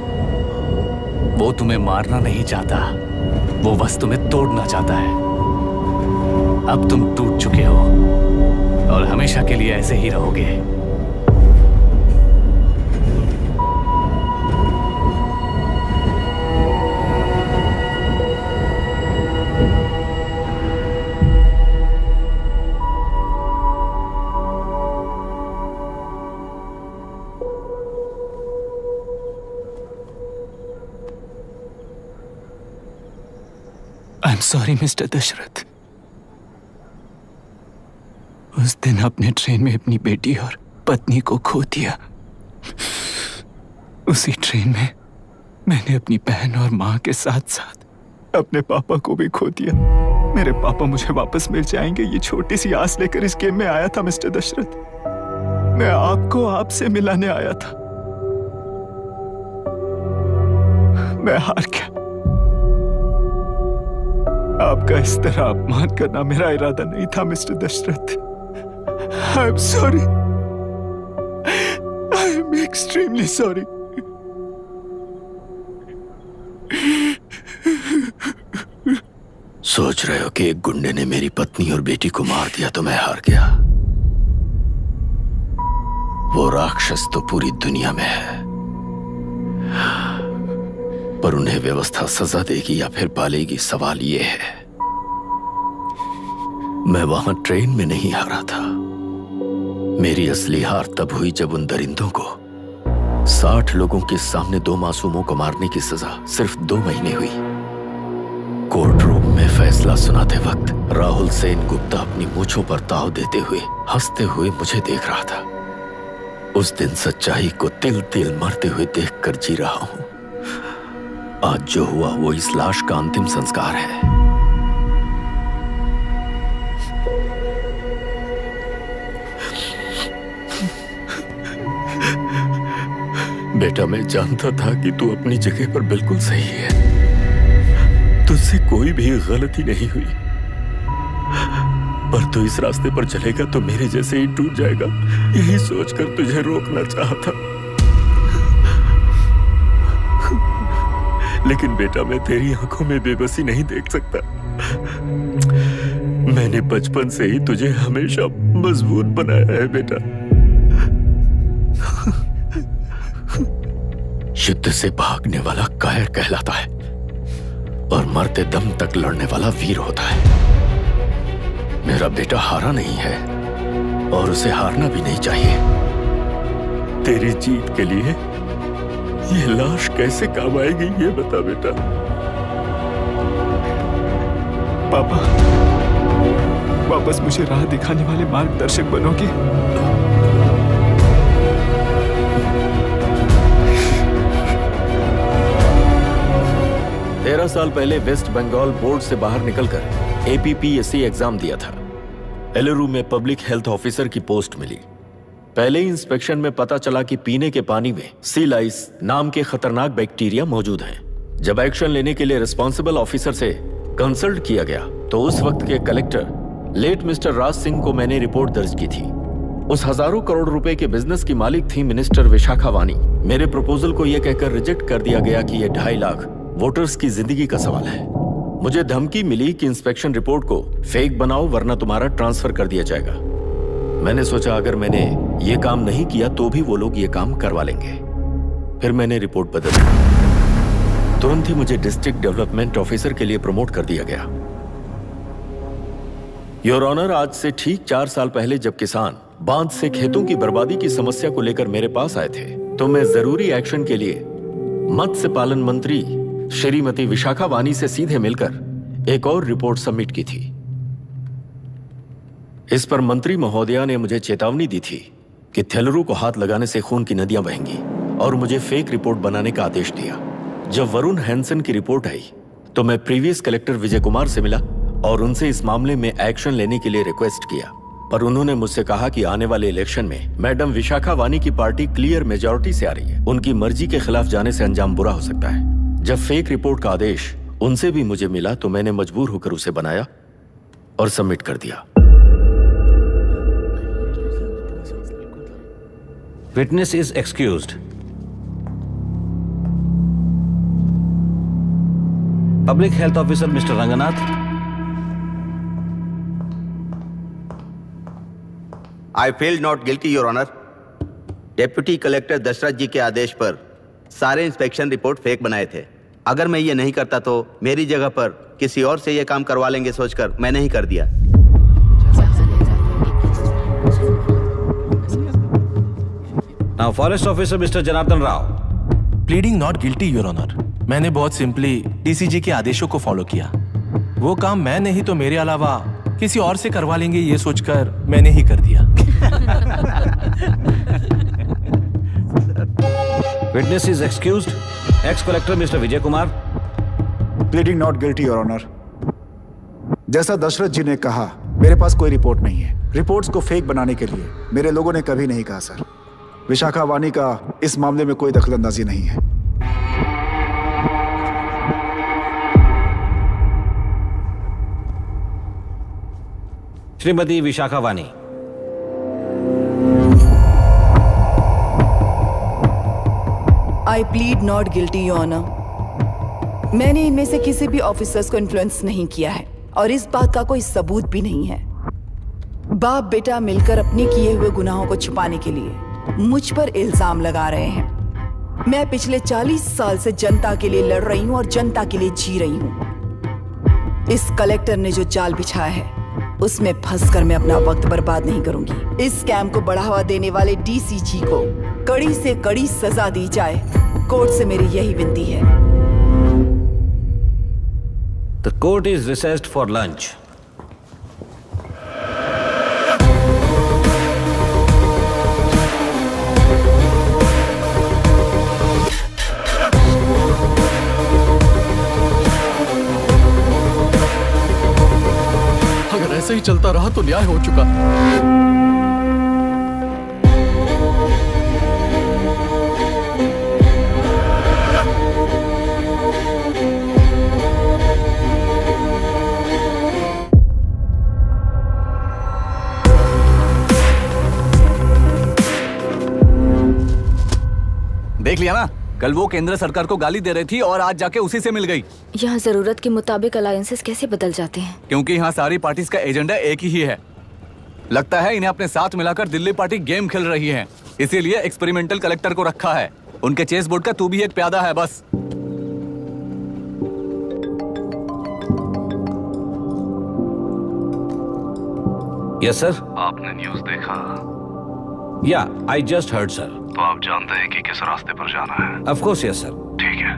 वो तुम्हें मारना नहीं चाहता, वो बस तुम्हें तोड़ना चाहता है। अब तुम टूट चुके हो और हमेशा के लिए ऐसे ही रहोगे। I am sorry mister Dasharath. उस दिन अपने ट्रेन में अपनी बेटी और पत्नी को खो दिया। उसी ट्रेन में मैंने अपनी बहन और माँ के साथ साथ अपने पापा को भी खो दिया। मेरे पापा मुझे वापस मिल जाएंगे, ये छोटी सी आस लेकर इस गेम में आया था मिस्टर दशरथ। मैं आपको आपसे मिलाने आया था। मैं हार गया। आपका इस तरह अपमान करना मेरा इरादा नहीं था mister Dasharath. I am sorry. I am extremely sorry. सोच रहे हो कि एक गुंडे ने मेरी पत्नी और बेटी को मार दिया तो मैं हार गया? वो राक्षस तो पूरी दुनिया में है, पर उन्हें व्यवस्था सजा देगी या फिर पालेगी, सवाल ये है। मैं वहां ट्रेन में नहीं हारा था। मेरी असली हार तब हुई जब उन दरिंदों को 60 लोगों के सामने 2 मासूमों को मारने की सजा सिर्फ 2 महीने हुई। कोर्ट रूम में फैसला सुनाते वक्त राहुल सेन गुप्ता अपनी मूंछों पर ताव देते हुए हंसते हुए मुझे देख रहा था। उस दिन सच्चाई को तिल तिल मरते हुए देखकर जी रहा हूं। आज जो हुआ वो इस लाश का अंतिम संस्कार है। बेटा, मैं जानता था कि तू अपनी जगह पर बिल्कुल सही है। तुझसे कोई भी गलती नहीं हुई, पर तू इस रास्ते पर चलेगा तो मेरे जैसे ही टूट जाएगा, यही सोचकर तुझे रोकना चाहता। लेकिन बेटा, मैं तेरी आंखों में बेबसी नहीं देख सकता। मैंने बचपन से ही तुझे हमेशा मजबूत बनाया है बेटा। युद्ध से भागने वाला कायर कहलाता है और मरते दम तक लड़ने वाला वीर होता है। मेरा बेटा हारा नहीं है और उसे हारना भी नहीं चाहिए। तेरी जीत के लिए ये लाश कैसे काम आएगी, ये बता बेटा। पापा, वापस मुझे राह दिखाने वाले मार्गदर्शक बनोगे? 13 साल पहले वेस्ट बंगाल बोर्ड से बाहर निकलकर APPSC एग्जाम दिया था। एलरू में पब्लिक हेल्थ ऑफिसर की पोस्ट मिली। पहले ही इंस्पेक्शन में पता चला कि पीने के पानी में सी लाइस नाम के खतरनाक बैक्टीरिया मौजूद हैं। जब एक्शन लेने के लिए रिस्पॉन्सिबल ऑफिसर से कंसल्ट किया गया तो उस वक्त के collector late mister Raj Singh को मैंने रिपोर्ट दर्ज की थी। उस हजारों करोड़ रुपए के बिजनेस की मालिक थी मिनिस्टर विशाखा वानी। मेरे प्रपोजल को यह कहकर रिजेक्ट कर दिया गया कि यह 2.5 लाख वोटर्स की जिंदगी का सवाल है। मुझे धमकी मिली कि इंस्पेक्शन रिपोर्ट को फेक बनाओ वरना तुम्हारा ट्रांसफर कर दिया जाएगा। मैंने सोचा अगर मैंने ये काम नहीं किया तो भी वो लोग ये काम करवा लेंगे। फिर मैंने रिपोर्ट बदल दी। तुरंत ही मुझे डिस्ट्रिक्ट डेवलपमेंट ऑफिसर के लिए प्रमोट कर दिया गया। योर ऑनर, आज से ठीक 4 साल पहले जब किसान बांध से खेतों की बर्बादी की समस्या को लेकर मेरे पास आए थे तो मैं जरूरी एक्शन के लिए मत्स्य पालन मंत्री श्रीमती विशाखा वानी से सीधे मिलकर एक और रिपोर्ट सबमिट की थी। इस पर मंत्री महोदया ने मुझे चेतावनी दी थी कि थेलरू को हाथ लगाने से खून की नदियां बहेंगी और मुझे फेक रिपोर्ट बनाने का आदेश दिया। जब वरुण हैंसन की रिपोर्ट आई तो मैं प्रीवियस कलेक्टर विजय कुमार से मिला और उनसे इस मामले में एक्शन लेने के लिए रिक्वेस्ट किया, पर उन्होंने मुझसे कहा कि आने वाले इलेक्शन में मैडम विशाखा वानी की पार्टी क्लियर मेजॉरिटी से आ रही है, उनकी मर्जी के खिलाफ जाने से अंजाम बुरा हो सकता है। जब फेक रिपोर्ट का आदेश उनसे भी मुझे मिला तो मैंने मजबूर होकर उसे बनाया और सबमिट कर दिया। Witness is excused. Public health officer mister Ranganath. I feel not guilty your honour. Deputy collector Dasharath ji के आदेश पर सारे इंस्पेक्शन रिपोर्ट फेक बनाए थे। अगर मैं ये नहीं करता तो मेरी जगह पर किसी और से ये काम करवा लेंगे सोचकर मैंने ही कर दिया। Now forest officer mister Janardhan Rao. Pleading not guilty your honour. मैंने बहुत सिंपली डीसीजी के आदेशों को फॉलो किया। वो काम मैं नहीं तो मेरे अलावा किसी और से करवा लेंगे ये सोचकर मैंने ही कर दिया। Witness is excused. Ex collector mister Vijay Kumar. Pleading not guilty your honour. जैसा दशरथ जी ने कहा, मेरे पास कोई रिपोर्ट नहीं है। रिपोर्ट्स को फेक बनाने के लिए मेरे लोगों ने कभी नहीं कहा सर। विशाखा वानी का इस मामले में कोई दखलंदाजी नहीं है। Shrimati Vishakha Vani. I plead not guilty your honour. मैंने इनमें से किसी भी ऑफिसर्स को इन्फ्लुएंस नहीं किया है और इस बात का कोई सबूत भी नहीं है। बाप बेटा मिलकर अपने किए हुए गुनाहों को छुपाने के लिए मुझ पर इल्जाम लगा रहे हैं। मैं पिछले 40 साल से जनता के लिए लड़ रही हूँ और जनता के लिए जी रही हूँ। इस कलेक्टर ने जो जाल बिछाया है उसमें फंसकर मैं अपना वक्त बर्बाद नहीं करूंगी। इस स्कैम को बढ़ावा देने वाले डीसीजी को कड़ी से कड़ी सजा दी जाए, कोर्ट से मेरी यही विनती है। The court is recessed for lunch. अगर ऐसे ही चलता रहा तो न्याय हो चुका। देख लिया ना, कल वो केंद्र सरकार को गाली दे रही थी और आज जाके उसी से मिल गई। यहाँ जरूरत के मुताबिक अलायंसेस कैसे बदल जाते हैं? क्योंकि यहाँ सारी पार्टीज का एजेंडा एक ही है। लगता है इन्हें अपने साथ मिलाकर दिल्ली पार्टी गेम खेल रही है, इसीलिए एक्सपेरिमेंटल कलेक्टर को रखा है। उनके चेस बोर्ड का तू भी एक प्यादा है बस। Yes sir. आपने न्यूज़ देखा? या आई जस्ट हर्ड सर। तो आप जानते हैं कि किस रास्ते पर जाना है? Of course yes sir. ठीक है।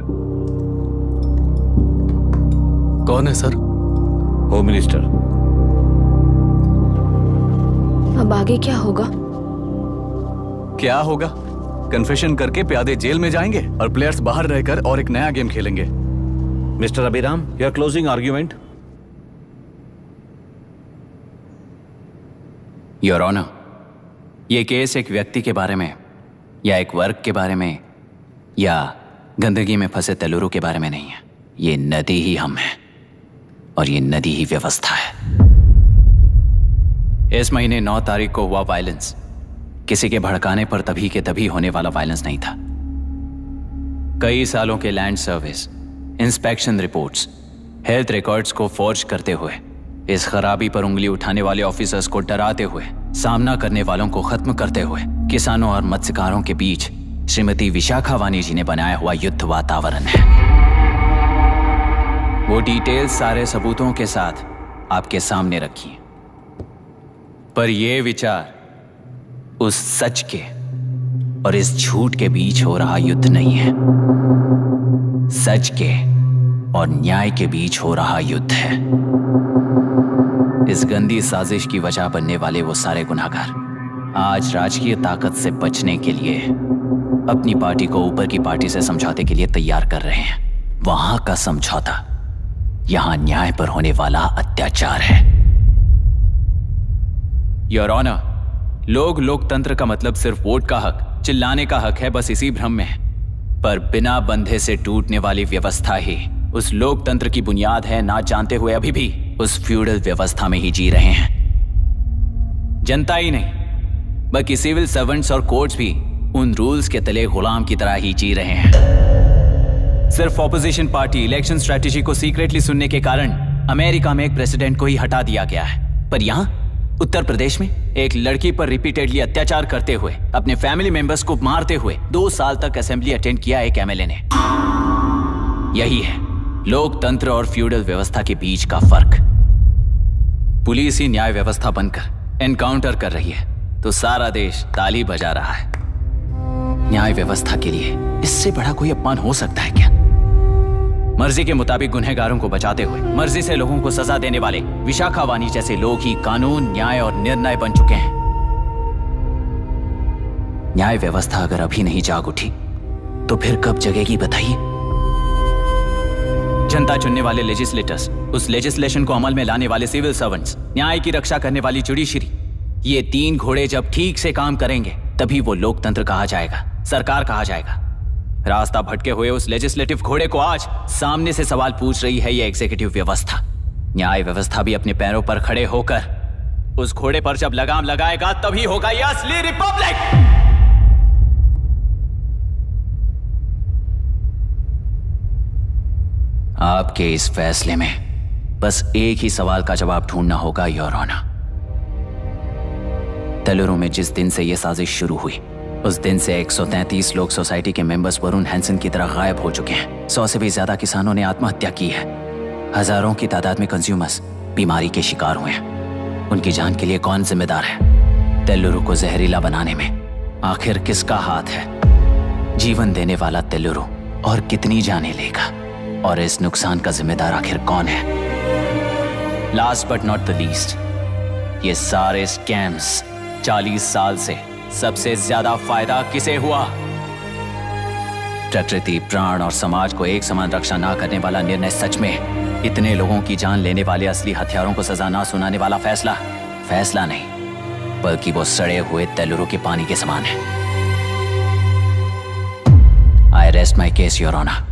कौन है सर? Home minister. अब आगे क्या होगा? क्या होगा? कन्फेशन करके प्यादे जेल में जाएंगे और प्लेयर्स बाहर रहकर और एक नया गेम खेलेंगे। Mister Abhiram, your closing argument. Your honour, ये केस एक व्यक्ति के बारे में या एक वर्ग के बारे में या गंदगी में फंसे तेलुरु के बारे में नहीं है। ये नदी ही हम हैं और ये नदी ही व्यवस्था है। इस महीने 9 तारीख को हुआ वायलेंस किसी के भड़काने पर तभी के तभी होने वाला वायलेंस नहीं था। कई सालों के land service, inspection reports, health records को फॉर्ज करते हुए, इस खराबी पर उंगली उठाने वाले ऑफिसर्स को डराते हुए, सामना करने वालों को खत्म करते हुए, किसानों और मत्स्यकारों के बीच श्रीमती विशाखा वानी जी ने बनाया हुआ युद्ध वातावरण है। वो डिटेल सारे सबूतों के साथ आपके सामने रखी है। पर यह विचार उस सच के और इस झूठ के बीच हो रहा युद्ध नहीं है, सच के और न्याय के बीच हो रहा युद्ध है। इस गंदी साजिश की वजह बनने वाले वो सारे गुनहगार आज राजकीय ताकत से बचने के लिए अपनी पार्टी को ऊपर की पार्टी से समझौते के लिए तैयार कर रहे हैं। वहां का समझौता यहां न्याय पर होने वाला अत्याचार है। योर ऑनर, लोकतंत्र का मतलब सिर्फ वोट का हक, चिल्लाने का हक है, बस इसी भ्रम में है। पर बिना बंधे से टूटने वाली व्यवस्था ही उस लोकतंत्र की बुनियाद है, ना जानते हुए अभी भी उस फ्यूडल व्यवस्था में ही जी रहे हैं। जनता ही नहीं बल्कि सिविल सर्वेंट्स और कोर्ट्स भी उन रूल्स के तले गुलाम की तरह ही जी रहे हैं। सिर्फ ऑपोजिशन पार्टी इलेक्शन स्ट्रेटेजी को सीक्रेटली सुनने के कारण अमेरिका में एक प्रेसिडेंट को ही हटा दिया गया है, पर यहां उत्तर प्रदेश में एक लड़की पर रिपीटेडली अत्याचार करते हुए, अपने फैमिली मेंबर्स को मारते हुए 2 साल तक असेंबली अटेंड किया एक एमएलए ने। यही है लोकतंत्र और फ्यूडल व्यवस्था के बीच का फर्क। पुलिस ही न्याय व्यवस्था बनकर एनकाउंटर कर रही है तो सारा देश ताली बजा रहा है। न्याय व्यवस्था के लिए इससे बड़ा कोई अपमान हो सकता है क्या? मर्जी के मुताबिक गुनहगारों को बचाते हुए मर्जी से लोगों को सजा देने वाले विशाखा वानी जैसे लोग ही कानून, न्याय और निर्णय बन चुके हैं। न्याय व्यवस्था अगर अभी नहीं जाग उठी तो फिर कब जगेगी बताइए? जनता चुनने वाले लेजिस्लेटर्स, उस लेजिस्लेशन को अमल में लाने वाले सिविल सर्वेंट्स, न्याय की रक्षा करने वाली जुडिशरी, ये 3 घोड़े जब ठीक से काम करेंगे तभी वो लोकतंत्र कहा जाएगा, सरकार कहा जाएगा। रास्ता भटके हुए उस लेजिस्लेटिव घोड़े को आज सामने से सवाल पूछ रही है ये एग्जीक्यूटिव व्यवस्था। न्याय व्यवस्था भी अपने पैरों पर खड़े होकर उस घोड़े पर जब लगाम लगाएगा तभी होगा ये असली रिपब्लिक। आपके इस फैसले में बस एक ही सवाल का जवाब ढूंढना होगा योर ऑनर। तेलुरु में जिस दिन से यह साजिश शुरू हुई उस दिन से 133 लोग सोसाइटी के मेंबर्स वरुण हैंसन की तरह गायब हो चुके हैं। 100 से भी ज्यादा किसानों ने आत्महत्या की है। हजारों की तादाद में कंज्यूमर्स बीमारी के शिकार हुए हैं। उनकी जान के लिए कौन जिम्मेदार है? तेल्लुरु को जहरीला बनाने में आखिर किसका हाथ है? जीवन देने वाला तेल्लुरु और कितनी जाने लेगा? और इस नुकसान का जिम्मेदार आखिर कौन है? Last but not the least, ये सारे स्कैम्स 40 साल से सबसे ज्यादा फायदा किसे हुआ? प्रकृति, प्राण और समाज को एक समान रक्षा ना करने वाला निर्णय सच में इतने लोगों की जान लेने वाले असली हथियारों को सजा ना सुनाने वाला फैसला नहीं, बल्कि वो सड़े हुए तेल्लुरु के पानी के समान है। I rest my case your honour.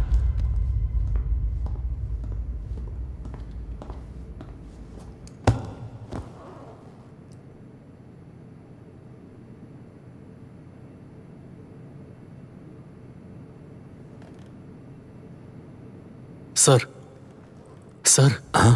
Sir हाँ,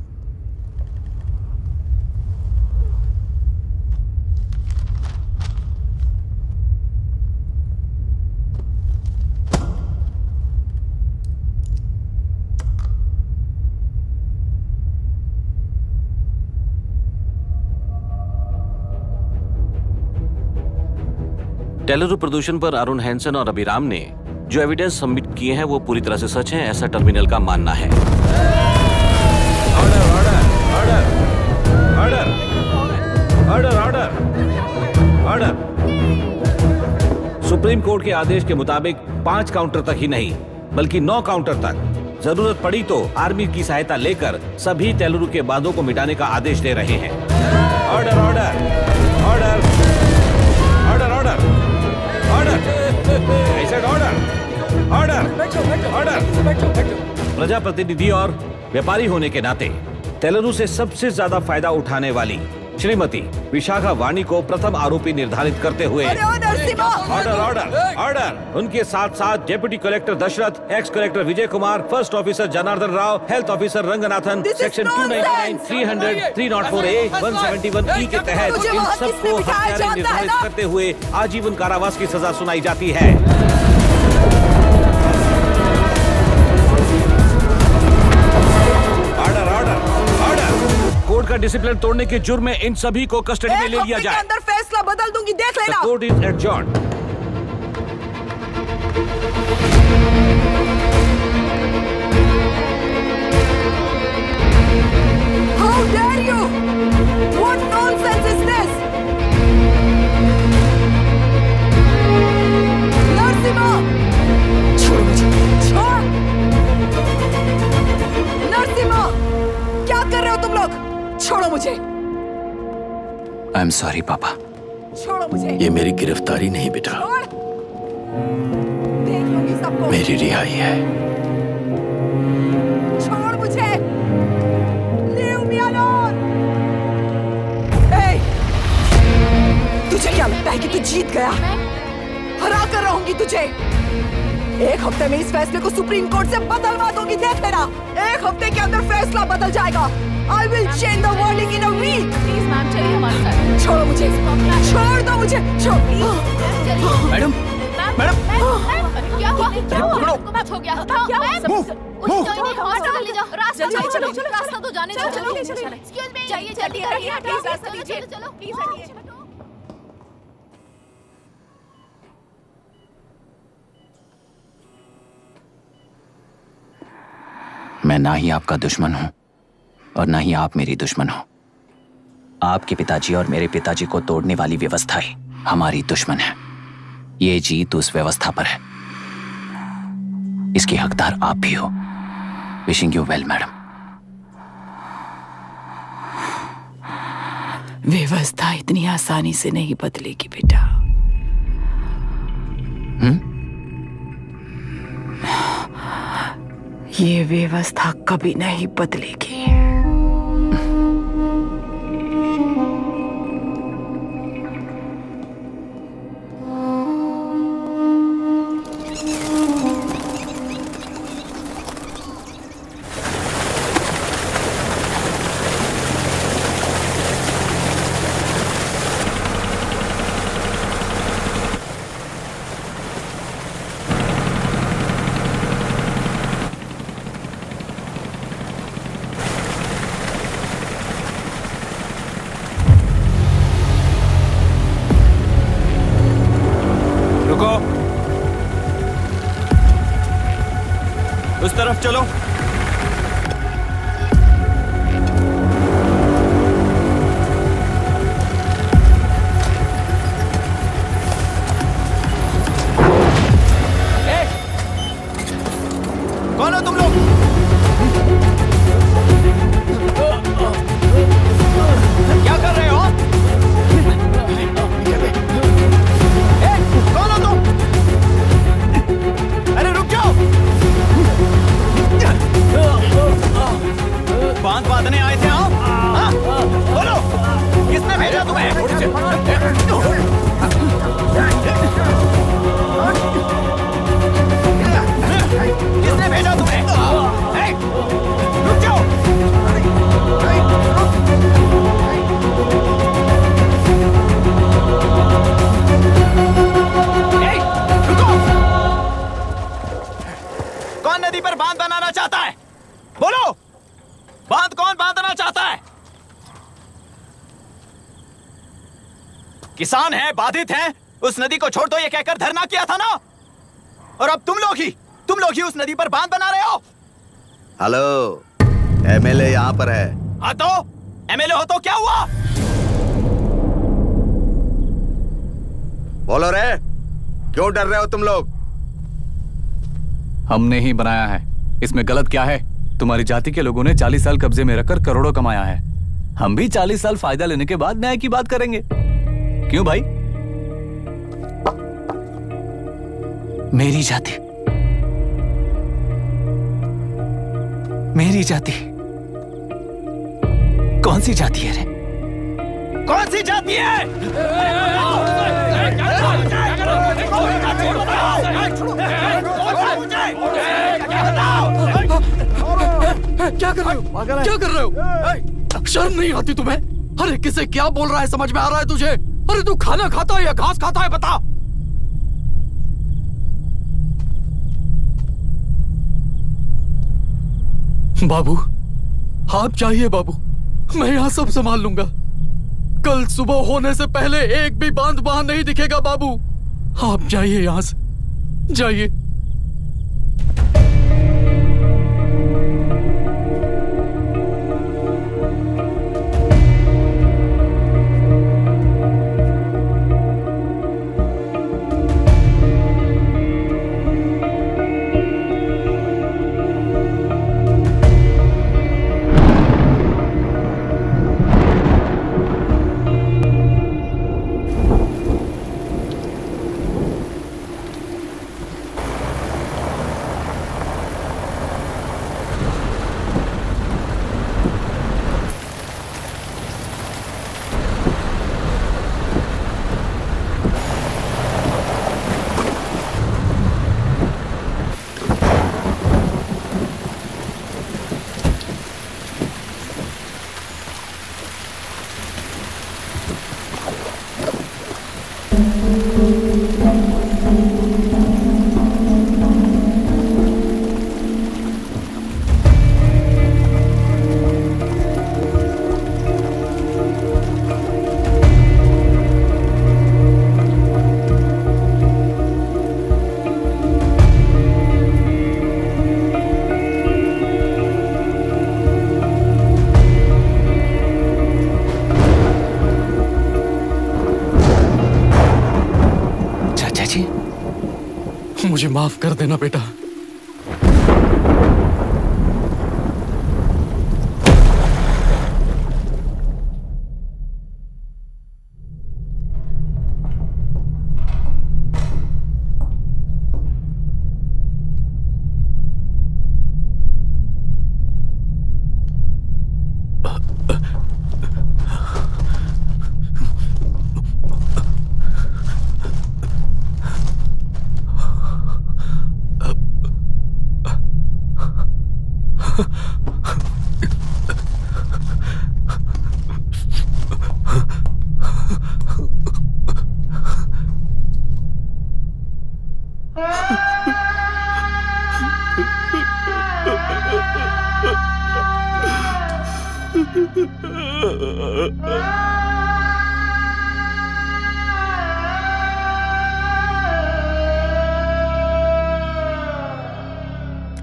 तेलुरु प्रदूषण पर अरुण हैंसन और अभिराम ने जो एविडेंस सबमिट किए हैं वो पूरी तरह से सच है, ऐसा टर्मिनल का मानना है। ऑर्डर। सुप्रीम कोर्ट के आदेश के मुताबिक 5 काउंटर तक ही नहीं बल्कि 9 काउंटर तक जरूरत पड़ी तो आर्मी की सहायता लेकर सभी तेलुरु के बांधों को मिटाने का आदेश दे रहे हैं। Order order order order order order order. प्रजाप्रतिनिधि और व्यापारी होने के नाते तेलुरु से सबसे ज्यादा फायदा उठाने वाली श्रीमती विशाखा वाणी को प्रथम आरोपी निर्धारित करते हुए ऑर्डर ऑर्डर ऑर्डर। उनके साथ साथ deputy collector Dasharath, ex collector Vijay Kumar, first officer Janardhan Rao, health officer Ranganathan, section 299, 300, 304A, 171E के तहत इन सबको हत्यारे निर्धारित करते हुए आजीवन कारावास की सजा सुनाई जाती है। कोर्ट का डिसिप्लिन तोड़ने के जुर्म में इन सभी को कस्टडी में ले लिया जाए। अंदर फैसला बदल दूंगी, देख लेना। Court is adjourned. How dare you? What nonsense is this? Narasimha, छोड़ मुझे, छोड़। नरसिम्हा, क्या कर रहे हो तुम लोग? छोड़ो मुझे। आई एम सॉरी पापा। छोड़ो मुझे। ये मेरी गिरफ्तारी नहीं बेटा, देख लूंगी सबको। मेरी रिहाई है। छोड़ मुझे। Leave me alone। Hey, तुझे क्या लगता है कि तू जीत गया? हरा कर रहूंगी तुझे। एक हफ्ते में इस फैसले को सुप्रीम कोर्ट से बदलवा दूंगी, देख लेना। एक हफ्ते के अंदर फैसला बदल जाएगा। I will change the verdict in a week. Please ma'am, चलिए हमारे साथ। छोड़ो मुझे, छोड़ दो मुझे, छोड़। मैडम, क्या हुआ? कुछ हो गया? रास्ता तो जाने दो। एक्सक्यूज मी, चाहिए जल्दी रास्ता दीजिए। चलो प्लीज हटिए। मैं ना ही आपका दुश्मन हूं और ना ही आप मेरी दुश्मन हो। आपके पिताजी और मेरे पिताजी को तोड़ने वाली व्यवस्था ही हमारी दुश्मन है। ये जीत उस व्यवस्था पर है, इसकी हकदार आप भी हो। Wishing you well madam. व्यवस्था इतनी आसानी से नहीं बदलेगी बेटा। ये व्यवस्था कभी नहीं बदलेगी। चलो। कौन हो तुम लोग? क्या कर रहे हो? कौन हो तुम? अरे रुक जाओ। बांध बांधने आए थे आप? हाँ? बोलो, किसने भेजा तुम्हें? किसने भेजा तुम्हें? रुक जाओ। रुको। कौन नदी पर बांध बनाना चाहता है? बोलो, बांध कौन बांधना चाहता है? किसान हैं, बाधित हैं, उस नदी को छोड़ दो ये कहकर धरना किया था ना, और अब तुम लोग ही उस नदी पर बांध बना रहे हो। हेलो, एमएलए यहाँ पर है। हाँ तो एमएलए हो तो क्या हुआ? बोलो रे, क्यों डर रहे हो तुम लोग? हमने ही बनाया है, इसमें गलत क्या है? तुम्हारी जाति के लोगों ने 40 साल कब्जे में रखकर करोड़ों कमाया है। हम भी 40 साल फायदा लेने के बाद न्याय की बात करेंगे। क्यों भाई? मेरी जाति, मेरी जाति कौन सी जाति है रे? कौन सी जाति है? क्या कर रहे हो? क्या कर रहे हो? शर्म नहीं आती तुम्हें? अरे किसे क्या बोल रहा है, समझ में आ रहा है तुझे? अरे तू खाना खाता है या घास खाता है, बता। बाबू, आप चाहिए बाबू, मैं यहाँ सब संभाल लूंगा। कल सुबह होने से पहले एक भी बांध वहां नहीं दिखेगा बाबू। आप जाइए यहाँ से, जाइए। मुझे माफ कर देना बेटा।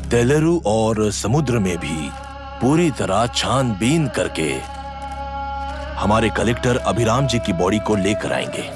तेलुरु और समुद्र में भी पूरी तरह छानबीन करके हमारे कलेक्टर अभिराम जी की बॉडी को लेकर आएंगे।